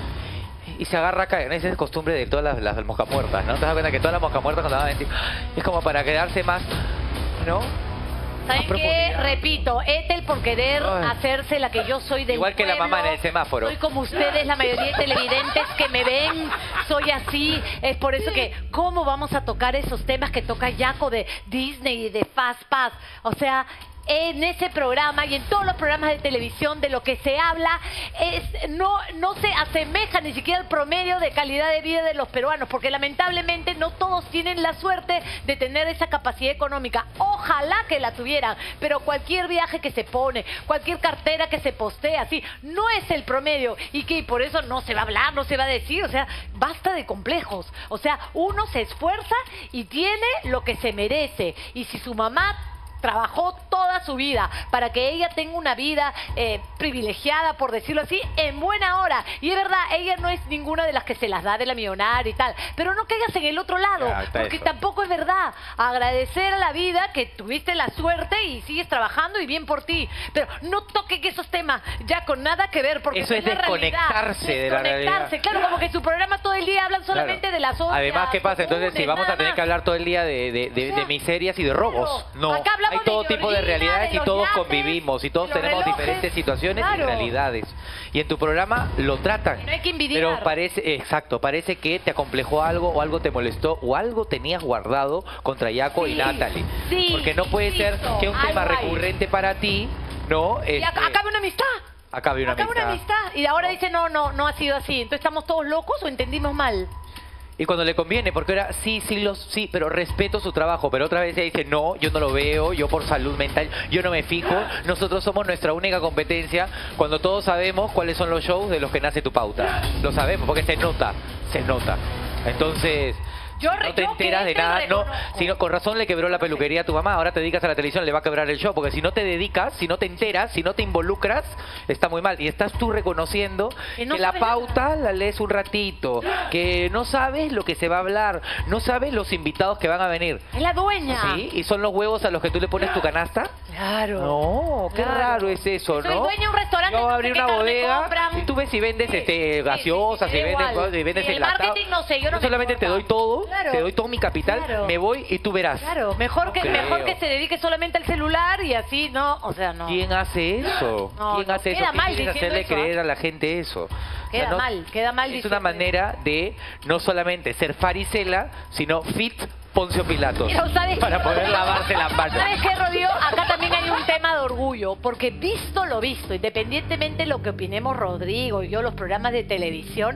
Y se agarra acá. Esa es costumbre de todas las, las moscas muertas, ¿no? Te das cuenta que todas las moscas muertas cuando van a decir, es como para quedarse más, ¿no? ¿Saben qué? Repito, Ethel por querer Ay. hacerse la que yo soy del Igual que la pueblo. mamá en el semáforo. Soy como ustedes, la mayoría de televidentes que me ven, soy así. Es por eso que, ¿cómo vamos a tocar esos temas que toca Yaco de Disney y de Fast Pass? O sea, en ese programa y en todos los programas de televisión de lo que se habla es no, no se asemeja ni siquiera al promedio de calidad de vida de los peruanos, porque lamentablemente no todos tienen la suerte de tener esa capacidad económica. Ojalá que la tuvieran, pero cualquier viaje que se pone, cualquier cartera que se postea, así, no es el promedio y que por eso no se va a hablar, no se va a decir, o sea, basta de complejos. O sea, uno se esfuerza y tiene lo que se merece, y si su mamá trabajó toda su vida para que ella tenga una vida eh, privilegiada, por decirlo así, en buena hora. Y es verdad, ella no es ninguna de las que se las da de la millonaria y tal. Pero no caigas en el otro lado, Ya, está porque eso. tampoco es verdad. Agradecer a la vida que tuviste la suerte y sigues trabajando y bien por ti. Pero no toquen esos temas ya con nada que ver, porque Eso no es la realidad. desconectarse de la Desconectarse, realidad. claro, como que su programa todo el día hablan solamente Claro. de las ollas. Además, ¿qué pasa? Entonces, si vamos a tener que hablar todo el día de, de, de- de miserias y de robos. No, acá hablamos hay todo de tipo de Georgina, realidades de y los todos yates, convivimos y todos de los tenemos relojes. diferentes situaciones Claro. y realidades. Y en tu programa lo tratan. No hay que envidiar. Pero parece, exacto, parece que te acomplejó algo o algo te molestó o algo tenías guardado contra Yaco y Sí, Natalie. sí, Porque no puede ser insisto, que un tema algo hay. recurrente para ti, ¿no? Y Este, acá, acabe una amistad. acabe una Acaba una amistad. amistad. Y ahora dice, no, no, no ha sido así. Entonces, ¿estamos todos locos o entendimos mal? Y cuando le conviene, porque ahora sí, sí, los, sí, pero respeto su trabajo. Pero otra vez ella dice, no, yo no lo veo, yo por salud mental, yo no me fijo. Nosotros somos nuestra única competencia cuando todos sabemos cuáles son los shows de los que nace tu pauta. Lo sabemos, porque se nota, se nota. Entonces, Yo, si no te yo enteras que de entro y nada, no, reconozco. si no, con razón le quebró la peluquería a tu mamá, ahora te dedicas a la televisión, le va a quebrar el show, porque si no te dedicas, si no te enteras, si no te involucras, está muy mal. Y estás tú reconociendo Que no que la sabes nada. pauta la lees un ratito, que no sabes lo que se va a hablar, no sabes los invitados que van a venir. Es la dueña. ¿Sí? ¿Y son los huevos a los que tú le pones tu canasta? Claro. No, qué Claro. raro es eso, Soy ¿no? dueña de un restaurante, Yo voy a no abrir sé qué una carne bodega compran. y tú ves si vendes este, gaseosas, sí, si da vendes igual. cosas, si vendes Sí, el enlatado. marketing no sé, yo no me solamente te importa. doy todo, Claro. te doy todo mi capital, Claro. me voy y tú verás. Claro, mejor No que creo. mejor que se dedique solamente al celular y así, no, o sea, no. ¿Quién hace eso? No, ¿Quién no, hace eso? queda ¿Quién mal quiere diciendo hacerle eso, creer ¿ah? a la gente eso? Queda no- mal, queda mal Es diciendo una manera de no solamente ser farisela, sino fit Poncio Pilatos. Pero, ¿sabes para qué? poder lavarse las manos. ¿Sabes qué, Rodrigo? Acá también hay un tema de orgullo, porque visto lo visto, independientemente de lo que opinemos Rodrigo y yo, los programas de televisión,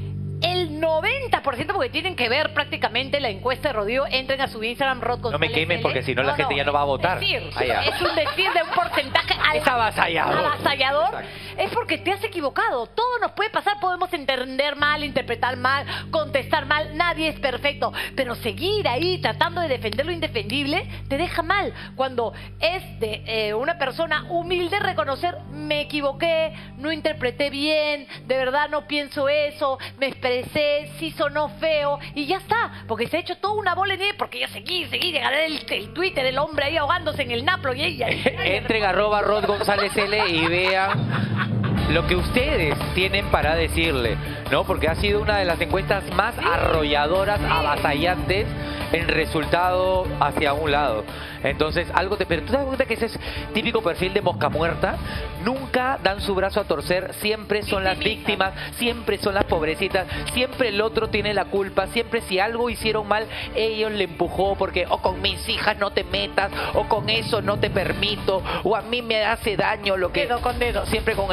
el noventa por ciento, porque tienen que ver prácticamente la encuesta de Rodrigo, entren a su Instagram, Rod No me González quemen L. porque si no la gente ya no va a votar. Es decir, Ah, ya. es un decir de un porcentaje al- Es avasallador. avasallador. Es porque te has equivocado. Todo nos puede pasar, podemos entender mal, interpretar mal, contestar mal. Nadie es perfecto. Pero seguir ahí tratando de defender lo indefendible te deja mal. Cuando es de eh, una persona humilde reconocer, me equivoqué, no interpreté bien, de verdad no pienso eso, me expresé, sí sonó feo y ya está. Porque se ha hecho toda una bola en él, porque yo seguí, seguí, de ganar el, el Twitter, el hombre ahí ahogándose en el naplo y ella. Entren a arroba Rod González L y vean lo que ustedes tienen para decirle, ¿no? Porque ha sido una de las encuestas más arrolladoras, avasallantes en resultado hacia un lado. Entonces, algo te... Pero tú te das cuenta que ese es típico perfil de mosca muerta. Nunca dan su brazo a torcer, siempre son las víctimas, siempre son las pobrecitas, siempre el otro tiene la culpa, siempre si algo hicieron mal, ellos le empujó porque o con mis hijas no te metas, o con eso no te permito, o a mí me hace daño lo que... Dedo con dedo. Siempre con el dedito.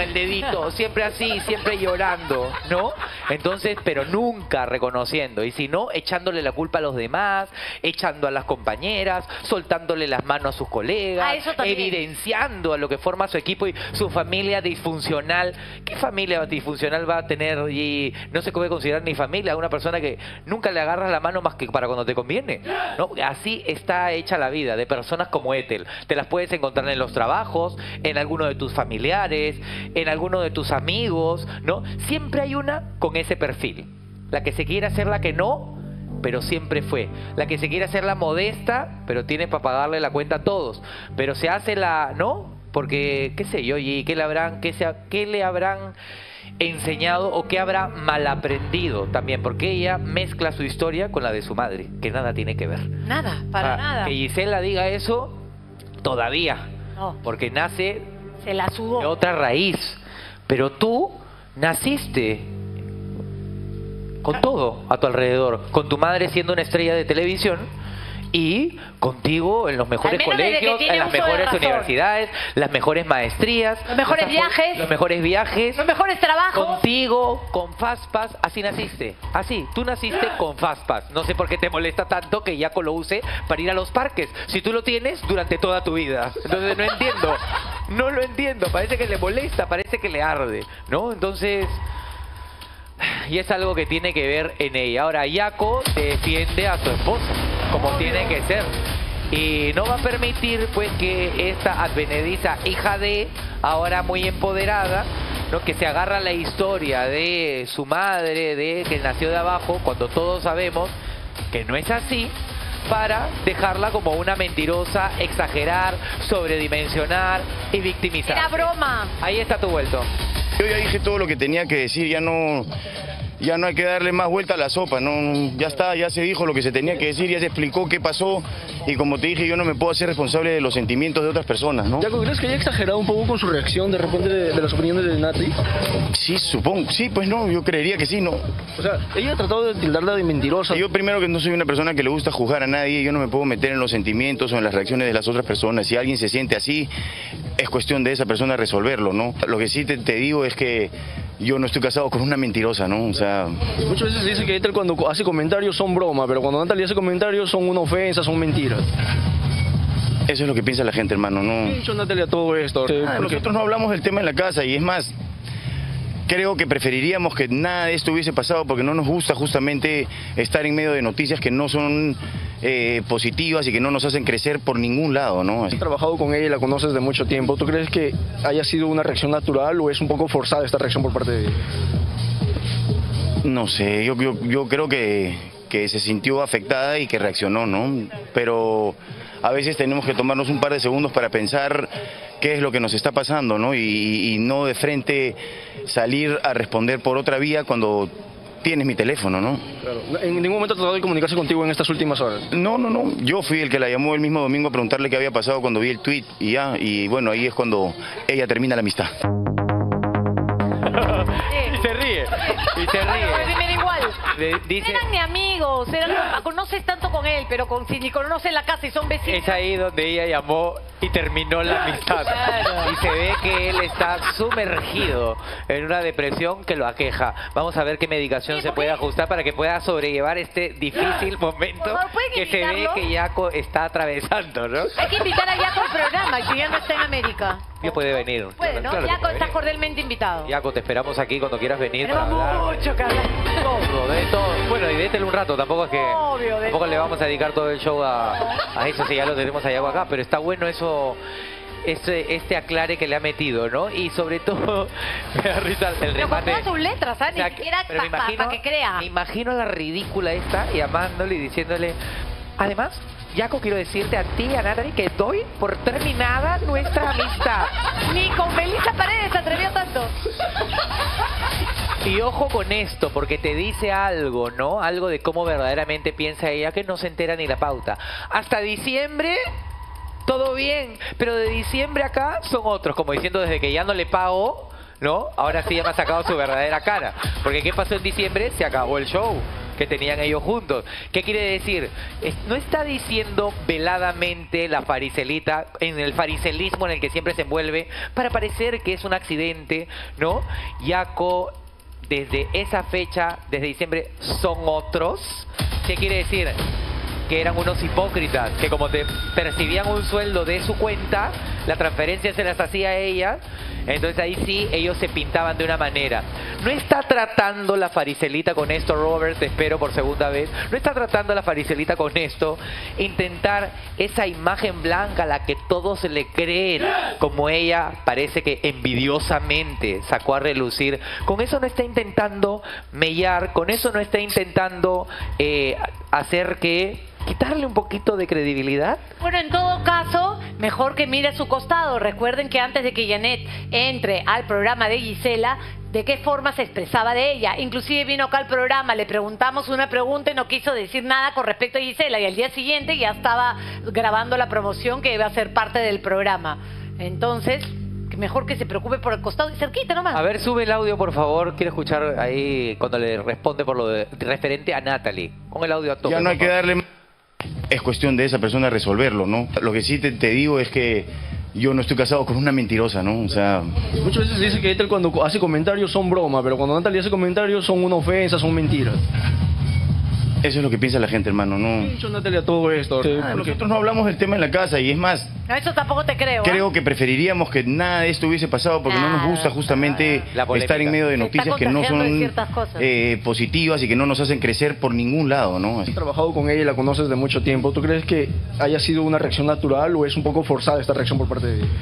pobrecito, siempre así, siempre llorando, ¿no? Entonces, pero nunca reconociendo. Y si no, echándole la culpa a los demás, echando a las compañeras, soltándole las manos a sus colegas, Ah, eso también. evidenciando a lo que forma su equipo y su familia disfuncional. ¿Qué familia disfuncional va a tener? Y no se puede considerar ni familia a una persona que nunca le agarras la mano más que para cuando te conviene, ¿no? Así está hecha la vida de personas como Ethel. Te las puedes encontrar en los trabajos, en alguno de tus familiares, en alguno de tus amigos, ¿no? Siempre hay una con ese perfil. La que se quiere hacer la que no, pero siempre fue. La que se quiere hacer la modesta, pero tiene para pagarle la cuenta a todos. Pero se hace la, ¿no? Porque, qué sé yo, y qué le habrán, qué, se, qué le habrán enseñado o qué habrá mal aprendido también, porque ella mezcla su historia con la de su madre, que nada tiene que ver. Nada, para Ah, nada. Que Gisela diga eso, todavía, No. porque nace Se la sudó. de otra raíz. Pero tú naciste con todo a tu alrededor, con tu madre siendo una estrella de televisión y contigo en los mejores Al menos desde que colegios, tiene en las uso de mejores razón. universidades, las mejores maestrías, Los mejores las- viajes. los mejores viajes, Los mejores trabajos. contigo, con Fastpass, así naciste, así, tú naciste con Fastpass. No sé por qué te molesta tanto que Yaco lo use para ir a los parques, si tú lo tienes durante toda tu vida. Entonces no entiendo, no lo entiendo, parece que le molesta, parece que le arde, ¿no? Entonces, y es algo que tiene que ver en ella. Ahora, Yaco defiende a su esposa, como tiene que ser. Y no va a permitir, pues, que esta advenediza hija de, ahora muy empoderada, ¿no? Que se agarra la historia de su madre, de que nació de abajo, cuando todos sabemos que no es así, para dejarla como una mentirosa, exagerar, sobredimensionar y victimizar. Era broma. Ahí está tu vuelto. Yo ya dije todo lo que tenía que decir, ya no, ya no hay que darle más vuelta a la sopa, no, ya está, ya se dijo lo que se tenía que decir, ya se explicó qué pasó y como te dije, yo no me puedo hacer responsable de los sentimientos de otras personas, ¿no? Jaco, ¿crees que haya exagerado un poco con su reacción de repente de, de las opiniones de Nati? Sí, supongo, sí, pues no, yo creería que sí, ¿no? O sea, ella ha tratado de tildarla de mentirosa. Yo primero que no soy una persona que le gusta juzgar a nadie, yo no me puedo meter en los sentimientos o en las reacciones de las otras personas. Si alguien se siente así, es cuestión de esa persona resolverlo, ¿no? Lo que sí te, te digo es que yo no estoy casado con una mentirosa, ¿no? O sea... Muchas veces se dice que Ethel cuando hace comentarios son broma, pero cuando Natalie hace comentarios son una ofensa, son mentiras. Eso es lo que piensa la gente, hermano, ¿no? ¿Qué ha dicho Natalie a todo esto? Ah, Porque- nosotros no hablamos del tema en la casa y es más, creo que preferiríamos que nada de esto hubiese pasado porque no nos gusta justamente estar en medio de noticias que no son eh, positivas y que no nos hacen crecer por ningún lado, ¿no? Has trabajado con ella y la conoces de mucho tiempo. ¿Tú crees que haya sido una reacción natural o es un poco forzada esta reacción por parte de ella? No sé, yo, yo, yo creo que, que se sintió afectada y que reaccionó, ¿no? Pero a veces tenemos que tomarnos un par de segundos para pensar qué es lo que nos está pasando, ¿no? Y, y no de frente salir a responder por otra vía cuando tienes mi teléfono, ¿no? Claro. ¿En ningún momento ha tratado de comunicarse contigo en estas últimas horas? No, no, no. Yo fui el que la llamó el mismo domingo a preguntarle qué había pasado cuando vi el tweet y ya. Y bueno, ahí es cuando ella termina la amistad. Y se ríe, y se Bueno, pues, ríe. me da igual. Le dice, Eran ni amigos, eran, no conoces tanto con él, pero con, si ni conoces la casa y son vecinos. es ahí donde ella llamó y terminó la amistad. Claro. Y se ve que él está sumergido en una depresión que lo aqueja. Vamos a ver qué medicación se puede ajustar para que pueda sobrellevar este difícil momento Por favor, ¿pueden que se ve invitarlo? que Yaco está atravesando, ¿no? Hay que invitar a Yaco al programa, que ya no está en América. Ya puede venir. Puede, ¿no? Claro que Yaco puede está venir. cordialmente invitado. Yaco, te esperamos aquí cuando quieras venir para Tenemos hablar. mucho que hablar. Todo, de todo. Bueno, y détele un rato, tampoco es que Obvio, de tampoco le todo. vamos a dedicar todo el show a, a eso, si ya lo tenemos a Yaco acá, pero está bueno eso, este, este aclare que le ha metido, ¿no? Y sobre todo, me da risa el Pero con remate. todas sus letras, ¿sabes? O sea, Ni siquiera pero me para imagino, que crea. me imagino la ridícula esta llamándole y diciéndole, además, Yaco, quiero decirte a ti y a Natalie que doy por terminada nuestra amistad. Ni con Melissa Paredes se atrevió tanto. Y ojo con esto, porque te dice algo, ¿no? Algo de cómo verdaderamente piensa ella, que no se entera ni la pauta. Hasta diciembre, todo bien, pero de diciembre acá son otros, como diciendo desde que ya no le pago, ¿no? Ahora sí ya me ha sacado su verdadera cara. Porque ¿qué pasó en diciembre? Se acabó el show. que tenían ellos juntos. ¿Qué quiere decir? Es- no está diciendo veladamente la fariselita, en el fariselismo en el que siempre se envuelve, para parecer que es un accidente, ¿no? Yaco, desde esa fecha, desde diciembre, son otros. ¿Qué quiere decir? Que eran unos hipócritas, que como te percibían un sueldo de su cuenta, la transferencia se las hacía a ella, entonces ahí sí ellos se pintaban de una manera. No está tratando la fariselita con esto, Robert, te espero por segunda vez, no está tratando la fariselita con esto, intentar esa imagen blanca a la que todos le creen, como ella parece que envidiosamente sacó a relucir. Con eso no está intentando mellar, con eso no está intentando eh, hacer que quitarle un poquito de credibilidad. Bueno, en todo caso, mejor que mire a su costado. Recuerden que antes de que Janet entre al programa de Gisela, de qué forma se expresaba de ella. Inclusive vino acá al programa, le preguntamos una pregunta y no quiso decir nada con respecto a Gisela. Y al día siguiente ya estaba grabando la promoción que iba a ser parte del programa. Entonces, mejor que se preocupe por el costado y cerquita nomás. A ver, sube el audio, por favor. Quiero escuchar ahí cuando le responde por lo de, referente a Natalie. Pon el audio a tope. Ya no hay por que favor. darle... Es cuestión de esa persona resolverlo, ¿no? Lo que sí te, te digo es que yo no estoy casado con una mentirosa, ¿no? O sea... Muchas veces se dice que Ethel cuando hace comentarios son broma, pero cuando Natalie hace comentarios son una ofensa, son mentiras. Eso es lo que piensa la gente, hermano, ¿no? ¿Qué ha dicho Natalie a todo esto? Ah, nosotros no hablamos del tema en la casa y es más, No, eso tampoco te creo. creo ¿eh? que preferiríamos que nada de esto hubiese pasado porque no nos gusta justamente estar en medio de Se está noticias que no contagiando de son ciertas cosas. eh, positivas y que no nos hacen crecer por ningún lado, ¿no? Has trabajado con ella y la conoces de mucho tiempo. ¿Tú crees que haya sido una reacción natural o es un poco forzada esta reacción por parte de ella?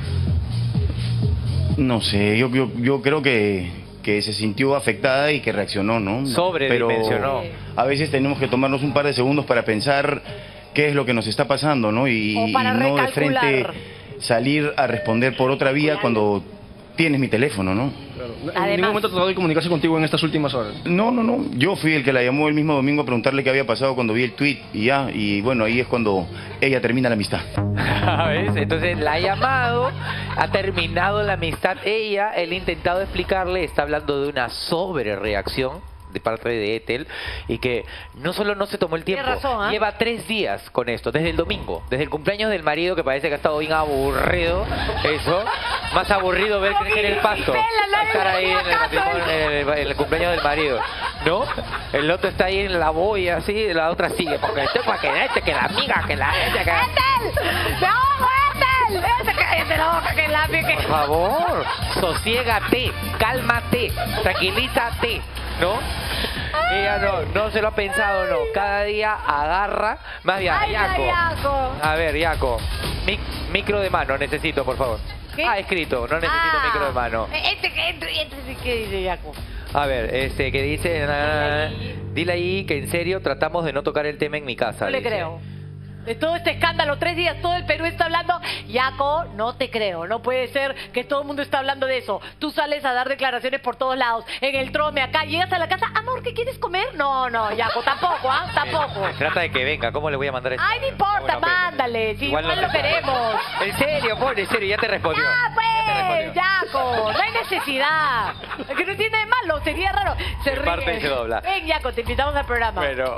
No sé, yo, yo, yo creo que, que se sintió afectada y que reaccionó, ¿no? Sobredimensionó. Pero a veces tenemos que tomarnos un par de segundos para pensar qué es lo que nos está pasando, ¿no? Y, O para y no de recalcular. frente salir a responder por otra vía cuando tienes mi teléfono, ¿no? ¿En ningún momento ha tratado de comunicarse contigo en estas últimas horas? No, no, no. Yo fui el que la llamó el mismo domingo a preguntarle qué había pasado cuando vi el tweet y ya. Y bueno, ahí es cuando ella termina la amistad. ¿Ves? Entonces la ha llamado, ha terminado la amistad ella, él ha intentado explicarle, está hablando de una sobrereacción de parte de Ethel y que no solo no se tomó el tiempo, Tiene razón, ¿eh? lleva tres días con esto, desde el domingo, desde el cumpleaños del marido, que parece que ha estado bien aburrido, eso, más aburrido ver crecer el pasto, estar ahí en el, matrimonio, en el, en el cumpleaños del marido, ¿no? El otro está ahí en la boya, así, la otra sigue, porque este, para que este, que la amiga, que la... Este, que... ¡Me ahogo, Ethel! ¡Ethel, cállate la boca, que la que... Por favor, sosiégate, cálmate, tranquilízate, ¿no? Ella no, no se lo ha pensado, no. Cada día agarra. Más bien, Ay, Yaco. Yaco. A ver, Yaco. Mic- micro de mano necesito, por favor. ¿Qué? Ah, escrito, no necesito Ah. micro de mano. Este, este, este, ¿qué dice Yaco? A ver, este que dice... na, dile ahí que en serio tratamos de no tocar el tema en mi casa. No le dice. creo. De todo este escándalo, tres días todo el Perú está hablando. Yaco, no te creo. No puede ser que todo el mundo está hablando de eso. Tú sales a dar declaraciones por todos lados. En el trome, acá. Llegas a la casa. Amor, ¿qué quieres comer? No, no, Yaco, tampoco, ¿ah? Tampoco. Trata de que venga, ¿cómo le voy a mandar esto? Ay, no importa, Bueno, pero- mándale. Si igual, no lo te- queremos. En serio, pobre, en serio, ya te respondió. ¡Ah, pues! Yaco, no hay necesidad. Es que no tiene de malo, sería raro. Se Se ríe. parte y se dobla. Ven, Yaco, te invitamos al programa. Pero...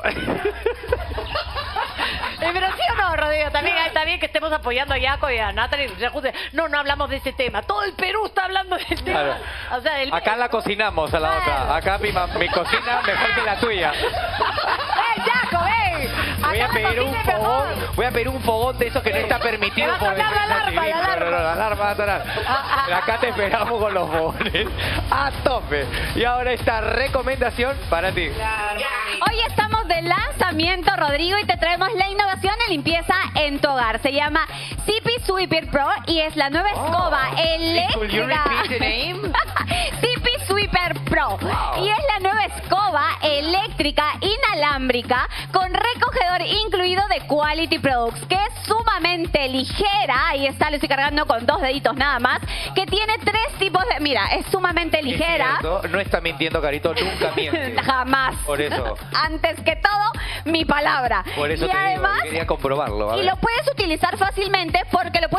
Eh, pero sí o no, Rodrigo, también está bien que estemos apoyando a Yaco y a Natalie. No, no hablamos de ese tema. Todo el Perú está hablando del tema. Claro. O sea, el... Acá la cocinamos a la otra. Acá mi, ma- mi cocina mejor que la tuya. ¡Ven, Yaco, ven! Voy a Acá la pedir un cocina es fogón, mejor. voy a pedir un fogón de esos que no está permitido Te va a por sonar la defensa alarma, civil. la No, no, no, la alarma va a sonar. Acá te esperamos con los fogones a tope. Y ahora esta recomendación para ti. Hoy estamos de lanzamiento, Rodrigo, y te traemos la innovación en limpieza en tu hogar. Se llama C P Sweeper Pro y es la nueva escoba Could you eléctrica. repeat the name? C P Sweeper Pro. Y es la nueva escoba eléctrica inalámbrica con recogedor incluido de Quality Products, que es sumamente ligera. Ahí está, le estoy cargando con dos deditos nada más. Que tiene tres tipos de... Mira, es sumamente ligera. Es cierto, no está mintiendo, Carito, nunca miente. Jamás. Por eso. Antes que todo, mi palabra. Por eso y te además, digo, quería comprobarlo. A y ver. lo puedes utilizar fácilmente porque lo puedes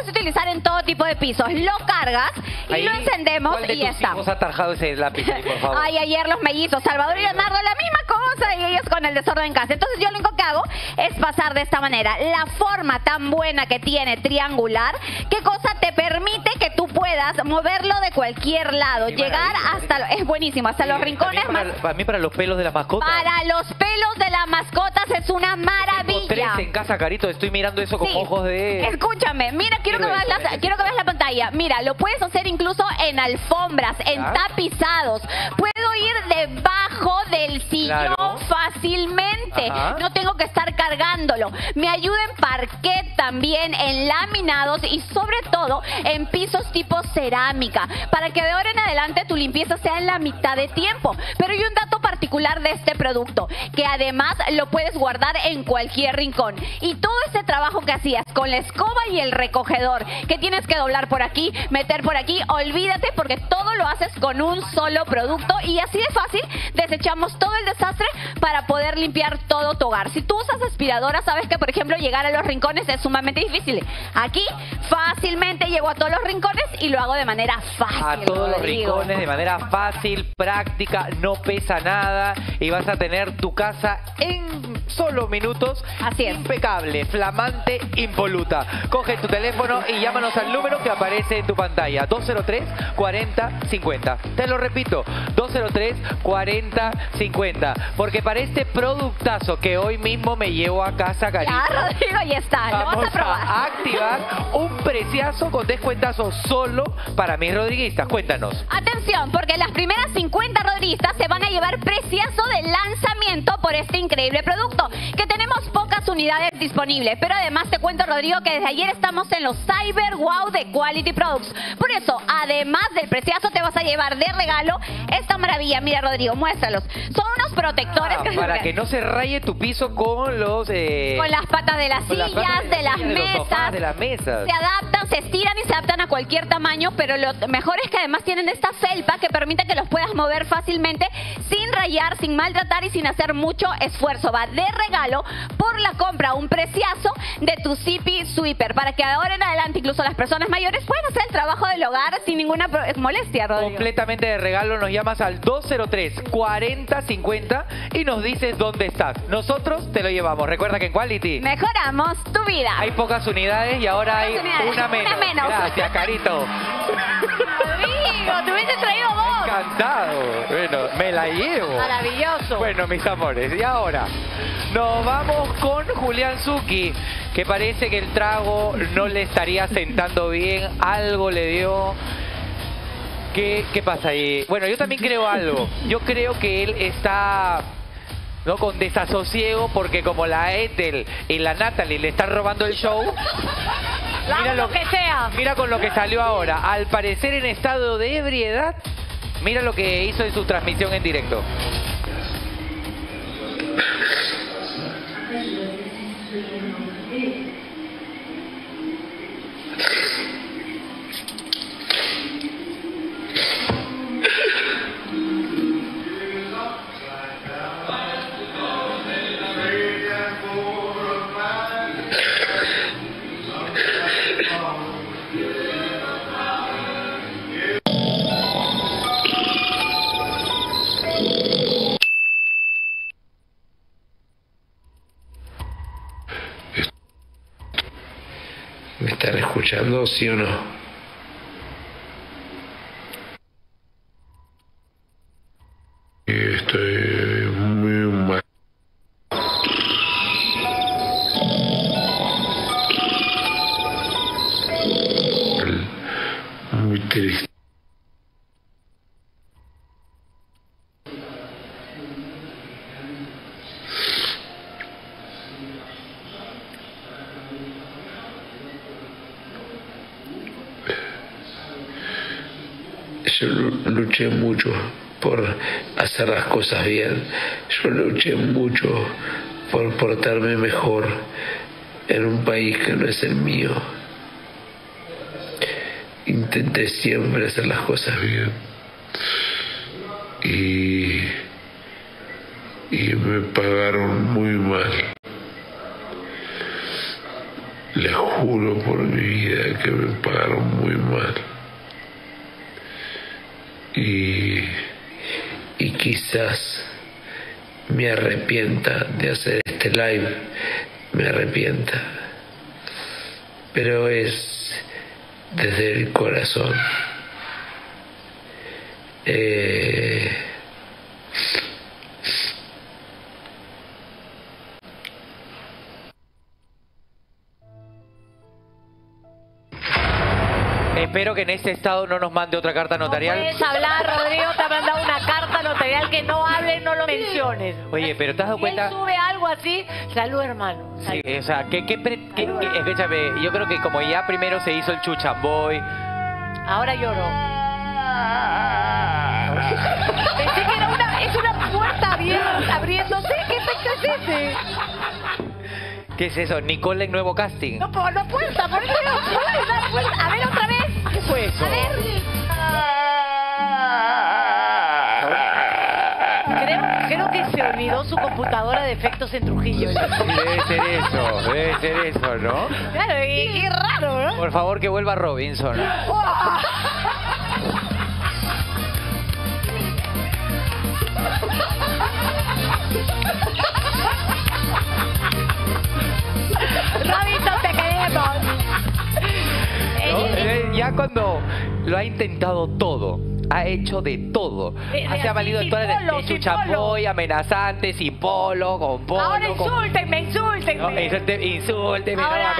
puedes utilizar en todo tipo de pisos. Lo cargas y Ahí, lo encendemos ¿cuál de y ya tus está. hijos ha tarjado ese lápiz ahí, por favor? Ay, ayer los mellizos, Salvador y Leonardo, la misma cosa y ellos con el desorden en casa. Entonces yo lo único que hago es pasar de esta manera. La forma tan buena que tiene triangular, ¿qué cosa te permite que tú puedas moverlo de cualquier lado? Qué Llegar hasta... Lo, es buenísimo, hasta los rincones Para, más... para mí, para los pelos de las mascotas. Para los pelos de las mascotas es una Tengo maravilla. tres en casa, Carito. Estoy mirando eso con Sí. ojos de... Escúchame, mira, quiero que, Quiero veas eso, la, eso. quiero que veas la pantalla. Mira, lo puedes hacer incluso en alfombras, en ¿Ya? tapizados. Puedo ir debajo del sillón Claro. fácilmente. Ajá. No tengo que estar cargándolo. Me ayuda en parquet también, en laminados y sobre todo en pisos tipo cerámica. Para que de ahora en adelante tu limpieza sea en la mitad de tiempo. Pero hay un dato particular de este producto, que además lo puedes guardar en cualquier rincón. Y todo ese trabajo que hacías con la escoba y el recogedor, que tienes que doblar por aquí, meter por aquí, olvídate porque todo lo haces con un solo producto y así de fácil desechamos todo el desastre para poder limpiar todo tu hogar. Si tú usas aspiradora, sabes que por ejemplo llegar a los rincones es sumamente difícil. Aquí fácilmente llego a todos los rincones y lo hago de manera fácil. A todos los Rodrigo. rincones de manera fácil, práctica, no pesa nada y vas a tener tu casa en solo minutos. Así es. Impecable, flamante, impoluta. Coge tu teléfono y llámanos al número que aparece en tu pantalla, dos cero tres, cuarenta, cincuenta. Te lo repito, dos cero tres, cuarenta, cincuenta. Porque para este productazo que hoy mismo me llevo a casa, Carito, Ya, Rodrigo, ya está. Lo vas vamos a probar. a activar un preciazo con descuentazo solo para mis rodriguistas. Cuéntanos. Atención, porque las primeras cincuenta rodriguistas se van a llevar preciazo de lanzamiento por este increíble producto, que tenemos pocas unidades disponibles. Pero además te cuento, Rodrigo, que desde ayer estamos en los Cyber Wow de Quality Products. Por eso, además del preciazo, te vas a llevar de regalo esta maravilla. Mira, Rodrigo, muéstralos. Son unos protectores Ah, que... para que no se raye tu piso con los... eh, Con las patas de las con las sillas, patas de, las sillas, de los mesas. sofás, de las mesas. Se adaptan, se estiran y se adaptan a cualquier tamaño, pero lo mejor es que además tienen esta felpa que permite que los puedas mover fácilmente sin rayar, sin maltratar y sin hacer mucho esfuerzo. Va de regalo por la compra, un preciazo de tu Zippy Sweeper, para que ahora en adelante incluso las personas mayores puedan hacer el trabajo del hogar sin ninguna pro- molestia, Rodrigo. Completamente de regalo, nos llamas al dos cero tres, cuarenta, cincuenta y nos dices dónde estás. Nosotros te lo llevamos. Recuerda que en Quality Mejoramos tu vida. hay pocas unidades y ahora hay unidades, una menos. una menos. Gracias, Carito. Rodrigo, te hubiese traído vos. Encantado. Bueno, me la llevo. Maravilloso. Bueno, mis amores, y ahora nos vamos con Julián Zucchi, que parece que el trago no le estaría sentando bien, algo le dio. ¿Qué, qué pasa ahí? Bueno, yo también creo algo. Yo creo que él está... ¿no? Con desasosiego porque como la Ethel y la Natalie le están robando el show. Mira lo que sea. Mira con lo que salió ahora. Al parecer en estado de ebriedad. Mira lo que hizo en su transmisión en directo. ¿Me están escuchando, sí o no? Estoy muy mal. Muy triste. Yo luché mucho por hacer las cosas bien. Yo luché mucho por portarme mejor en un país que no es el mío. Intenté siempre hacer las cosas bien. Y, y me pagaron muy mal. Les juro por mi vida que me pagaron muy mal. Y, y quizás me arrepienta de hacer este live, me arrepienta, pero es desde el corazón. Eh, Espero que en este estado no nos mande otra carta notarial. No puedes hablar, Rodrigo, te ha mandado una carta notarial que no hables, no lo menciones. Oye, pero ¿te has dado Si cuenta? él sube algo así, salud, hermano. Sí, o sea, que, que, que, que- escúchame, yo creo que como ya primero se hizo el chuchamboy. Ahora lloro. Pensé que era una, es una puerta abierta, abriéndose. ¿Qué efecto es ese? ¿Qué es eso? Nicole en nuevo casting. No, por la puerta, por eso no puedes dar puerta. A ver, otra vez. ¿Qué fue eso? A ver. Creo, creo que se olvidó su computadora de efectos en Trujillo. Sí, debe ser eso, debe ser eso, ¿no? Claro, y qué raro, ¿no? Por favor, que vuelva Robinson. Robinson, te queremos. ¿No? Eh, Ya cuando lo ha intentado todo, ha hecho de todo. Eh, Se ha valido sin de todas polo, las sin chuchapoy, amenazante, sin polo, con polo. Ahora con... insúltenme, insúltenme. No, insulte- insúlteme, no, Ahora- acá.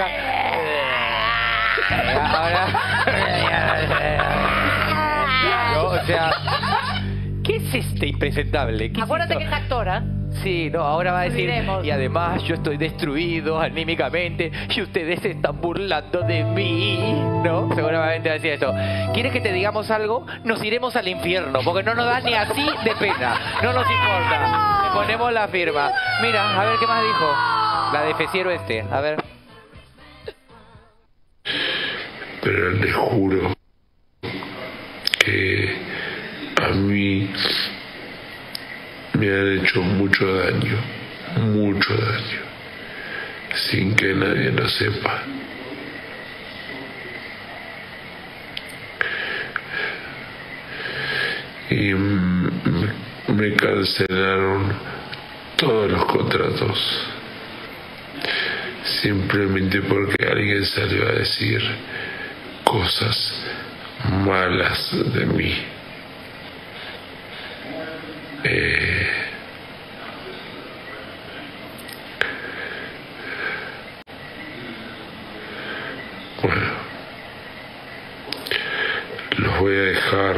Ahora. No, o sea, ¿qué es este impresentable? ¿Qué es Acuérdate esto? que es actora. Sí, no, ahora va a decir, Olvidemos. y además yo estoy destruido anímicamente y ustedes se están burlando de mí, ¿no? Seguramente va a decir eso. ¿Quieres que te digamos algo? Nos iremos al infierno, porque no nos da ni así de pena, no nos importa. Le ponemos la firma. Mira, a ver qué más dijo. La de Feciero este, a ver. pero les juro que a mí me han hecho mucho daño, mucho daño, sin que nadie lo sepa. Y m- me cancelaron todos los contratos, simplemente porque alguien salió a decir cosas malas de mí. Eh, bueno, los voy a dejar.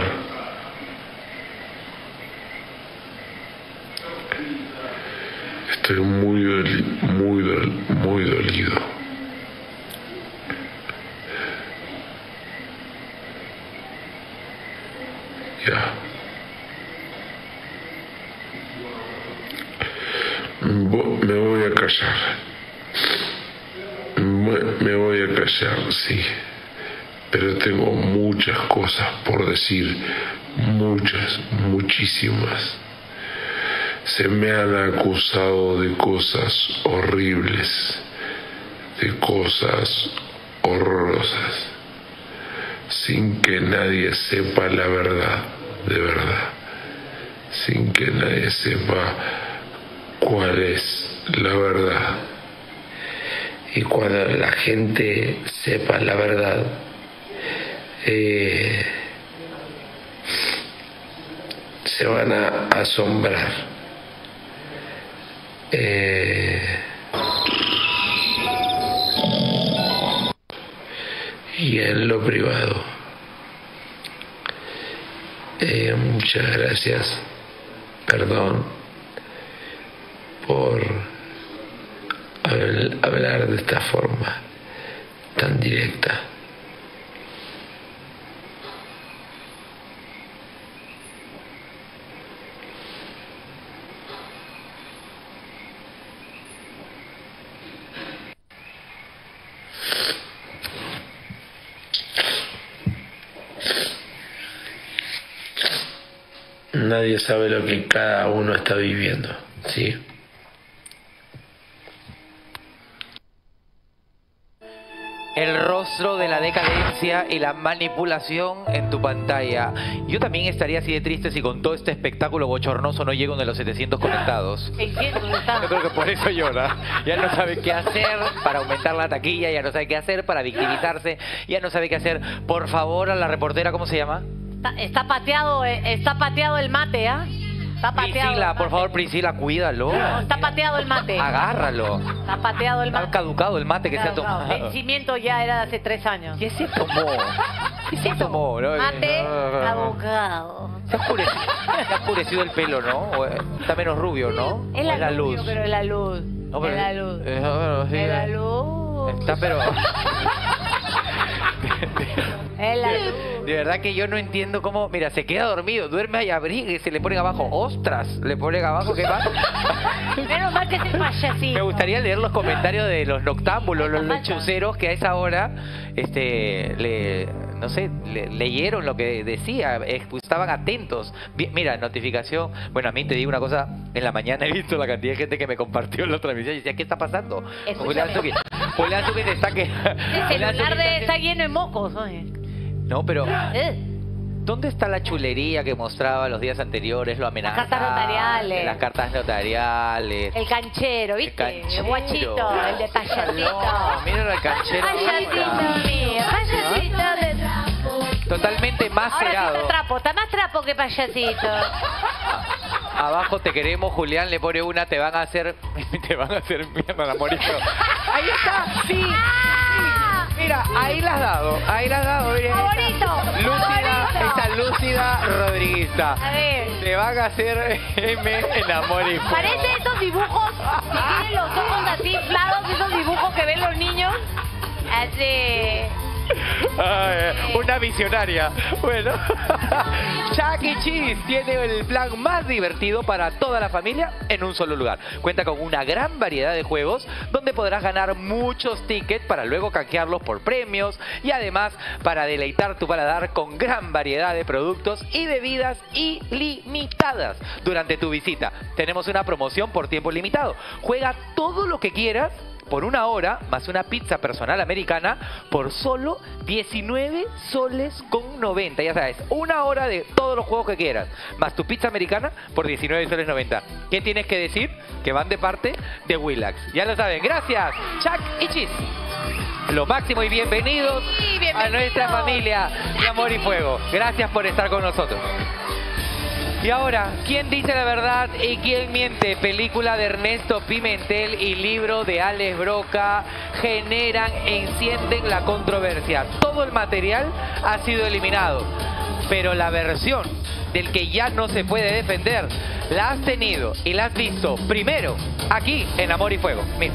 Estoy muy doli- muy dol- muy dolido. Ya. Vo- Me voy a callar. Me me voy a callar, sí. Pero tengo muchas cosas por decir. Muchas, muchísimas. Se me han acusado de cosas horribles, de cosas horrorosas, sin que nadie sepa la verdad, de verdad, sin que nadie sepa cuál es la verdad. Y cuando la gente sepa la verdad, eh, se van a asombrar. Eh, y en lo privado, eh, muchas gracias, perdón por habl- hablar de esta forma tan directa. Nadie sabe lo que cada uno está viviendo, ¿sí? El rosa monstruo de la decadencia y la manipulación en tu pantalla. Yo también estaría así de triste si con todo este espectáculo bochornoso no llego de los setecientos conectados. Yo creo que por eso llora. Ya no sabe qué hacer para aumentar la taquilla, ya no sabe qué hacer para victimizarse, ya no sabe qué hacer. Por favor, a la reportera, ¿cómo se llama? Está, está pateado, eh, está pateado el mate, ¿ah? ¿eh? Está pateado. Priscila, por favor, Priscila, cuídalo. No, está pateado el mate. Agárralo. Está pateado el mate. Está caducado el mate que se ha tomado. Vencimiento ya era de hace tres años. ¿Qué se tomó? ¿Qué se tomó? ¿No? Mate No. caducado. Se ha oscurecido, se ha oscurecido el pelo, ¿no? O, eh, Está menos rubio, ¿no? Es ¿O la, es la luz. luz. Pero es la luz. No, pero- es la luz. Eh, bueno, sí, es la eh. luz. Está, pero... Es la luz. De verdad que yo no entiendo cómo... Mira, se queda dormido, duerme ahí, abrigue, se le ponen abajo ostras, le ponen abajo, ¿qué más? Menos mal que es el payasito. Me gustaría leer los comentarios de los noctámbulos, los lechuceros que a esa hora, este, le, no sé, le- leyeron lo que decía, eh, pues, estaban atentos. Vi- Mira, notificación. Bueno, a mí te digo una cosa, en la mañana he visto la cantidad de gente que me compartió la transmisión y decía, ¿qué está pasando? Escúchame. Julián Zucchi, Julián Zucchi te está que... El Julián celular Zucchi de, está- está lleno de mocos. Oye. No, pero... Eh. ¿Dónde está la chulería que mostraba los días anteriores? Lo amenazaba. cartas notariales. Las cartas notariales. El canchero, ¿viste? El canchero. El guachito, el de payasito. No, mira el canchero. Payasito mío, payasito de... Totalmente Ahora sí macerado. está trapo, está más trapo que payasito. Abajo te queremos, Julián le pone una, te van a hacer, te van a hacer mierda la morito. Ahí está, sí, sí. Mira, ahí la has dado, ahí la has dado. Mira, Favorito, Lúcida, favorito. esta Lúcida Rodriguista. A ver. Te van a hacer M en amor y fuego. Parece esos dibujos que tienen los ojos así inflados, esos dibujos que ven los niños. Así. Ay, una visionaria. Bueno, Chuck E. Cheese tiene el plan más divertido para toda la familia en un solo lugar. Cuenta con una gran variedad de juegos donde podrás ganar muchos tickets para luego canjearlos por premios y además para deleitar tu paladar con gran variedad de productos y bebidas ilimitadas durante tu visita. Tenemos una promoción por tiempo limitado. Juega todo lo que quieras por una hora, más una pizza personal americana, por solo diecinueve soles con noventa. Ya sabes, una hora de todos los juegos que quieras, más tu pizza americana por diecinueve soles noventa. ¿Qué tienes que decir? Que van de parte de Willax. Ya lo saben. Gracias, Chuck E. Cheese. Lo máximo y bienvenidos Sí, bienvenido. a nuestra familia de Amor y Fuego. Gracias por estar con nosotros. Y ahora, ¿quién dice la verdad y quién miente? Película de Ernesto Pimentel y libro de Alex Broca generan e encienden la controversia. Todo el material ha sido eliminado, pero la versión del que ya no se puede defender la has tenido y la has visto primero aquí en Amor y Fuego. Mira.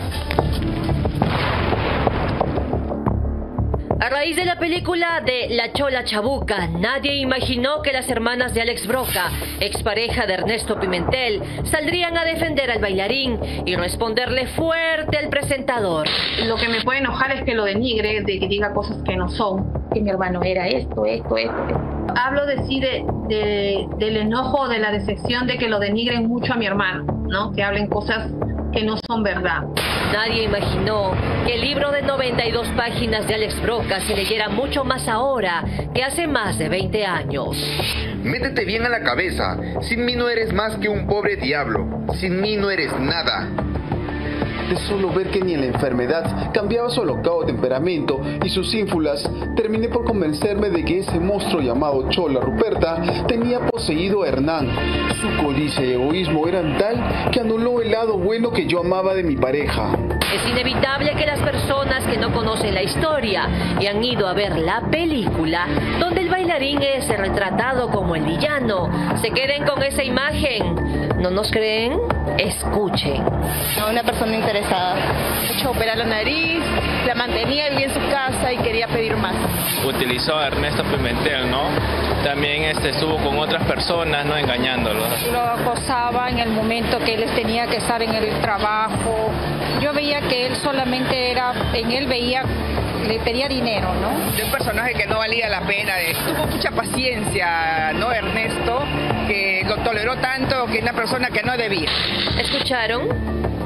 A raíz de la película de La Chola Chabuca, nadie imaginó que las hermanas de Alex Broca, expareja de Ernesto Pimentel, saldrían a defender al bailarín y responderle fuerte al presentador. Lo que me puede enojar es que lo denigre, de que diga cosas que no son, que mi hermano era esto, esto, esto. Hablo de sí de, de, del enojo, de la decepción de que lo denigren mucho a mi hermano, ¿no? Que hablen cosas que no son verdad. Nadie imaginó que el libro de noventa y dos páginas de Alex Broca se leyera mucho más ahora que hace más de veinte años. Métete bien a la cabeza. Sin mí no eres más que un pobre diablo. Sin mí no eres nada. De solo ver que ni en la enfermedad cambiaba su alocado temperamento y sus ínfulas, terminé por convencerme de que ese monstruo llamado Chola Ruperta tenía poseído a Hernán. Su codicia y egoísmo eran tal que anuló el lado bueno que yo amaba de mi pareja. Es inevitable que las personas que no conocen la historia y han ido a ver la película, donde el bailarín es retratado como el villano, se queden con esa imagen. ¿No nos creen? Escuchen. A una persona interesada. He hecho operar la nariz, la mantenía, vivía en su casa y quería pedir más. Utilizó a Ernesto Pimentel, ¿no? También este, estuvo con otras personas, ¿no? Engañándolo. Lo acosaba en el momento que él tenía que estar en el trabajo. Yo veía que él solamente era, en él veía, le pedía dinero, ¿no? De un personaje que no valía la pena, de, tuvo mucha paciencia, ¿no? Ernesto, que lo toleró tanto que una persona que no debía. ¿Escucharon?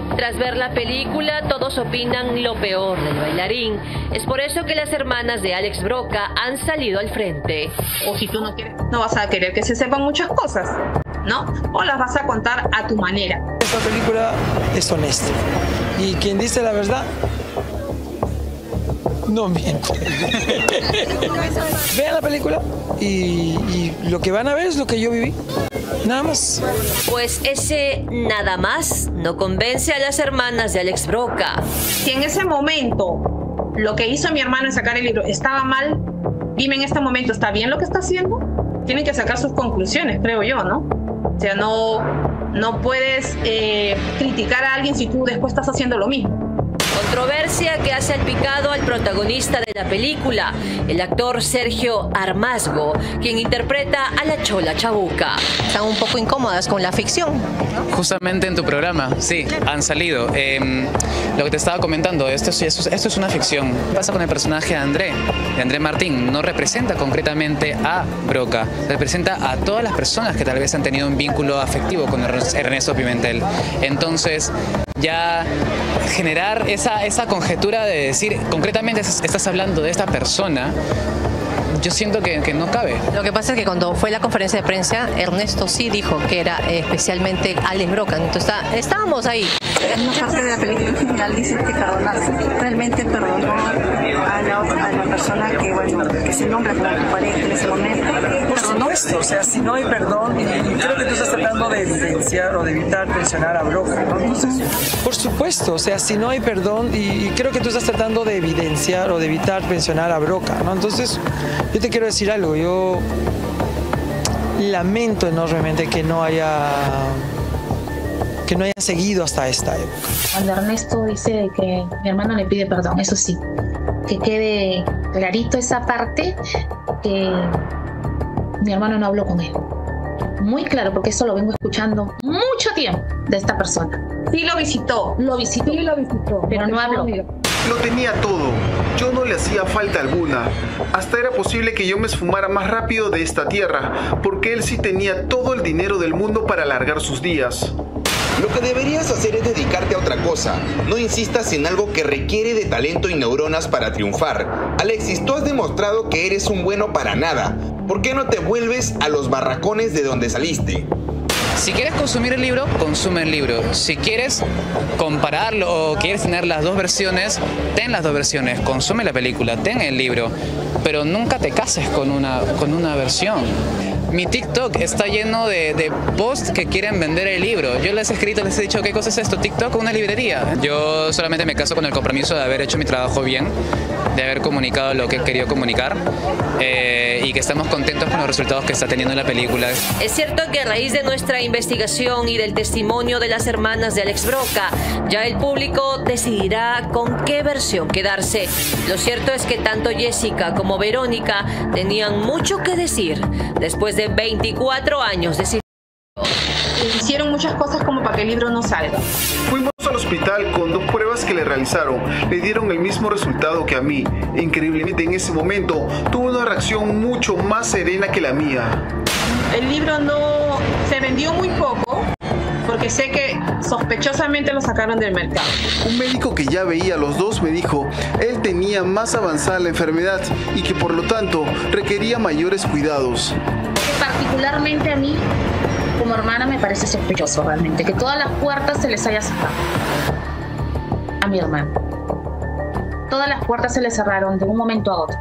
Tras ver la película, todos opinan lo peor del bailarín. Es por eso que las hermanas de Alex Broca han salido al frente. O si tú no quieres, no vas a querer que se sepan muchas cosas, ¿no? O las vas a contar a tu manera. Esta película es honesta. Y quien dice la verdad, no miente. Vean la película y, y lo que van a ver es lo que yo viví. Nada más. Pues ese nada más no convence a las hermanas de Alex Broca. Si en ese momento lo que hizo mi hermano en sacar el libro estaba mal, dime en este momento, ¿está bien lo que está haciendo? Tienen que sacar sus conclusiones, creo yo, ¿no? O sea, no, no puedes eh, criticar a alguien si tú después estás haciendo lo mismo. Controversia que hace al picado al protagonista de la película, el actor Sergio Armazgo, quien interpreta a la Chola Chabuca. Están un poco incómodas con la ficción, ¿no? Justamente en tu programa, sí, han salido. Eh, lo que te estaba comentando, esto es, esto, es, esto es una ficción. ¿Qué pasa con el personaje de André? De André Martín. No representa concretamente a Broca, representa a todas las personas que tal vez han tenido un vínculo afectivo con Ernesto Pimentel. Entonces, ya generar esa, esa conjetura de decir, concretamente estás hablando de esta persona, yo siento que, que no cabe. Lo que pasa es que cuando fue la conferencia de prensa, Ernesto sí dijo que era eh, especialmente Alex Broca. Entonces está, estábamos ahí. En una parte de la película final dice que perdonarse. Realmente perdonó a la, a la persona que, bueno, que se nombra como tu pareja en ese momento. Por supuesto, o sea, si no hay perdón, y, y creo que tú estás tratando de evidenciar o de evitar mencionar a Broca, ¿no? Entonces, por supuesto, o sea, si no hay perdón, y, y creo que tú estás tratando de evidenciar o de evitar mencionar a Broca, ¿no? Entonces, yo te quiero decir algo, yo lamento enormemente que no haya que no haya seguido hasta esta época. Cuando Ernesto dice que mi hermano le pide perdón, eso sí, que quede clarito esa parte, que mi hermano no habló con él. Muy claro, porque eso lo vengo escuchando mucho tiempo de esta persona. Sí lo visitó, lo visitó, sí lo visitó, pero no habló. Lo tenía todo, yo no le hacía falta alguna. Hasta era posible que yo me esfumara más rápido de esta tierra, porque él sí tenía todo el dinero del mundo para alargar sus días. Lo que deberías hacer es dedicarte a otra cosa. No insistas en algo que requiere de talento y neuronas para triunfar. Alexis, tú has demostrado que eres un bueno para nada. ¿Por qué no te vuelves a los barracones de donde saliste? Si quieres consumir el libro, consume el libro. Si quieres compararlo o quieres tener las dos versiones, ten las dos versiones. Consume la película, ten el libro. Pero nunca te cases con una, con una versión. Mi TikTok está lleno de, de posts que quieren vender el libro. Yo les he escrito, les he dicho, ¿qué cosa es esto? TikTok o una librería. Yo solamente me caso con el compromiso de haber hecho mi trabajo bien, de haber comunicado lo que he querido comunicar eh, y que estamos contentos con los resultados que está teniendo la película. Es cierto que a raíz de nuestra investigación y del testimonio de las hermanas de Alex Broca, ya el público decidirá con qué versión quedarse. Lo cierto es que tanto Jessica como Verónica tenían mucho que decir después de veinticuatro años de silencio. Hicieron muchas cosas como para que el libro no salga. Fuimos al hospital con dos pruebas que le realizaron. Le dieron el mismo resultado que a mí. Increíblemente en ese momento tuvo una reacción mucho más serena que la mía. El libro no se vendió muy poco porque sé que sospechosamente lo sacaron del mercado. Un médico que ya veía a los dos me dijo, él tenía más avanzada la enfermedad y que por lo tanto requería mayores cuidados. Particularmente a mí, como hermana, me parece sospechoso realmente que todas las puertas se les haya cerrado a mi hermano. Todas las puertas se le cerraron de un momento a otro.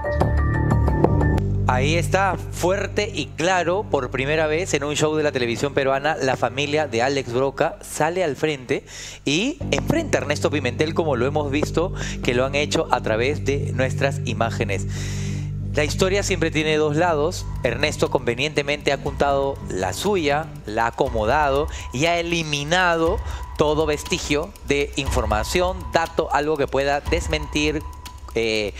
Ahí está, fuerte y claro, por primera vez en un show de la televisión peruana, la familia de Alex Broca sale al frente y enfrenta a Ernesto Pimentel, como lo hemos visto que lo han hecho a través de nuestras imágenes. La historia siempre tiene dos lados. Ernesto convenientemente ha contado la suya, la ha acomodado y ha eliminado todo vestigio de información, dato, algo que pueda desmentir, eh,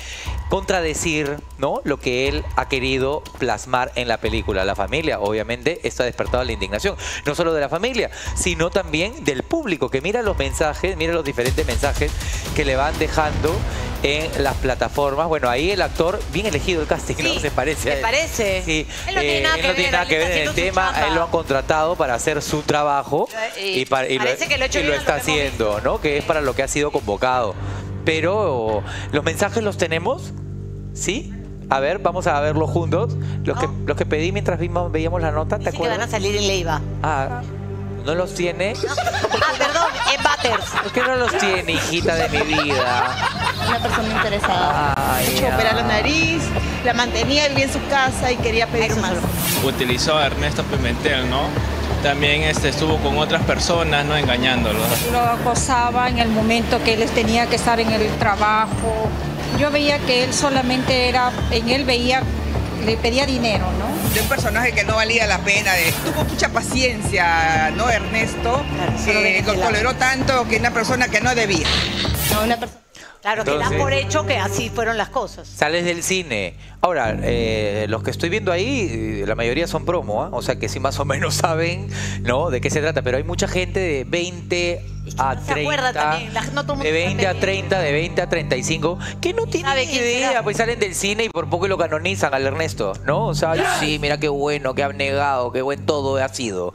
contradecir, ¿no?, lo que él ha querido plasmar en la película. La familia, obviamente, esto ha despertado la indignación. No solo de la familia, sino también del público, que mira los mensajes, mira los diferentes mensajes que le van dejando en las plataformas. Bueno, ahí el actor, bien elegido el casting, sí, ¿no? Se parece. ¿Te parece? Sí. Él no tiene eh, nada él que no ver, tiene nada que ver en el tema. A él lo han contratado para hacer su trabajo y, Y para, y lo, parece que lo ha hecho y lo bien, está lo que hemos haciendo, ¿no? Que es para lo que ha sido convocado. Pero los mensajes los tenemos, ¿sí? A ver, vamos a verlos juntos. Los, no. que, los que pedí mientras vimos, veíamos la nota, ¿te Dice acuerdas? que van a salir en Leiva. Ah, ¿no los tiene? Ah, perdón, en Butters. ¿Por qué no los tiene, hijita de mi vida? Una persona interesada. Ay, hecho ya. operar la nariz, la mantenía, vivía en su casa y quería pedir más. Utilizó a Ernesto Pimentel, ¿no? También este, estuvo con otras personas, ¿no?, engañándolos. Lo acosaba en el momento que él tenía que estar en el trabajo. Yo veía que él solamente era, en él veía, le pedía dinero, ¿no? De un personaje que no valía la pena, de, tuvo mucha paciencia, ¿no, Ernesto? Que lo toleró tanto que una persona que no debía. No, una persona... Claro, que Entonces, dan por hecho que así fueron las cosas. Sales del cine. Ahora, eh, los que estoy viendo ahí, la mayoría son promo, ¿eh? O sea que sí más o menos saben, ¿no?, de qué se trata. Pero hay mucha gente de veinte a no se acuerda treinta, también, la- no todo el mundo de veinte a sabe. treinta, de veinte a treinta y cinco, que no tienen ¿Sabe quién idea, será? pues salen del cine y por poco lo canonizan al Ernesto, ¿no? O sea, ay, sí, mira qué bueno, qué abnegado, qué buen todo ha sido.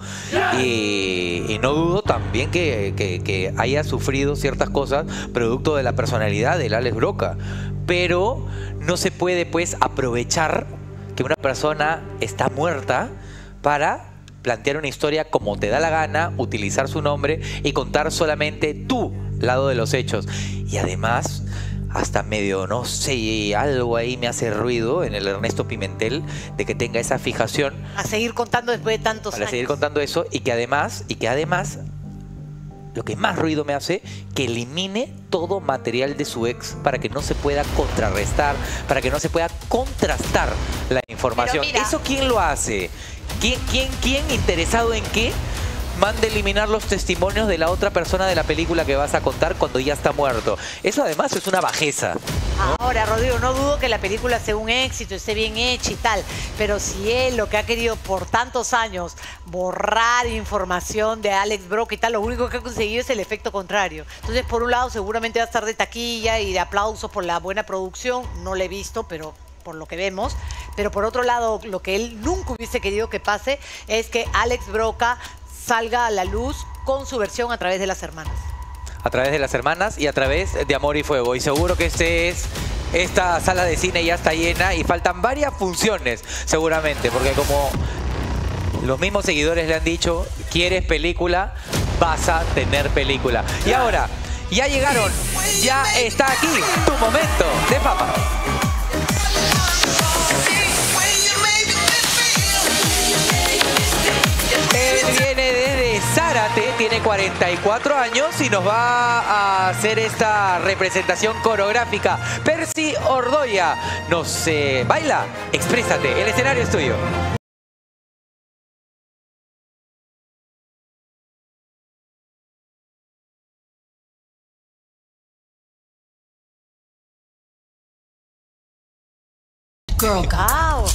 Y, y no dudo también que, que, que haya sufrido ciertas cosas producto de la personalidad del Alex Broca. Pero no se puede, pues, aprovechar que una persona está muerta para plantear una historia como te da la gana, utilizar su nombre y contar solamente tu lado de los hechos. Y además, hasta medio, no sé, algo ahí me hace ruido en el Ernesto Pimentel de que tenga esa fijación A seguir contando después de tantos para años. seguir contando eso y que además, y que además, lo que más ruido me hace, que elimine todo material de su ex para que no se pueda contrarrestar, para que no se pueda contrastar la información. Pero mira- ¿Eso quién lo hace? ¿Quién, quién, quién interesado en qué manda eliminar los testimonios de la otra persona de la película que vas a contar cuando ya está muerto? Eso además es una bajeza. Ahora, Rodrigo, no dudo que la película sea un éxito, esté bien hecha y tal, pero si él lo que ha querido por tantos años borrar información de Alex Broca y tal, lo único que ha conseguido es el efecto contrario. Entonces, por un lado, seguramente va a estar de taquilla y de aplausos por la buena producción, no lo he visto, pero por lo que vemos, pero por otro lado, lo que él nunca hubiese querido que pase es que Alex Broca salga a la luz con su versión a través de las hermanas. A través de las hermanas y a través de Amor y Fuego. Y seguro que este es, esta sala de cine ya está llena y faltan varias funciones, seguramente, porque como los mismos seguidores le han dicho, quieres película, vas a tener película. Y ahora, ya llegaron, ya está aquí tu momento de fama. Él viene desde Zárate, tiene cuarenta y cuatro años y nos va a hacer esta representación coreográfica. Percy Ordoya nos eh, baila, exprésate, el escenario es tuyo. Girl, wow.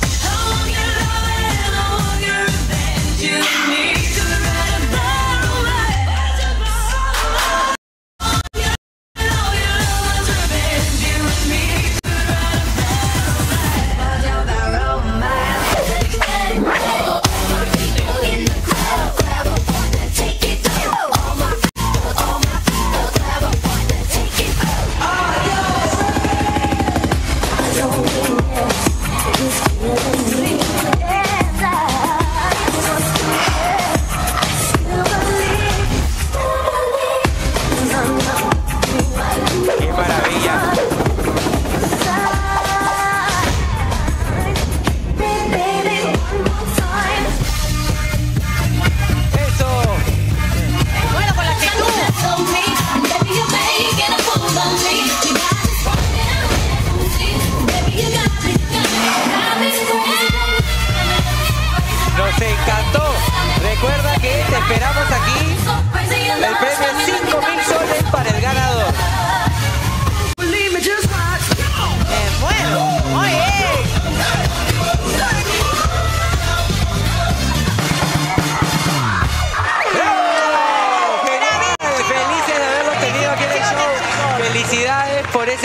It's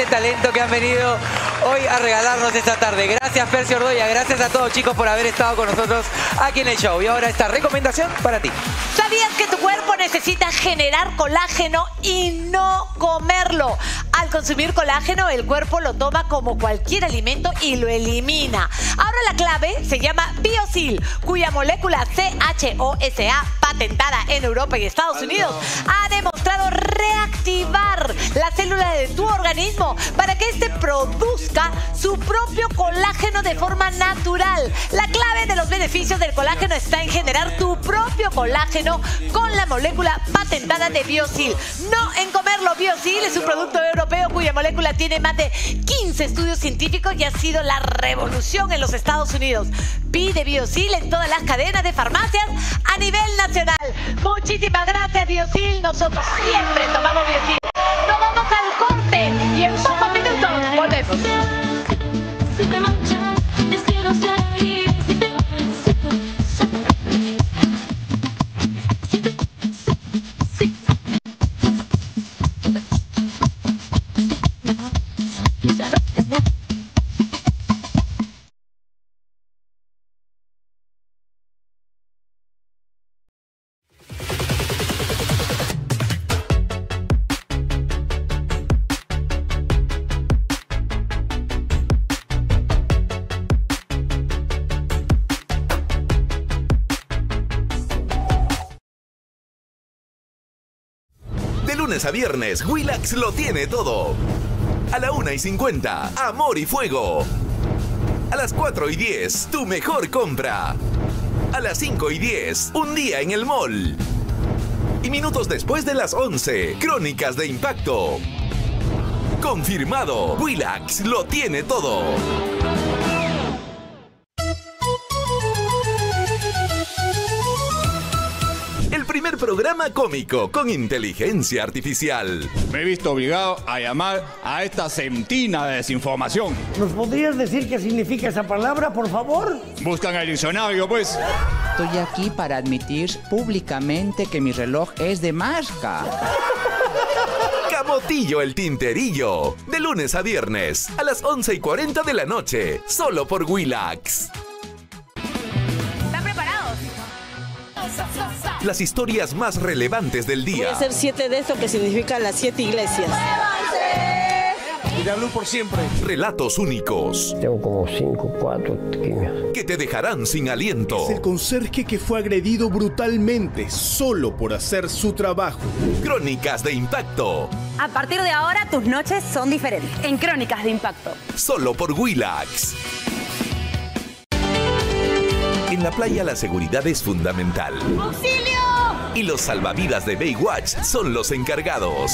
ese talento que han venido hoy a regalarnos esta tarde. Gracias, Percy Ordoya. Gracias a todos, chicos, por haber estado con nosotros aquí en el show. Y ahora esta recomendación para ti. ¿Sabías que tu cuerpo necesita generar colágeno y no comerlo? Al consumir colágeno, el cuerpo lo toma como cualquier alimento y lo elimina. Ahora la clave se llama Biosil, cuya molécula C H O S A, patentada en Europa y Estados Unidos, ha demostrado reactivar las células de tu organismo para que éste produzca su propio colágeno de forma natural. La clave de los beneficios del colágeno está en generar tu propio colágeno con la molécula patentada de Biosil, no en comerlo. Biosil es un producto europeo cuya molécula tiene más de quince estudios científicos y ha sido la revolución en los Estados Unidos. Pide Biosil en todas las cadenas de farmacias a nivel nacional. Muchísimas gracias, Biosil. Nosotros siempre tomamos Biosil. Nos vamos al corte y en pocos minutos volvemos. De lunes a viernes, Willax lo tiene todo. A la una y cincuenta, Amor y Fuego. A las cuatro y diez, Tu Mejor Compra. A las cinco y diez, Un Día en el Mall. Y minutos después de las once, Crónicas de Impacto. Confirmado, Willax lo tiene todo. El primer programa cómico con inteligencia artificial. Me he visto obligado a llamar a esta centina de desinformación. ¿Nos podrías decir qué significa esa palabra, por favor? Buscan el diccionario, pues. Estoy aquí para admitir públicamente que mi reloj es de marca. Camotillo el Tinterillo. De lunes a viernes, a las once y cuarenta de la noche. Solo por Willax. ¿Están preparados? Las historias más relevantes del día. Voy a hacer siete de esto que significa las siete iglesias. Y la luz por siempre. Relatos únicos. Tengo como cinco, cuatro quimios. Que te dejarán sin aliento. Es el conserje que fue agredido brutalmente solo por hacer su trabajo. Crónicas de Impacto. A partir de ahora, tus noches son diferentes. En Crónicas de Impacto. Solo por Willax. En la playa la seguridad es fundamental. ¡Auxilio! Y los salvavidas de Baywatch son los encargados.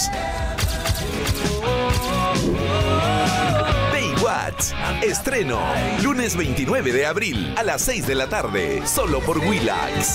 Baywatch. Estreno. Lunes veintinueve de abril a las seis de la tarde. Solo por Willax.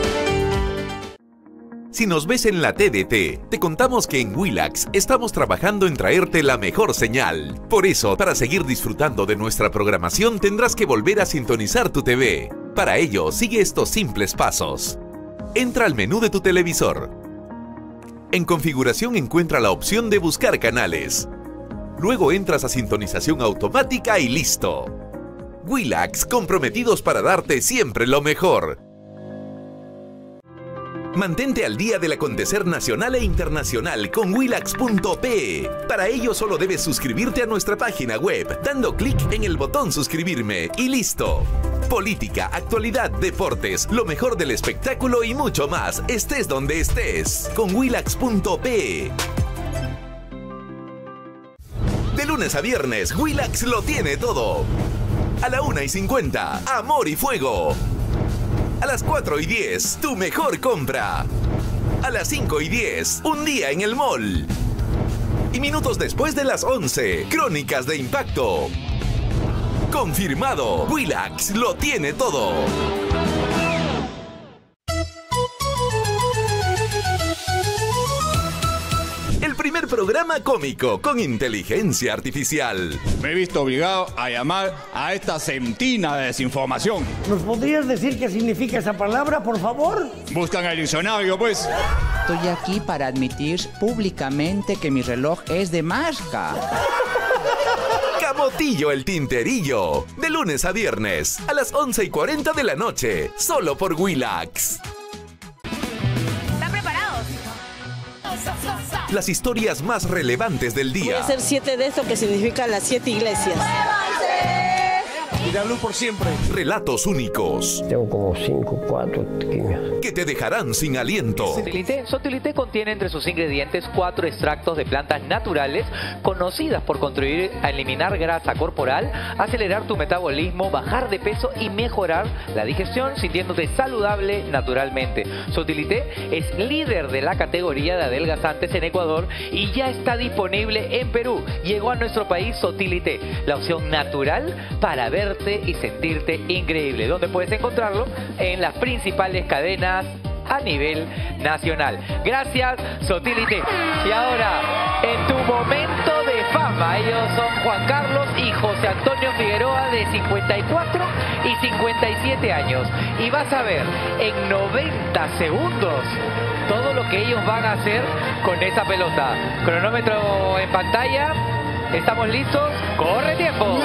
Si nos ves en la T D T, te contamos que en Willax estamos trabajando en traerte la mejor señal. Por eso, para seguir disfrutando de nuestra programación, tendrás que volver a sintonizar tu T V. Para ello, sigue estos simples pasos. Entra al menú de tu televisor. En configuración encuentra la opción de buscar canales. Luego entras a sintonización automática y listo. Willax, comprometidos para darte siempre lo mejor. Mantente al día del acontecer nacional e internacional con Willax punto pe. Para ello solo debes suscribirte a nuestra página web, dando clic en el botón suscribirme y listo. Política, actualidad, deportes, lo mejor del espectáculo y mucho más, estés donde estés, con Willax punto pe. De lunes a viernes, Willax lo tiene todo. A la una y cincuenta, Amor y Fuego. A las cuatro y diez, Tu Mejor Compra. A las cinco y diez, Un Día en el Mall. Y minutos después de las once, Crónicas de Impacto. Confirmado, Willax lo tiene todo. El primer programa cómico con inteligencia artificial. Me he visto obligado a llamar a esta centina de desinformación. ¿Nos podrías decir qué significa esa palabra, por favor? Buscan el diccionario, pues. Estoy aquí para admitir públicamente que mi reloj es de marca. Otillo el Tinterillo. De lunes a viernes, a las once y cuarenta de la noche. Solo por Willax. ¿Están preparados? Las historias más relevantes del Voy día. a hacer siete de esto que significa las siete iglesias. Y la luz por siempre. Relatos únicos. Tengo como cinco, cuatro quimios. Que te dejarán sin aliento. Sotilité. Sotilité contiene entre sus ingredientes cuatro extractos de plantas naturales conocidas por contribuir a eliminar grasa corporal, acelerar tu metabolismo, bajar de peso y mejorar la digestión, sintiéndote saludable naturalmente. Sotilité es líder de la categoría de adelgazantes en Ecuador y ya está disponible en Perú. Llegó a nuestro país Sotilité, la opción natural para verte y sentirte increíble. ¿Dónde puedes encontrarlo? En las principales cadenas a nivel nacional. Gracias, Sotilité. Y ahora, en tu momento de fama, ellos son Juan Carlos y José Antonio Figueroa, de cincuenta y cuatro y cincuenta y siete años. Y vas a ver en noventa segundos todo lo que ellos van a hacer con esa pelota. Cronómetro en pantalla. ¿Estamos listos? ¡Corre tiempo!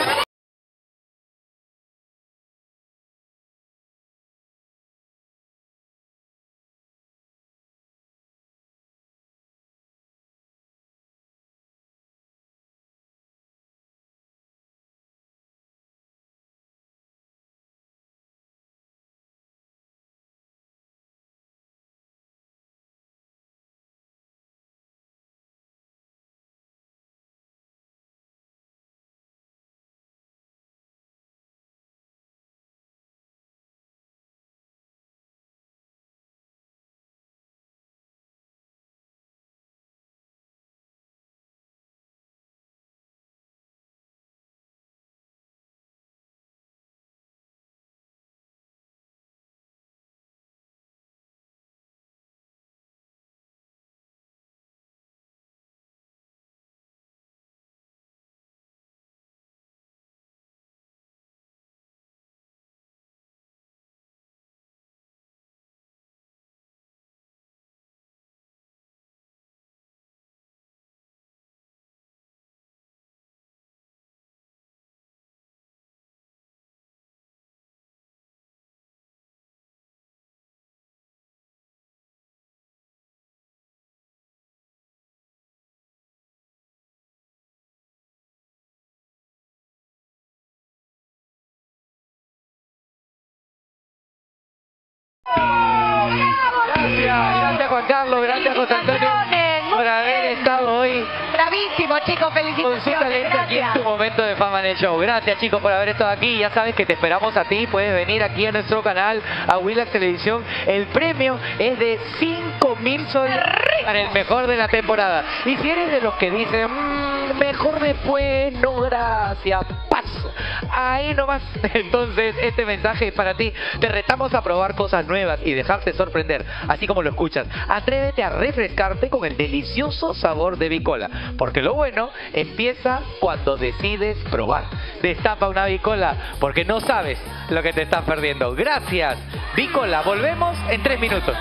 Gracias, gracias Juan Carlos, gracias José Antonio por haber estado hoy. Bravísimo, chicos, felicitaciones. Con su talento aquí en tu momento de fama en el show. Gracias, chicos, por haber estado aquí. Ya sabes que te esperamos a ti. Puedes venir aquí a nuestro canal, a Willax Televisión. El premio es de cinco mil soles para el mejor de la temporada. Y si eres de los que dicen, mmm, mejor después, no gracias, paso, ahí nomás. Entonces, este mensaje es para ti. Te retamos a probar cosas nuevas y dejarte sorprender, así como lo escuchas. Atrévete a refrescarte con el delicioso sabor de Bicola, porque lo bueno empieza cuando decides probar. Destapa una Bicola, porque no sabes lo que te estás perdiendo. Gracias, Bicola. Volvemos en tres minutos.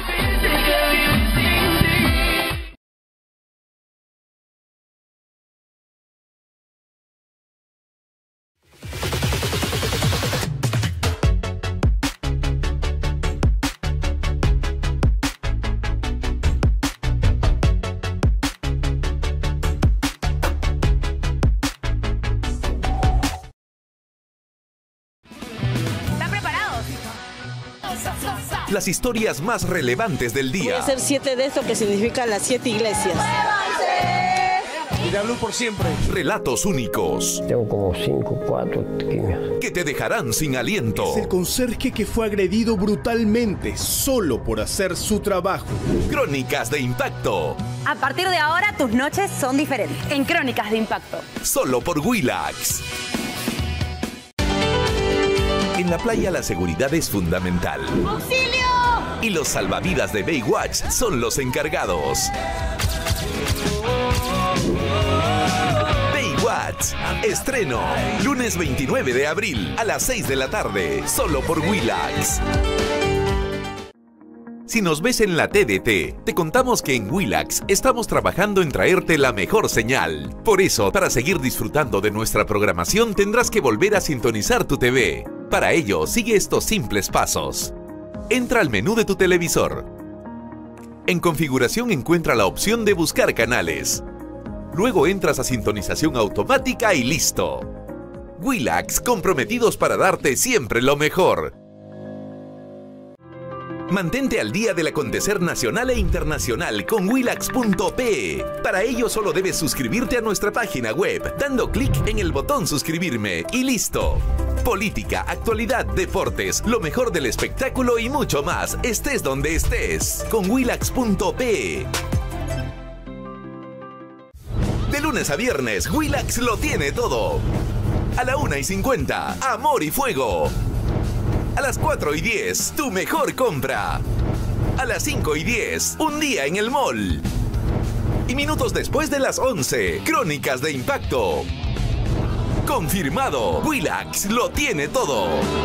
Las historias más relevantes del Voy a día. hacer siete de esto que significa las siete iglesias. Y la luz por siempre. Relatos únicos. Tengo como cinco, cuatro quimios. Que te dejarán sin aliento. Es el conserje que fue agredido brutalmente solo por hacer su trabajo. Crónicas de impacto. A partir de ahora, tus noches son diferentes. En Crónicas de Impacto. Solo por Willax. En la playa la seguridad es fundamental. ¡Auxilio! Y los salvavidas de Baywatch son los encargados. Baywatch. Estreno. Lunes veintinueve de abril a las seis de la tarde. Solo por Willax. Si nos ves en la T D T, te contamos que en Willax estamos trabajando en traerte la mejor señal. Por eso, para seguir disfrutando de nuestra programación, tendrás que volver a sintonizar tu T V. Para ello, sigue estos simples pasos. Entra al menú de tu televisor. En configuración encuentra la opción de buscar canales. Luego entras a sintonización automática y listo. Willax, comprometidos para darte siempre lo mejor. Mantente al día del acontecer nacional e internacional con Willax punto pe. Para ello solo debes suscribirte a nuestra página web, dando clic en el botón suscribirme y listo. Política, actualidad, deportes, lo mejor del espectáculo y mucho más, estés donde estés, con Willax punto pe. De lunes a viernes, Willax lo tiene todo. A la una y cincuenta, Amor y Fuego. A las cuatro y diez, tu mejor compra. A las cinco y diez, un día en el mall. Y minutos después de las once, Crónicas de Impacto. Confirmado, Willax lo tiene todo.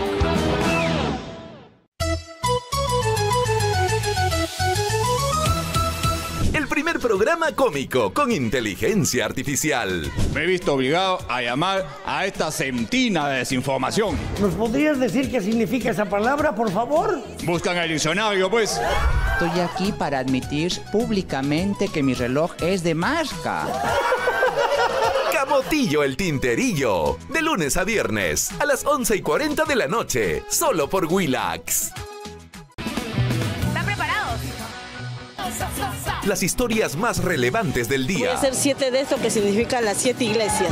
El primer programa cómico con inteligencia artificial. Me he visto obligado a llamar a esta centina de desinformación. ¿Nos podrías decir qué significa esa palabra, por favor? Buscan el diccionario, pues. Estoy aquí para admitir públicamente que mi reloj es de marca. Camotillo el Tinterillo. De lunes a viernes, a las once y cuarenta de la noche. Solo por Willax. ¿Están preparados? Las historias más relevantes del día. Voy a hacer siete de esto que significa las siete iglesias.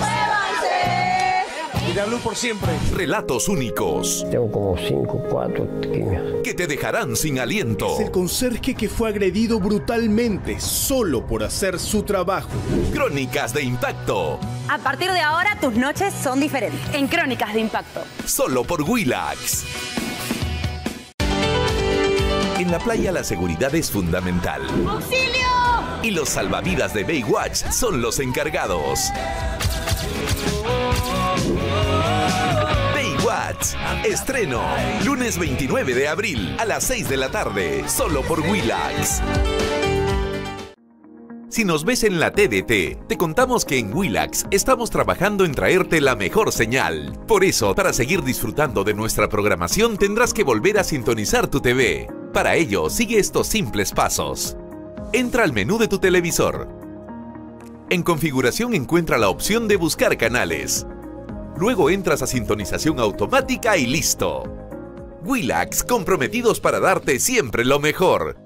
Y la luz por siempre. Relatos únicos. Tengo como cinco, cuatro quimios. Que te dejarán sin aliento. Es el conserje que fue agredido brutalmente solo por hacer su trabajo. Crónicas de Impacto. A partir de ahora, tus noches son diferentes. En Crónicas de Impacto. Solo por Willax. En la playa la seguridad es fundamental. ¡Auxilio! Y los salvavidas de Baywatch son los encargados. Baywatch, estreno, lunes veintinueve de abril a las seis de la tarde, solo por Willax. Si nos ves en la T D T, te contamos que en Willax estamos trabajando en traerte la mejor señal. Por eso, para seguir disfrutando de nuestra programación, tendrás que volver a sintonizar tu T V. Para ello, sigue estos simples pasos. Entra al menú de tu televisor. En configuración encuentra la opción de buscar canales. Luego entras a sintonización automática y listo. Willax, comprometidos para darte siempre lo mejor.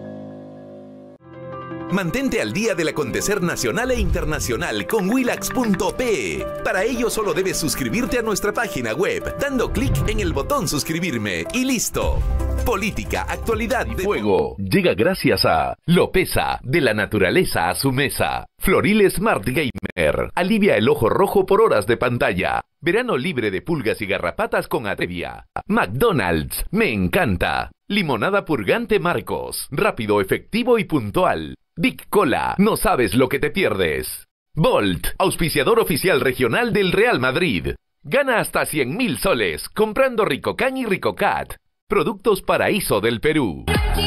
Mantente al día del acontecer nacional e internacional con Willax punto pe. Para ello solo debes suscribirte a nuestra página web, dando clic en el botón suscribirme y listo. Política, actualidad y fuego. Llega gracias a Lopesa, de la naturaleza a su mesa. Floril Smart Gamer. Alivia el ojo rojo por horas de pantalla. Verano libre de pulgas y garrapatas con Atrevia. McDonald's. Me encanta. Limonada purgante Marcos. Rápido, efectivo y puntual. Dick Cola. No sabes lo que te pierdes. Bolt. Auspiciador oficial regional del Real Madrid. Gana hasta cien mil soles comprando Ricocan y Ricocat. Productos Paraíso del Perú.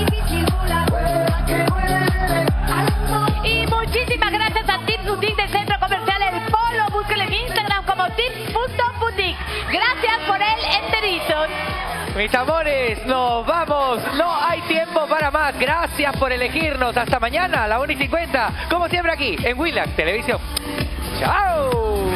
Y muchísimas gracias a Tips Boutique del Centro Comercial El Polo. Búsquenle en Instagram como tips punto boutique. Gracias por el enterito. Mis amores, nos vamos. No hay tiempo para más. Gracias por elegirnos. Hasta mañana a la una y cincuenta. Como siempre aquí en Willax Televisión. ¡Chao!